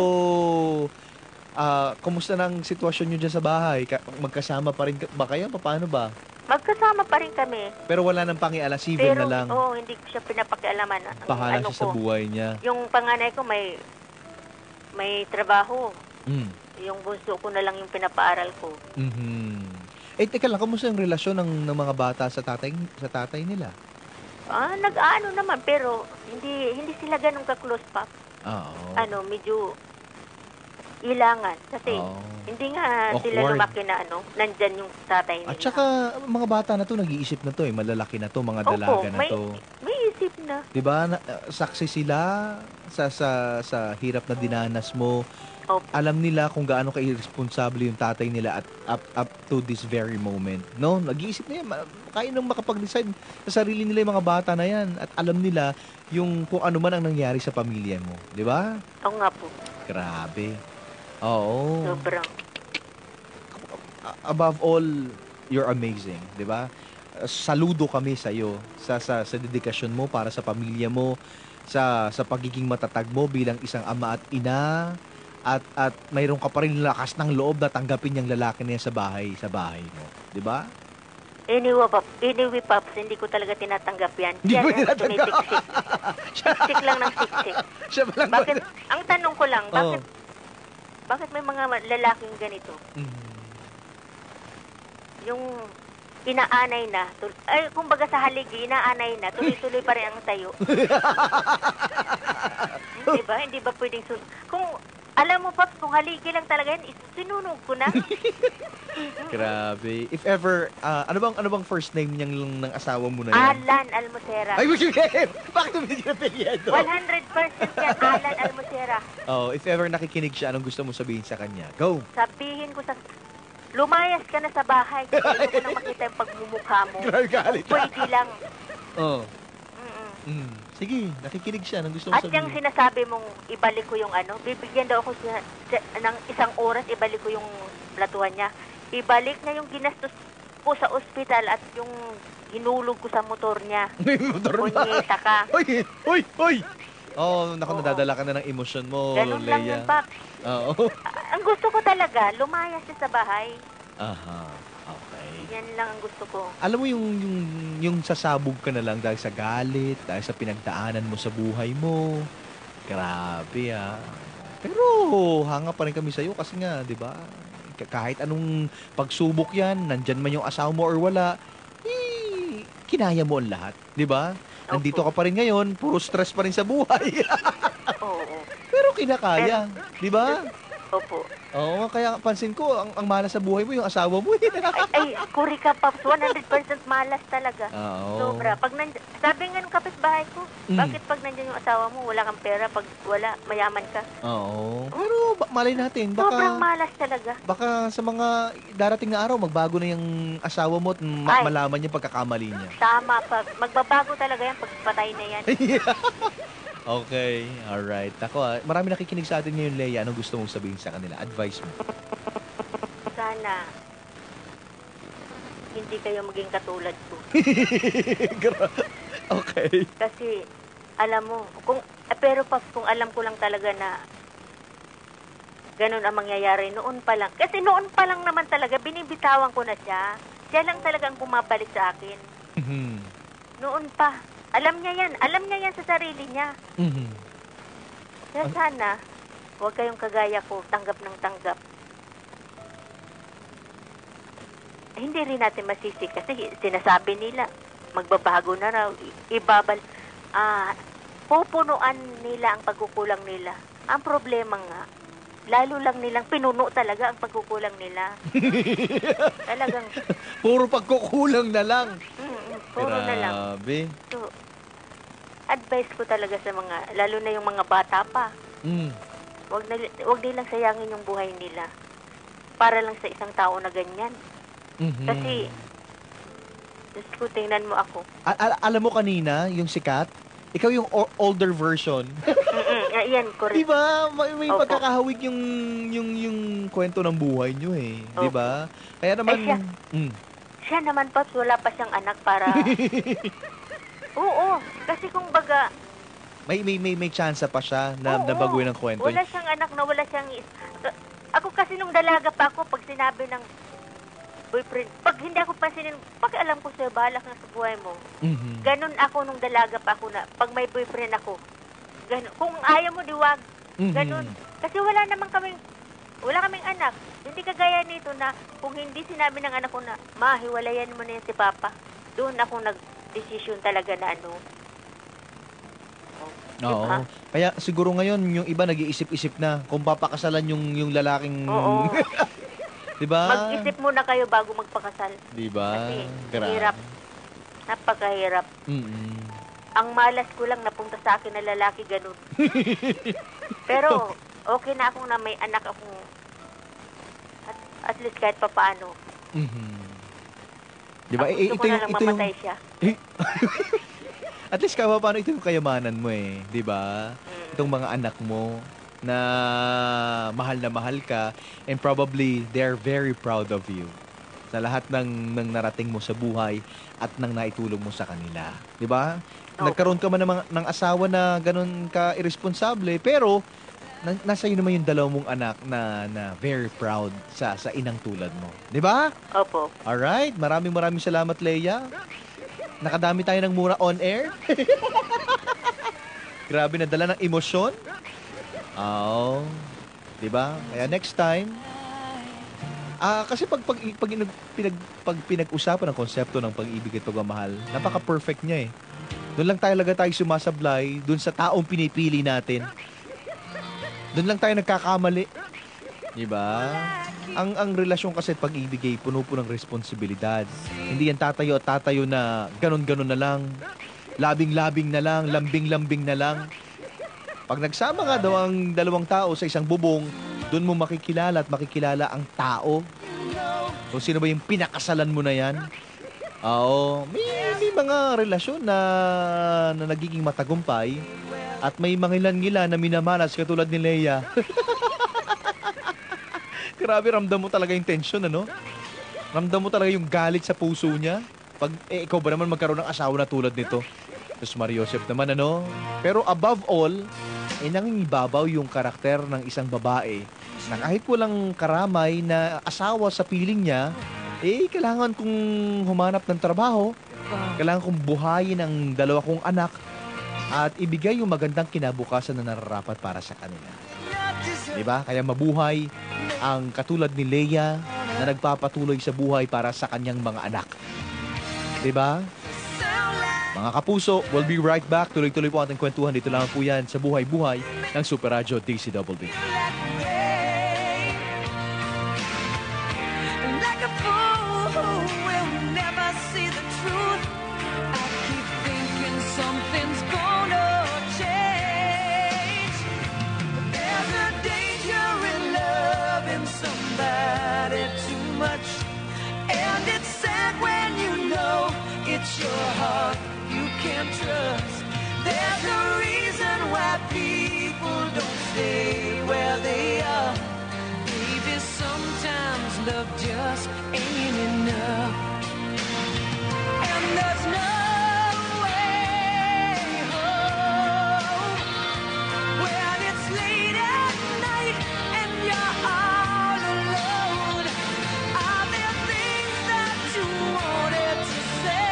kumusta ng sitwasyon nyo dyan sa bahay? Magkasama pa rin ba kayo? Paano ba? Magkasama pa rin kami. Pero wala nang pangiala, civil Pero, na lang. hindi ko siya pinapakialaman. Ang Bahala siya sa buhay niya. Yung panganay ko may trabaho. Mm. Yung bunso ko na lang yung pinapaaral ko. Mhm. Teka lang, kumusta yung relasyon ng mga bata sa tatay nila? Nag-aano naman, pero hindi sila ganun ka-close pa. Oo. Medyo ilangan. Kasi hindi nga sila Awkward. lumaki na nandyan yung tatay nila. At saka, mga bata na to, nag-iisip na to malalaki na to, mga dalaga na may to. isip nag-iisip na. 'Di ba? Saksi sila sa hirap na dinanas mo. Opo. Alam nila kung gaano ka-irresponsible yung tatay nila at up to this very moment. No? Nag-iisip na yan. Kaya nang makapag-decide sa sarili nila yung mga bata na yan. At alam nila yung kung ano man ang nangyari sa pamilya mo. Di ba? Oo nga po. Grabe. Oo. Sobrang. Above all, you're amazing. Di ba? Saludo kami sa iyo sa dedikasyon mo para sa pamilya mo, sa pagiging matatag mo bilang isang ama at ina. At mayroon ka pa rin lakas ng loob na tanggapin yung lalaki niya sa bahay mo. 'Di ba? Anyway, Pops, hindi ko talaga tinatanggap yan. Hindi Yan mo ang tinatanggap? tumitiksik. Siksik lang ng siksik. Siya ba lang Bakit, ang tanong ko lang, bakit may mga lalaking ganito? Yung inaanay na, kumbaga sa haligi, inaanay na, tuloy-tuloy pa rin ang tayo. Hindi ba pwedeng kung alam mo, Pops, kung haligi lang talaga yan, sinunog ko na. Grabe. If ever, ano bang first name niyang ng asawa mo na yan? Alan Almocera. Ay, bakit mo hindi napilyedo? 100% yan, Alan Almocera. Oh, if ever nakikinig siya, anong gusto mo sabihin sa kanya? Go! Sabihin ko lumayas ka na sa bahay. Kasi ko nang makita yung pagmumukha mo. Galit. Pwede lang. Oh. Mm-mm. Sige, nakikinig siya. Anong gusto mo At yung sabihin? sinasabi mong ibalik ko yung bibigyan daw ako ng isang oras, ibalik ko yung platuhan niya. Ibalik na yung ginastos ko sa ospital at yung hinulog ko sa motor niya. May motor ba? Punyeta ka. Hoy! Oh, naku, Oo. nadadala ka na ng emosyon mo, Ganun lang Leia. yun, Paps. Oo. Ang gusto ko talaga, lumayas siya sa bahay. Aha. Okay. Yan lang ang gusto ko. Alam mo yung sasabog ka na lang dahil sa galit, dahil sa pinagdaanan mo sa buhay mo. Grabe Pero hanga pa rin kami sa'yo kasi nga, di ba? Kahit anong pagsubok yan, nandyan man yung asawa mo or wala, kinaya mo ang lahat, di ba? Nandito ka pa rin ngayon, puro stress pa rin sa buhay. Oo. Pero kinakaya, di ba? Opo. Oo, kaya pansin ko, ang malas sa buhay mo, yung asawa mo. Ay, kuri ka, Pops. 100% malas talaga. Oo. Sobra. Sabi nga ng kapitbahay ko, bakit pag nandiyan yung asawa mo, wala kang pera, pag wala, mayaman ka? Oo. Pero malay natin, Sobrang malas talaga. baka sa mga darating na araw, magbago na yung asawa mo at malaman niya pagkakamali niya. Tama, pa. Magbabago talaga yan pag patay na yan. Okay, alright. Ako marami nakikinig sa atin ngayon, Leia. Anong gusto mong sabihin sa kanila? Advice mo. Sana hindi kayo maging katulad ko. Okay. Kasi, alam mo, pero Pops, kung alam ko lang talaga na ganun ang mangyayari noon pa lang. Kasi noon pa lang naman talaga, binibitawan ko na siya. Siya lang talaga ang bumabalik sa akin. Noon pa. Alam niya yan sa sarili niya. Kaya sana, huwag kayong kagaya ko, tanggap ng tanggap. Hindi rin natin masisi kasi sinasabi nila, magbabago na raw, pupunuan nila ang pagkukulang nila. Ang problema nga, lalo lang nilang pinuno talaga ang pagkukulang nila. Talagang, Puro pagkukulang na lang. puro na lang. Grabe. So, advice ko talaga sa mga, lalo na yung mga bata pa, wag nilang sayangin yung buhay nila para lang sa isang tao na ganyan. Kasi, Diyos ko, tingnan mo ako. Alam mo kanina, yung sikat, ikaw yung older version. Yan, correct. Diba? May Opo. pagkakahawig yung kwento ng buhay nyo eh. Opo. Diba? Kaya naman... Siya naman, Pops, wala pa siyang anak para... Oo, kasi kung baga... May chance pa siya na Oo, nabaguhin ang kwento. wala siyang anak na wala siyang... Ako kasi nung dalaga pa ako, pag sinabi ng boyfriend, pag hindi ako pansinin, pakialam ko sa'yo, bahala ka sa buhay mo. Ganon ako nung dalaga pa ako na, pag may boyfriend ako, ganon. Kung ayaw mo, diwag. Ganon. Kasi wala kaming anak. Hindi kagaya nito na, kung hindi sinabi ng anak ko na, hiwalayan mo na yan si Papa. Doon ako nag-decision talaga na ano. Oo. Diba? Kaya siguro ngayon, yung iba nag-iisip-isip na kung papakasalan yung lalaking... Oo. Diba? Mag-isip muna kayo bago magpakasal. Diba? Kasi Grabe. hirap. Napakahirap. ang malas ko lang napunta sa akin na lalaki ganun. Pero, okay na akong na may anak akong at least kahit papaano. Di ba? Gusto ko na lang mamatay siya. At least kahit paano ito yung kayamanan mo eh. Di ba? Itong mga anak mo na mahal ka and probably they're very proud of you sa lahat ng narating mo sa buhay at ng naitulong mo sa kanila. Di ba? Nagkaroon ka man ng asawa na ganun ka irresponsable, pero nasa iyo naman yung dalawang mong anak na very proud sa inang tulad mo. Di ba? Opo. Alright. Maraming salamat, Leia. Nakadami tayo ng mura on air. Grabe na dala ng emosyon. Oh. Di ba? Kaya next time, kasi pag pinag-usapan ng konsepto ng pag-ibig at pagmamahal, napaka-perfect niya eh. Doon lang tayo sumasablay, doon sa taong pinipili natin. Doon lang tayo nagkakamali. Diba? Ang relasyon kasi at pag-ibig ay puno-puno ng responsibilidad. Hindi yan tatayo na ganon-ganon na lang. Labing-labing na lang, lambing-lambing na lang. Pag nagsama nga daw ang dalawang tao sa isang bubong, doon mo makikilala ang tao. Kung sino ba yung pinakasalan mo na yan. Oo, may mga relasyon na nagiging matagumpay at may mangilan-ngilan na minamalas katulad ni Leia. Grabe, ramdam mo talaga yung tension, ano? Ramdam mo talaga yung galit sa puso niya. Pag ikaw ba naman magkaroon ng asawa na tulad nito? Tapos Mario Joseph naman, ano? Pero above all, nangingibabaw yung karakter ng isang babae na kahit walang karamay na asawa sa piling niya, kailangan kong humanap ng trabaho, kailangan kong buhayin ang dalawa kong anak at ibigay yung magandang kinabukasan na nararapat para sa kanila. Diba? Kaya mabuhay ang katulad ni Leia na nagpapatuloy sa buhay para sa kanyang mga anak. Diba? Mga kapuso, we'll be right back. Tuloy-tuloy po ating kwentuhan. Dito lang po yan sa Buhay-Buhay ng Super Radio DCWB. It's your heart you can't trust. There's a reason why people don't stay where they are. Maybe sometimes love just ain't enough. And there's no way home when it's late at night and you're all alone. Are there things that you wanted to say?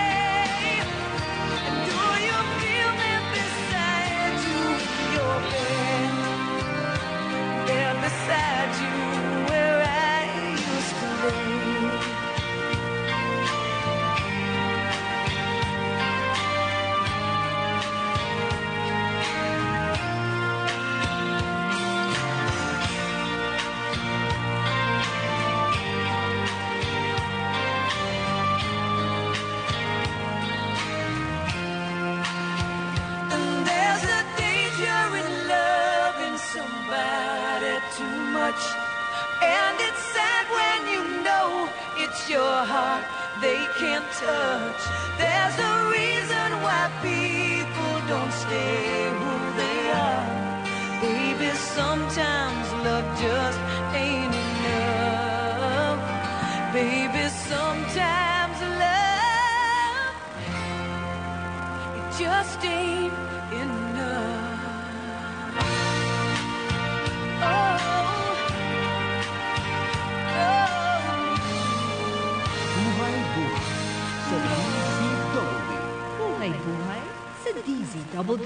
Beside you where I used to lay. And there's a danger in loving somebody too much, and it's sad when you know it's your heart they can't touch. There's a reason why people don't stay who they are. Baby, sometimes love just ain't enough. Baby, sometimes love, it just ain't enough. Buhay-buhay sa DZWB.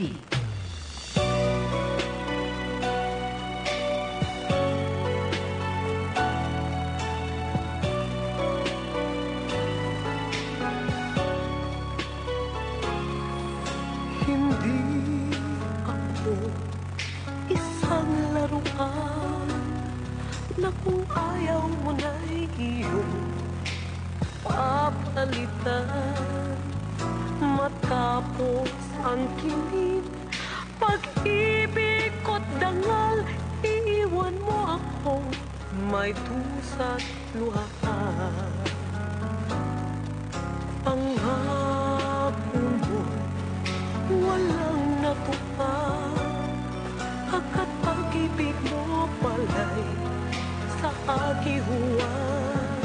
Hindi ako isang laruan na kung ayaw mo na'y iyong papalitan matapos ang kinit, pag-ibig ko't dangal, iiwan mo ako, may dusa't luha. Pangako mo, walang natupad, agad pag-ibig mo pala'y sa agihuan.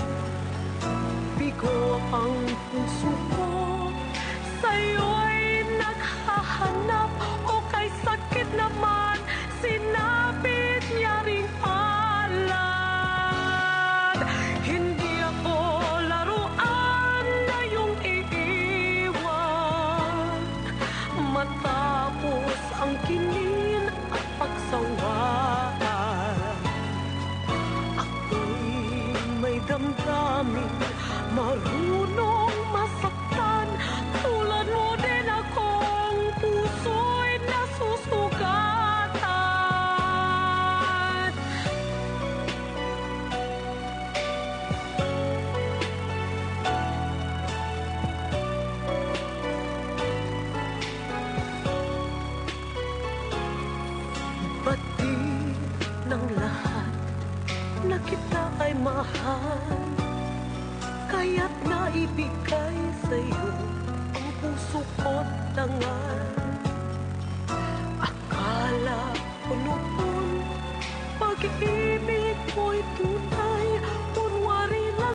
Bigo ang puso ko, sa'yo'y naghahanap, o kay sakit naman, sinapit niya ring alad. Hindi ako laruan na iyong iiwan, matapos ang kinin at pagsawaan. Ako'y may damdamin, marunong masaktan, tulad mo din akong puso'y nasusugatan. Pati ng lahat na kita ay mahal, kaya't naibigay sa'yo ang puso ko't dangal.